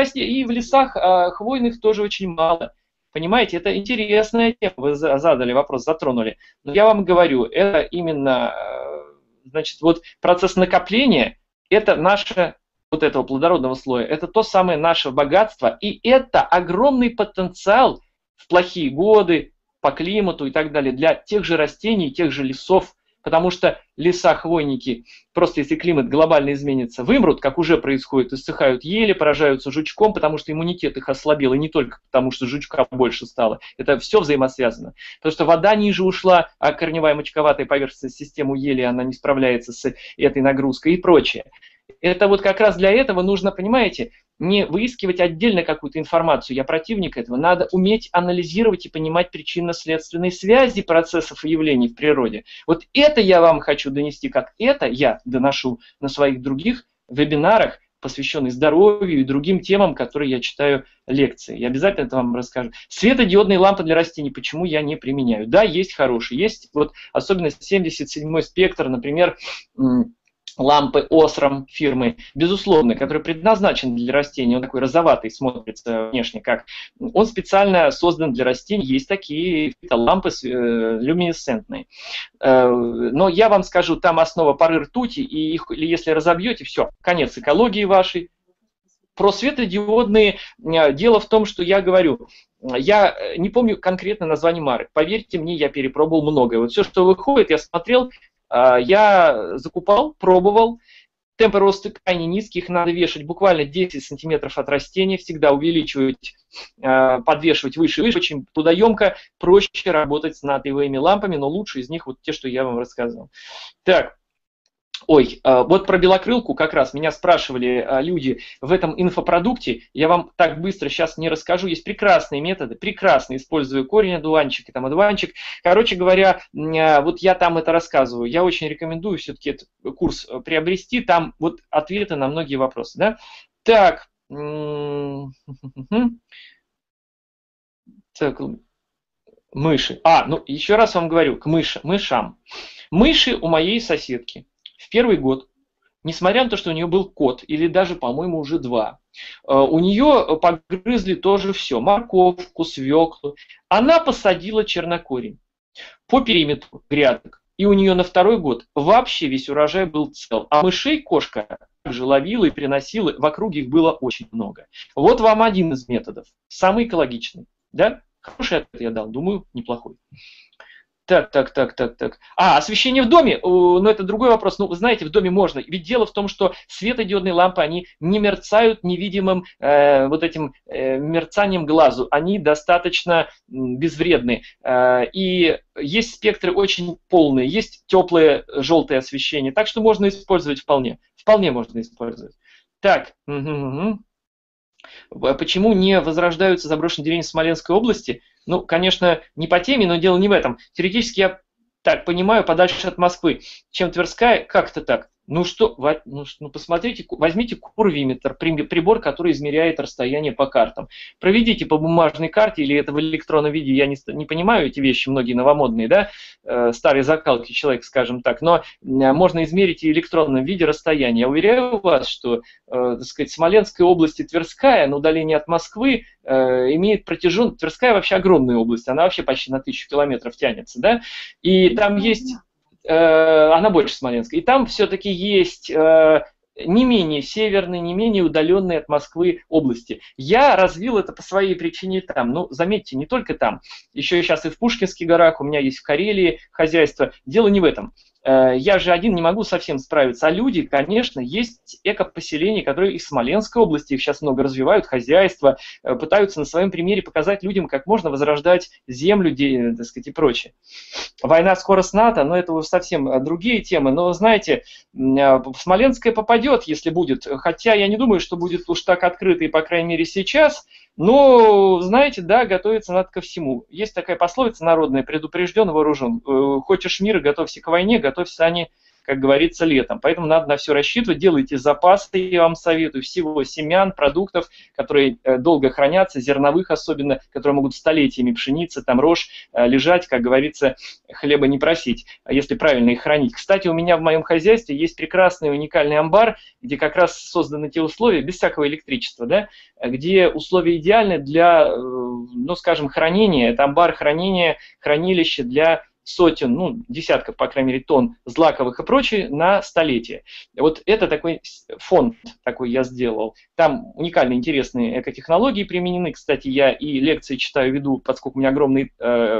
в лесах хвойных тоже очень мало. Понимаете, это интересная тема, вы задали вопрос, затронули. Но я вам говорю, это именно, значит, вот процесс накопления, это наше, вот этого плодородного слоя, это то самое наше богатство, и это огромный потенциал в плохие годы, по климату и так далее, для тех же растений, тех же лесов, потому что леса, хвойники, просто если климат глобально изменится, вымрут, как уже происходит, иссыхают ели, поражаются жучком, потому что иммунитет их ослабел, и не только потому, что жучка больше стало. Это все взаимосвязано. Потому что вода ниже ушла, а корневая мочковатая поверхность системы ели, она не справляется с этой нагрузкой и прочее. Это вот как раз для этого нужно, понимаете, не выискивать отдельно какую-то информацию, я противник этого. Надо уметь анализировать и понимать причинно-следственные связи процессов и явлений в природе. Вот это я вам хочу донести, как это я доношу на своих других вебинарах, посвященных здоровью и другим темам, которые я читаю лекции. Я обязательно это вам расскажу. Светодиодные лампы для растений, почему я не применяю? Да, есть хорошие. Есть вот особенно 77-й спектр, например, лампы Osram фирмы, безусловно, который предназначен для растений, он такой розоватый смотрится внешне, как он специально создан для растений, есть такие лампы люминесцентные. Но я вам скажу, там основа пары ртути, и их, если разобьете, все, конец экологии вашей. Про светодиодные, дело в том, что я говорю, я не помню конкретно название марок, поверьте мне, я перепробовал многое. Вот все, что выходит, я смотрел, я закупал, пробовал. Темпы роста крайне низкие, их надо вешать буквально 10 сантиметров от растения, всегда увеличивать, подвешивать выше и выше. Очень трудоемко, проще работать с натриевыми лампами, но лучше из них вот те, что я вам рассказывал. Так. Ой, вот про белокрылку как раз меня спрашивали люди в этом инфопродукте. Я вам так быстро сейчас не расскажу. Есть прекрасные методы, прекрасно используя корень одуванчик и там одуванчик. Короче говоря, вот я там это рассказываю. Я очень рекомендую все-таки этот курс приобрести. Там вот ответы на многие вопросы. Да? Так. Так. Мыши. Ну еще раз вам говорю, к мышам. Мыши у моей соседки. В первый год, несмотря на то, что у нее был кот, или даже, по-моему, уже 2, у нее погрызли тоже все, морковку, свеклу. Она посадила чернокорень по периметру грядок, и у нее на второй год вообще весь урожай был цел. А мышей кошка также ловила и приносила, в округе их было очень много. Вот вам один из методов, самый экологичный. Да? Хороший ответ я дал, думаю, неплохой. Так. Освещение в доме, ну это другой вопрос. Ну, вы знаете, в доме можно. Ведь дело в том, что светодиодные лампы, они не мерцают невидимым вот этим мерцанием глазу. Они достаточно безвредны. И есть спектры очень полные, есть теплое желтое освещение. Так что можно использовать вполне. Вполне можно использовать. Так. Почему не возрождаются заброшенные деревни Смоленской области? Ну, конечно, не по теме, но дело не в этом. Теоретически я так понимаю, подальше от Москвы, чем Тверская, как-то так. Ну что, посмотрите, возьмите курвиметр, прибор, который измеряет расстояние по картам. Проведите по бумажной карте или это в электронном виде, я не понимаю эти вещи, многие новомодные, да, старые закалки человек, скажем так, но можно измерить и в электронном виде расстояние. Я уверяю вас, что, так сказать, Смоленская область и Тверская на удалении от Москвы имеет протяженность, Тверская вообще огромная область, она вообще почти на 1000 километров тянется, да, и там есть... она больше Смоленска. И там все-таки есть не менее северные, не менее удаленные от Москвы области. Я развил это по своей причине там. Ну, заметьте, не только там. Еще сейчас и в Пушкинских горах, у меня есть в Карелии хозяйство. Дело не в этом. Я же один не могу совсем справиться. А люди, конечно, есть экопоселения, которые из Смоленской области, их сейчас много развивают, хозяйства, пытаются на своем примере показать людям, как можно возрождать землю, так сказать, и прочее. Война скоро с НАТО, но это совсем другие темы. Но, знаете, Смоленская попадет, если будет. Хотя я не думаю, что будет уж так открыто, и по крайней мере сейчас. Но, знаете, да, готовиться надо ко всему. Есть такая пословица народная: предупрежден, вооружен. Хочешь мира, готовься к войне, готовься они, как говорится, летом. Поэтому надо на все рассчитывать. Делайте запасы, я вам советую, всего семян, продуктов, которые долго хранятся, зерновых особенно, которые могут столетиями, пшеница, там рожь, лежать, как говорится, хлеба не просить, если правильно их хранить. Кстати, у меня в моем хозяйстве есть прекрасный уникальный амбар, где как раз созданы те условия, без всякого электричества, да, где условия идеальны для, ну, скажем, хранения. Это амбар хранения, хранилище для сотен, ну, десятков, по крайней мере, тонн злаковых и прочее на столетие. Вот это такой фонд такой я сделал. Там уникальные, интересные экотехнологии применены. Кстати, я и лекции читаю, веду, поскольку у меня огромный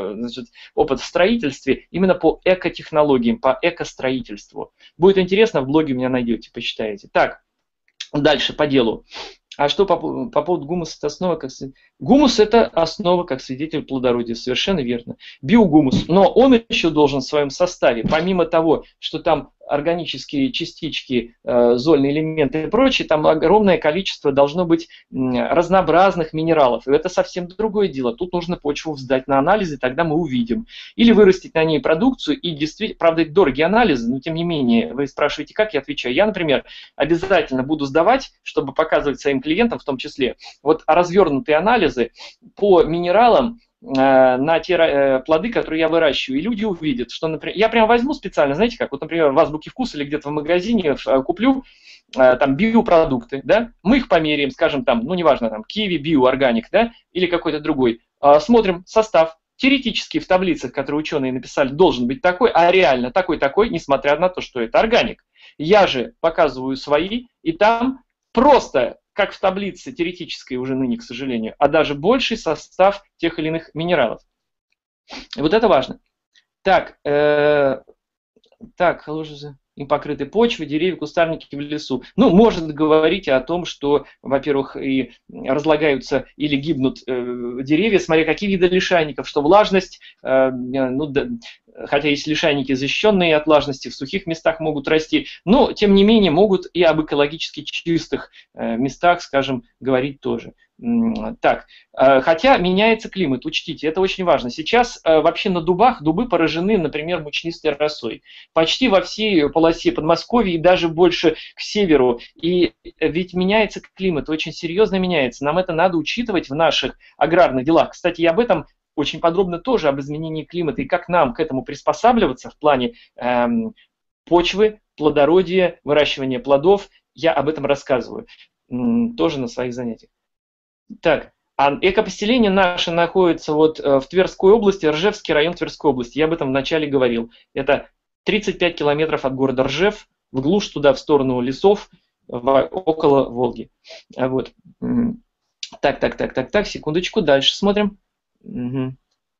опыт в строительстве, именно по экотехнологиям, по экостроительству. Будет интересно, в блоге у меня найдете, почитаете. Так, дальше по делу. А что по поводу гумуса? Это основа как... Гумус – это основа как свидетель плодородия, совершенно верно. Биогумус, но он еще должен в своем составе, помимо того, что там органические частички, зольные элементы и прочее, там огромное количество должно быть разнообразных минералов. И это совсем другое дело. Тут нужно почву сдать на анализы, тогда мы увидим. Или вырастить на ней продукцию, и действительно, правда, это дорогие анализы, но тем не менее, вы спрашиваете, как, я отвечаю. Я, например, обязательно буду сдавать, чтобы показывать своим клиентам в том числе, вот развернутые анализы по минералам, на те плоды, которые я выращиваю. И люди увидят, что, например, я прям возьму специально, знаете как, вот, например, в Азбуке Вкуса или где-то в магазине куплю там биопродукты, да, мы их померяем, скажем, там, ну, неважно, там, киви, биоорганик, да, или какой-то другой, смотрим состав, теоретически в таблицах, которые ученые написали, должен быть такой, а реально такой-такой, несмотря на то, что это органик. Я же показываю свои, и там просто, как в таблице теоретической уже ныне, к сожалению, а даже больший состав тех или иных минералов. И вот это важно. Так, лужи им покрыты почвы, деревья, кустарники в лесу. Ну, может говорить о том, что, во-первых, и разлагаются или гибнут деревья, смотря какие виды лишайников, что влажность, ну, да, хотя есть лишайники, защищенные от влажности, в сухих местах могут расти, но, тем не менее, могут и об экологически чистых местах, скажем, говорить тоже. Так, хотя меняется климат, учтите, это очень важно. Сейчас вообще на дубах дубы поражены, например, мучнистой росой. Почти во всей полосе Подмосковья и даже больше к северу. И ведь меняется климат, очень серьезно меняется. Нам это надо учитывать в наших аграрных делах. Кстати, я об этом очень подробно тоже, об изменении климата и как нам к этому приспосабливаться в плане почвы, плодородия, выращивания плодов. Я об этом рассказываю тоже на своих занятиях. Так, а экопоселение наше находится вот в Тверской области, Ржевский район Тверской области. Я об этом вначале говорил. Это 35 километров от города Ржев, в глушь туда, в сторону лесов, около Волги. Вот. Так, секундочку, дальше смотрим. Угу.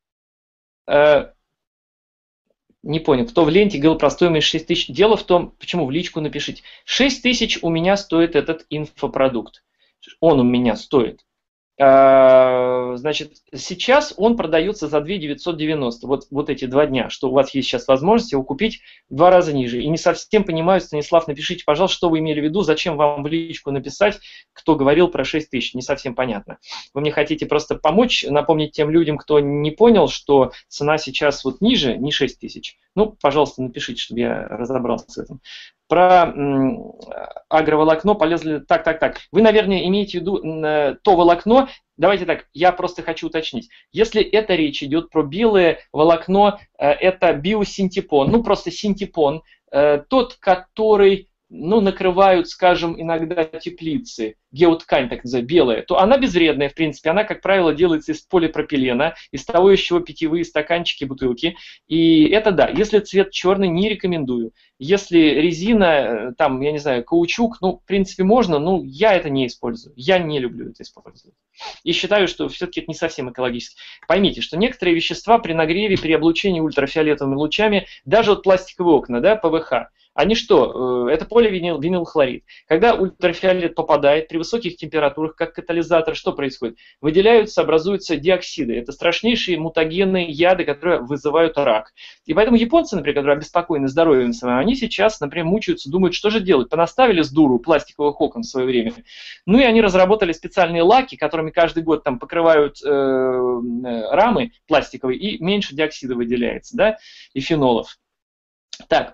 Не понял, кто в ленте говорил про стоимость 6 тысяч. Дело в том, почему в личку напишите. 6 тысяч у меня стоит этот инфопродукт. Он у меня стоит. Значит, сейчас он продается за 2 990. Вот эти 2 дня, что у вас есть сейчас возможность его купить в 2 раза ниже. И не совсем понимаю, Станислав, напишите, пожалуйста, что вы имели в виду, зачем вам в личку написать, кто говорил про 6 тысяч. Не совсем понятно. Вы мне хотите просто помочь, напомнить тем людям, кто не понял, что цена сейчас вот ниже, не 6 тысяч. Ну, пожалуйста, напишите, чтобы я разобрался с этим. Про агроволокно полезли. Так. Вы, наверное, имеете в виду то волокно. Давайте так, я просто хочу уточнить. Если это речь идет про белое волокно, это биосинтепон, ну просто синтепон, тот, который, ну, накрывают, скажем, иногда теплицы, геоткань, так называемая, белая, то она безвредная, в принципе. Она, как правило, делается из полипропилена, из того, из чего питьевые стаканчики, бутылки. И это да, если цвет черный, не рекомендую. Если резина, там, я не знаю, каучук, ну, в принципе, можно, но я это не использую. Я не люблю это использовать. И считаю, что все-таки это не совсем экологически. Поймите, что некоторые вещества при нагреве, при облучении ультрафиолетовыми лучами, даже вот пластиковые окна, да, ПВХ, они что? Это поливинилхлорид. Когда ультрафиолет попадает при высоких температурах, как катализатор, что происходит? Выделяются, образуются диоксиды. Это страшнейшие мутагенные яды, которые вызывают рак. И поэтому японцы, например, которые обеспокоены здоровьем своим, они сейчас, например, мучаются, думают, что же делать. Понаставили с дуру пластиковых окон в свое время. Ну и они разработали специальные лаки, которыми каждый год там покрывают рамы пластиковые, и меньше диоксида выделяется, да, и фенолов. Так,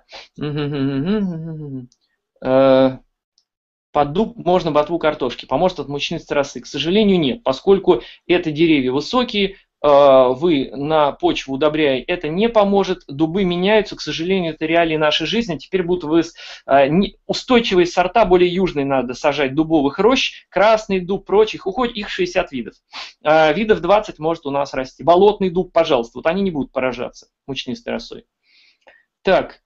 под дуб можно ботву картошки. Поможет от мучнистой росы? К сожалению, нет, поскольку это деревья высокие, вы на почву удобряя, это не поможет. Дубы меняются, к сожалению, это реалии нашей жизни. Теперь будут устойчивые сорта, более южные надо сажать дубовых рощ, красный дуб, прочих, уходит их 60 видов. Видов 20 может у нас расти. Болотный дуб, пожалуйста, вот они не будут поражаться мучнистой росой. Так,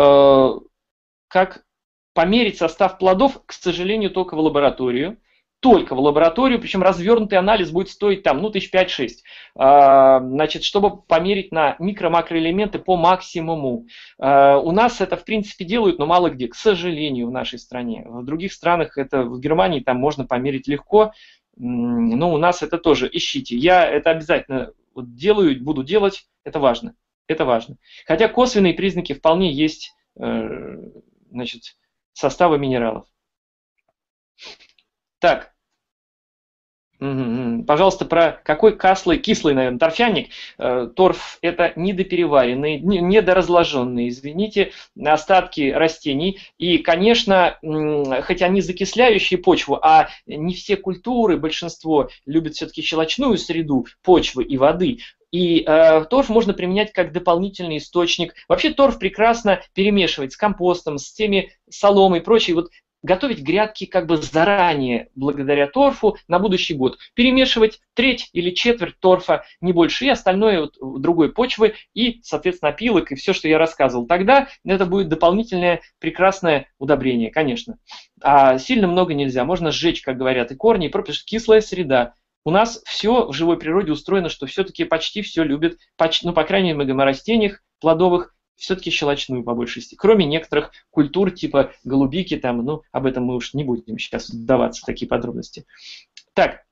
как померить состав плодов, к сожалению, только в лабораторию. Только в лабораторию, причем развернутый анализ будет стоить там, ну, 5-6 тысяч. Значит, чтобы померить на микро-макроэлементы по максимуму. У нас это, в принципе, делают, но мало где, к сожалению, в нашей стране. В других странах, это в Германии, там можно померить легко, но у нас это тоже ищите. Я это обязательно делаю, буду делать, это важно. Это важно. Хотя косвенные признаки вполне есть, значит, составы минералов. Так. Пожалуйста, про какой кислый, наверное, торфяник. Торф – это недопереваренные, недоразложенные, извините, остатки растений. И, конечно, хоть они закисляющие почву, а не все культуры, большинство любят все-таки щелочную среду почвы и воды. И торф можно применять как дополнительный источник. Вообще торф прекрасно перемешивать с компостом, с теми соломой и прочей. Вот готовить грядки как бы заранее, благодаря торфу, на будущий год. Перемешивать треть или четверть торфа, не больше, и остальное вот другой почвы, и, соответственно, опилок, и все, что я рассказывал. Тогда это будет дополнительное прекрасное удобрение, конечно. А сильно много нельзя. Можно сжечь, как говорят, и корни, и потому что кислая среда. У нас все в живой природе устроено, что все-таки почти все любят, ну, по крайней мере, мы растениях плодовых, все-таки щелочную по большей части. Кроме некоторых культур типа голубики, там, ну, об этом мы уж не будем сейчас вдаваться в такие подробности. Так,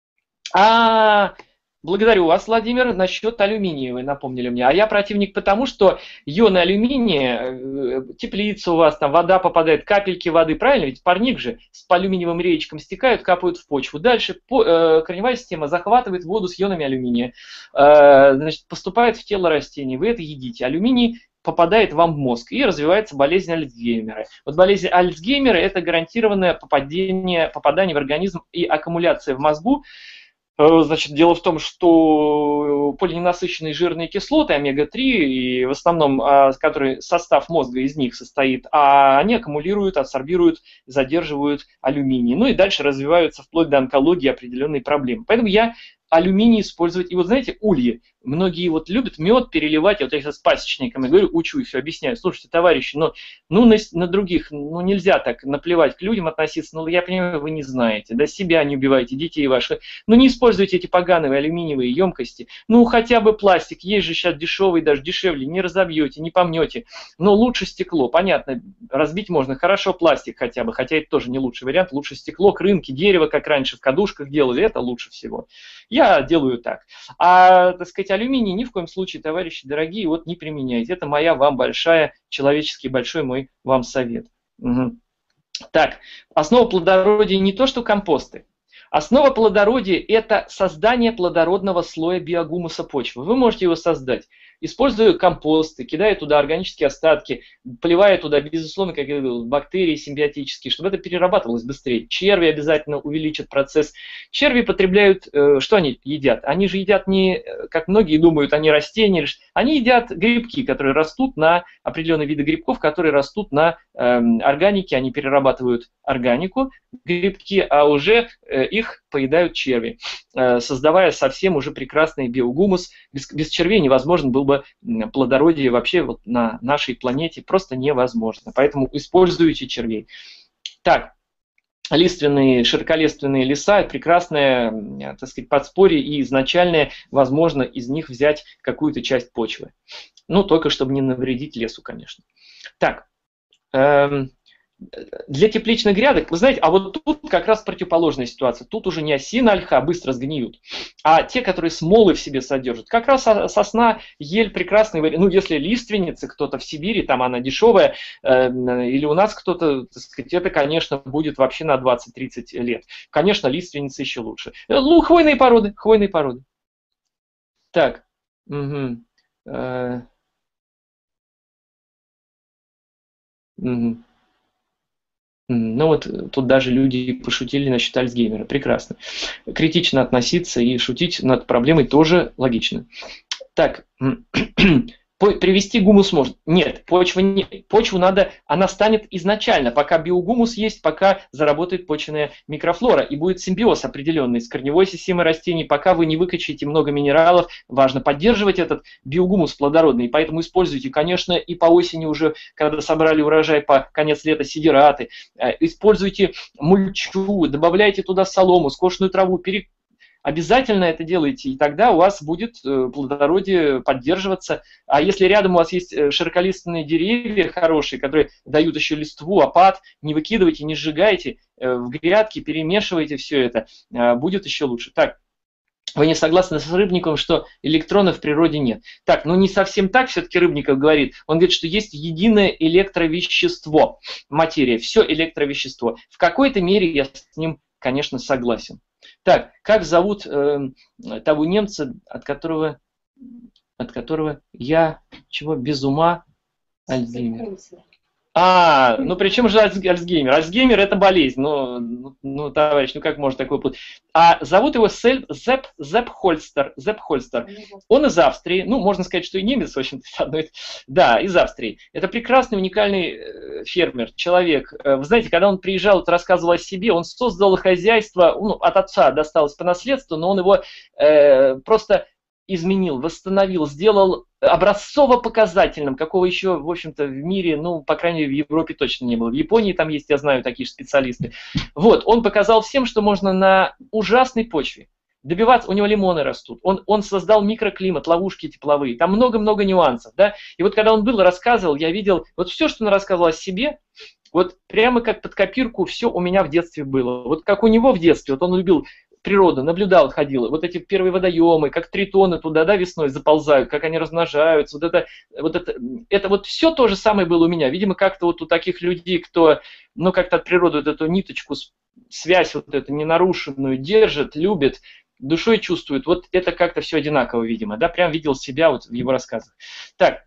благодарю вас, Владимир, насчет алюминия вы напомнили мне. А я противник потому, что ионы алюминия, теплица у вас, там вода попадает, капельки воды, правильно? Ведь парник же по алюминиевым речкам стекают, капают в почву. Дальше корневая система захватывает воду с ионами алюминия, значит, поступает в тело растений. Вы это едите. Алюминий попадает вам в мозг и развивается болезнь Альцгеймера. Вот болезнь Альцгеймера – это гарантированное попадание в организм и аккумуляция в мозгу. Значит, дело в том, что полиненасыщенные жирные кислоты, омега-3, и в основном, который состав мозга из них состоит, они аккумулируют, адсорбируют, задерживают алюминий. Ну и дальше развиваются вплоть до онкологии определенные проблемы. Поэтому я алюминий использовать. И вот знаете, ульи. Многие вот любят мед переливать. Вот я сейчас с пасечниками говорю, учу их, все объясняю. Слушайте, товарищи, на других, нельзя так наплевать к людям относиться. Я понимаю, вы не знаете. Да себя не убивайте, детей ваших. Не используйте эти поганые алюминиевые емкости. Хотя бы пластик. Есть же сейчас дешевый, даже дешевле. Не разобьете, не помнете. Но лучше стекло. Понятно, разбить можно. Хорошо пластик хотя бы. Хотя это тоже не лучший вариант. Лучше стекло, крынки, дерево, как раньше в кадушках делали. Это лучше всего. Я делаю так. Так сказать, алюминий ни в коем случае, товарищи дорогие, вот не применяйте. Это моя вам большая, человеческий большой мой вам совет. Угу. Так, основа плодородия не то, что компосты. Основа плодородия – это создание плодородного слоя биогумуса почвы. Вы можете его создать, используя компосты, кидая туда органические остатки, поливая туда, безусловно, как я говорил, бактерии симбиотические, чтобы это перерабатывалось быстрее. Черви обязательно увеличат процесс. Черви потребляют, что они едят? Они же едят не, как многие думают, они растения. Они едят грибки, которые растут на определенные виды грибков, которые растут на органике, они перерабатывают органику, грибки, а уже их поедают черви, создавая совсем уже прекрасный биогумус. Без червей невозможно было бы плодородие вообще вот на нашей планете, просто невозможно. Поэтому используйте червей. Так, лиственные, широколиственные леса – прекрасное, так сказать, подспорье и изначальное, возможно, из них взять какую-то часть почвы. Только чтобы не навредить лесу, конечно. Так, для тепличных грядок, вы знаете, а вот тут как раз противоположная ситуация. Тут уже не осина, ольха быстро сгниют, а те, которые смолы в себе содержат. Как раз сосна, ель прекрасный вариант. Если лиственница, кто-то в Сибири, там она дешевая, или у нас кто-то, так сказать, это, конечно, будет вообще на 20-30 лет. Конечно, лиственница еще лучше. Хвойные породы, хвойные породы. Так. Угу. Угу. Тут даже люди пошутили насчет Альцгеймера. Прекрасно. Критично относиться и шутить над проблемой тоже логично. Так, привести гумус может. Нет, почву надо, она станет изначально, пока биогумус есть, пока заработает почвенная микрофлора и будет симбиоз определенный с корневой системой растений, пока вы не выкачаете много минералов, важно поддерживать этот биогумус плодородный, поэтому используйте, конечно, и по осени уже, когда собрали урожай, по конец лета сидираты, используйте мульчу, добавляйте туда солому, скошенную траву, обязательно это делайте, и тогда у вас будет плодородие поддерживаться. А если рядом у вас есть широколиственные деревья хорошие, которые дают еще листву, опад, не выкидывайте, не сжигайте, в грядке перемешивайте все это, будет еще лучше. Так, вы не согласны с Рыбниковым, что электронов в природе нет? Так, не совсем так все-таки Рыбников говорит. Он говорит, что есть единое электровещество, материя, все электровещество. В какой-то мере я с ним, конечно, согласен. Так, как зовут того немца, от которого я чего без ума? Альцгеймер. Ну при чем же Альцгеймер? Альцгеймер это болезнь, ну, товарищ, ну как можно такое путать? А зовут его Зепп Хольстер. Он из Австрии, ну можно сказать, что и немец, в общем-то, да, из Австрии. Это прекрасный, уникальный фермер, человек. Вы знаете, когда он приезжал, рассказывал о себе, он создал хозяйство, ну, от отца досталось по наследству, но он его просто изменил, восстановил, сделал образцово-показательным, какого еще, в общем-то, в мире, ну, по крайней мере, в Европе точно не было. В Японии там есть, я знаю, такие же специалисты. Вот, он показал всем, что можно на ужасной почве добиваться, у него лимоны растут, он создал микроклимат, ловушки тепловые, там много-много нюансов, да, и вот когда он был, рассказывал, я видел, вот все, что он рассказывал о себе, вот прямо как под копирку все у меня в детстве было, вот как у него в детстве, вот он любил природу, наблюдал, ходил, вот эти первые водоемы, как тритоны туда, да, весной заползают, как они размножаются, это вот все то же самое было у меня. Видимо, как-то вот у таких людей, кто, ну, как-то от природы вот эту ниточку, связь вот эту ненарушенную держит, любит, душой чувствует, вот это как-то все одинаково, видимо, да, прям видел себя вот в его рассказах. Так,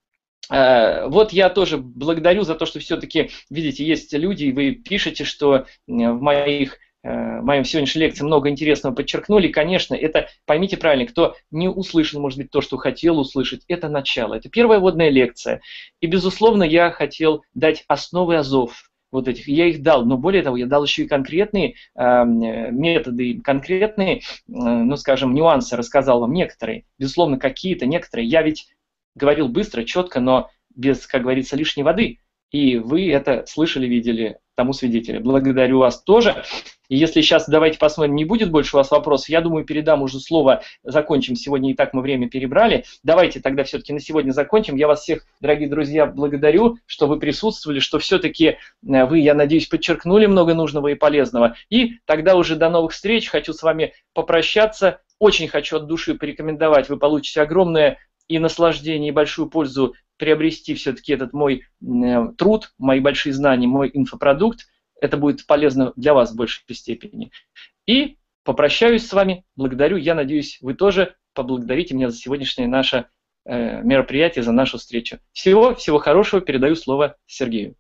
вот я тоже благодарю за то, что все-таки, видите, есть люди, и вы пишете, что в моем сегодняшней лекции много интересного подчеркнули. Конечно, это, поймите правильно, кто не услышал, может быть, то, что хотел услышать, это начало. Это первая вводная лекция. И, безусловно, я хотел дать основы азов вот этих. Я их дал, но более того, я дал еще и конкретные методы, конкретные, ну, скажем, нюансы, рассказал вам некоторые. Безусловно, какие-то, некоторые. Я ведь говорил быстро, четко, но без, как говорится, лишней воды. И вы это слышали, видели, тому свидетели. Благодарю вас тоже. И если сейчас, давайте посмотрим, не будет больше у вас вопросов, я думаю, передам уже слово, закончим. Сегодня и так мы время перебрали. Давайте тогда все-таки на сегодня закончим. Я вас всех, дорогие друзья, благодарю, что вы присутствовали, что все-таки вы, я надеюсь, подчеркнули много нужного и полезного. И тогда уже до новых встреч. Хочу с вами попрощаться. Очень хочу от души порекомендовать. Вы получите огромное и наслаждение, и большую пользу приобрести все-таки этот мой труд, мои большие знания, мой инфопродукт. Это будет полезно для вас в большей степени. И попрощаюсь с вами, благодарю. Я надеюсь, вы тоже поблагодарите меня за сегодняшнее наше мероприятие, за нашу встречу. Всего хорошего. Передаю слово Сергею.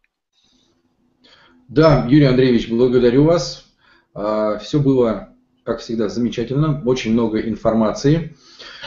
Да, Юрий Андреевич, благодарю вас. Все было, как всегда, замечательно. Очень много информации.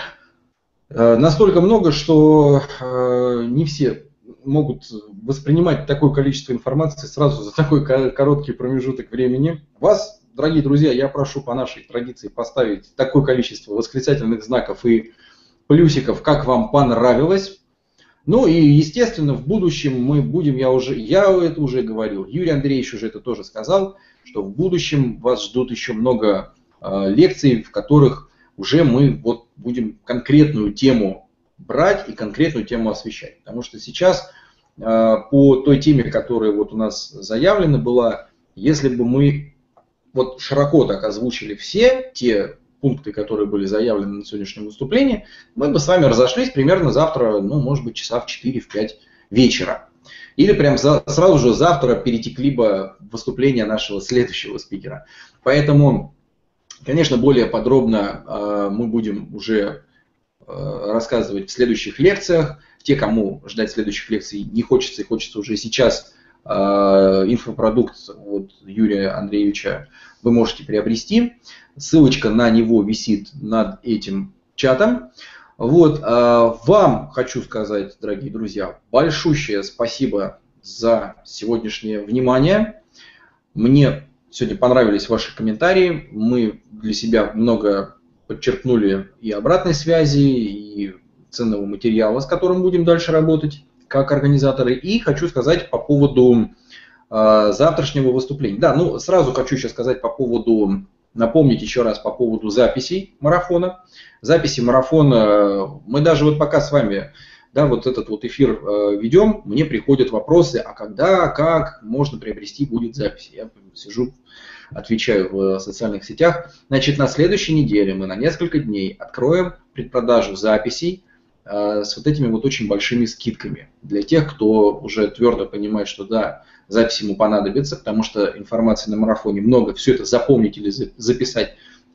Настолько много, что не все могут воспринимать такое количество информации сразу за такой короткий промежуток времени. Вас, дорогие друзья, я прошу по нашей традиции поставить такое количество восклицательных знаков и плюсиков, как вам понравилось. Ну и, естественно, в будущем мы будем, я это уже говорил, Юрий Андреевич уже это тоже сказал, что в будущем вас ждут еще много лекций, в которых уже мы вот будем конкретную тему брать и конкретную тему освещать. Потому что сейчас по той теме, которая вот у нас заявлена была, если бы мы вот широко так озвучили все те пункты, которые были заявлены на сегодняшнем выступлении, мы бы с вами разошлись примерно завтра, ну, может быть, часа в 4-5 вечера. Или прям сразу же завтра перетекли бы выступления нашего следующего спикера. Поэтому, конечно, более подробно мы будем уже рассказывать в следующих лекциях. Те, кому ждать следующих лекций не хочется и хочется уже сейчас, инфопродукт от Юрия Андреевича вы можете приобрести. Ссылочка на него висит над этим чатом. Вот, вам хочу сказать, дорогие друзья, большущее спасибо за сегодняшнее внимание. Мне сегодня понравились ваши комментарии. Мы для себя много подчеркнули и обратной связи, и ценного материала, с которым будем дальше работать как организаторы. И хочу сказать по поводу завтрашнего выступления. Да, ну сразу хочу еще сказать по поводу, напомнить еще раз по поводу записей марафона. Записи марафона, мы даже вот пока с вами, да, вот этот вот эфир ведем, мне приходят вопросы, а когда, как можно приобрести будет записи. Я сижу, отвечаю в социальных сетях. Значит, на следующей неделе мы на несколько дней откроем предпродажу записей с вот этими вот очень большими скидками. Для тех, кто уже твердо понимает, что да, запись ему понадобится, потому что информации на марафоне много, все это запомнить или записать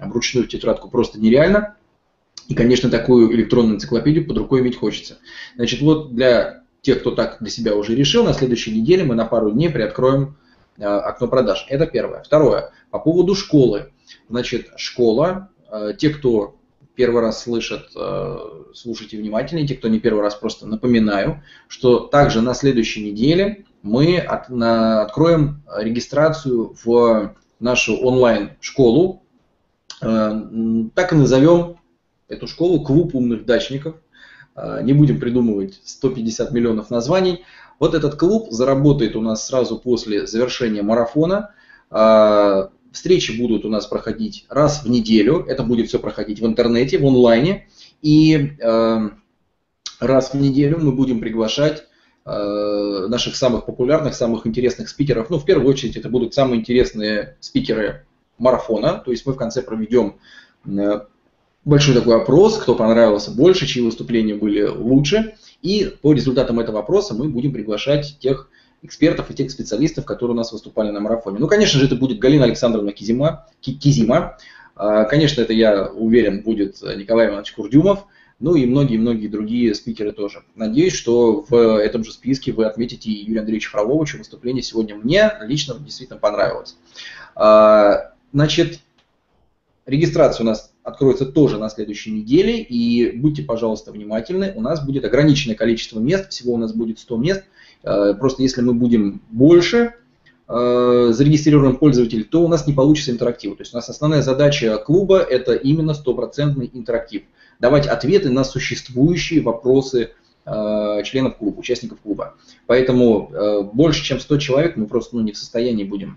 вручную в тетрадку просто нереально. И, конечно, такую электронную энциклопедию под рукой иметь хочется. Значит, вот для тех, кто так для себя уже решил, на следующей неделе мы на пару дней приоткроем окно продаж. Это первое. Второе. По поводу школы. Значит, школа, те, кто первый раз слышат, слушайте внимательнее, те, кто не первый раз, просто напоминаю, что также на следующей неделе мы откроем регистрацию в нашу онлайн-школу. Так и назовем эту школу «Клуб умных дачников». Не будем придумывать 150 миллионов названий. Вот этот клуб заработает у нас сразу после завершения марафона. Встречи будут у нас проходить раз в неделю. Это будет все проходить в интернете, в онлайне. И раз в неделю мы будем приглашать наших самых популярных, самых интересных спикеров. Ну, в первую очередь, это будут самые интересные спикеры марафона. То есть мы в конце проведем большой такой опрос, кто понравился больше, чьи выступления были лучше. И по результатам этого опроса мы будем приглашать тех экспертов и тех специалистов, которые у нас выступали на марафоне. Ну, конечно же, это будет Галина Александровна Кизима. Конечно, это, я уверен, будет Николай Иванович Курдюмов. Ну и многие-многие другие спикеры тоже. Надеюсь, что в этом же списке вы отметите и Юрия Андреевича Фролова, чье выступление сегодня мне лично действительно понравилось. Значит, регистрация у нас откроется тоже на следующей неделе, и будьте, пожалуйста, внимательны, у нас будет ограниченное количество мест, всего у нас будет 100 мест, просто если мы будем больше зарегистрируем пользователей, то у нас не получится интерактива. То есть у нас основная задача клуба – это именно стопроцентный интерактив. Давать ответы на существующие вопросы членов клуба, участников клуба. Поэтому больше, чем 100 человек мы просто не в состоянии будем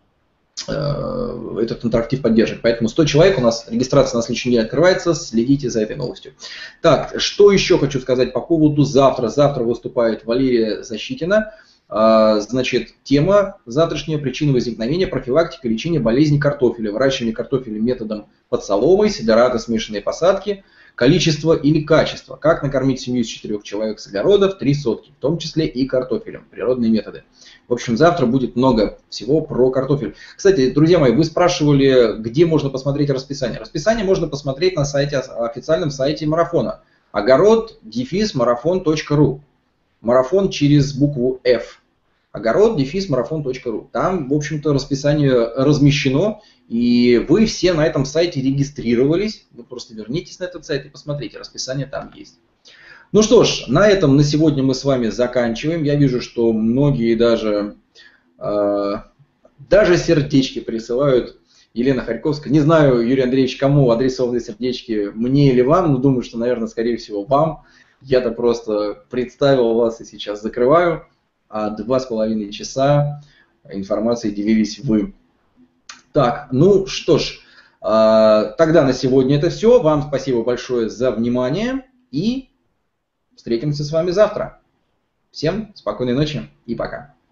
этот интерактив поддерживать. Поэтому 100 человек у нас, регистрация на следующей неделе открывается, следите за этой новостью. Так, что еще хочу сказать по поводу завтра. Завтра выступает Валерия Защитина. Значит, тема завтрашняя: причины возникновения, профилактика, лечение болезней картофеля, выращивание картофеля методом под соломой, сидораты, смешанные посадки, количество или качество, как накормить семью из 4 человек с огорода в 3 сотки, в том числе и картофелем, природные методы. В общем, завтра будет много всего про картофель. Кстати, друзья мои, вы спрашивали, где можно посмотреть расписание. Расписание можно посмотреть на сайте, официальном сайте марафона. огород-марафон.ру. Марафон через букву F. огород-марафон.ру. Там, в общем-то, расписание размещено, и вы все на этом сайте регистрировались. Вы просто вернитесь на этот сайт и посмотрите, расписание там есть. Ну что ж, на этом на сегодня мы с вами заканчиваем. Я вижу, что многие даже сердечки присылают. Елена Харьковская. Не знаю, Юрий Андреевич, кому адресованы сердечки, мне или вам, но думаю, что, наверное, скорее всего, вам. Я-то просто представил вас и сейчас закрываю. А 2,5 часа информацией делились вы. Так, ну что ж, тогда на сегодня это все. Вам спасибо большое за внимание и встретимся с вами завтра. Всем спокойной ночи и пока.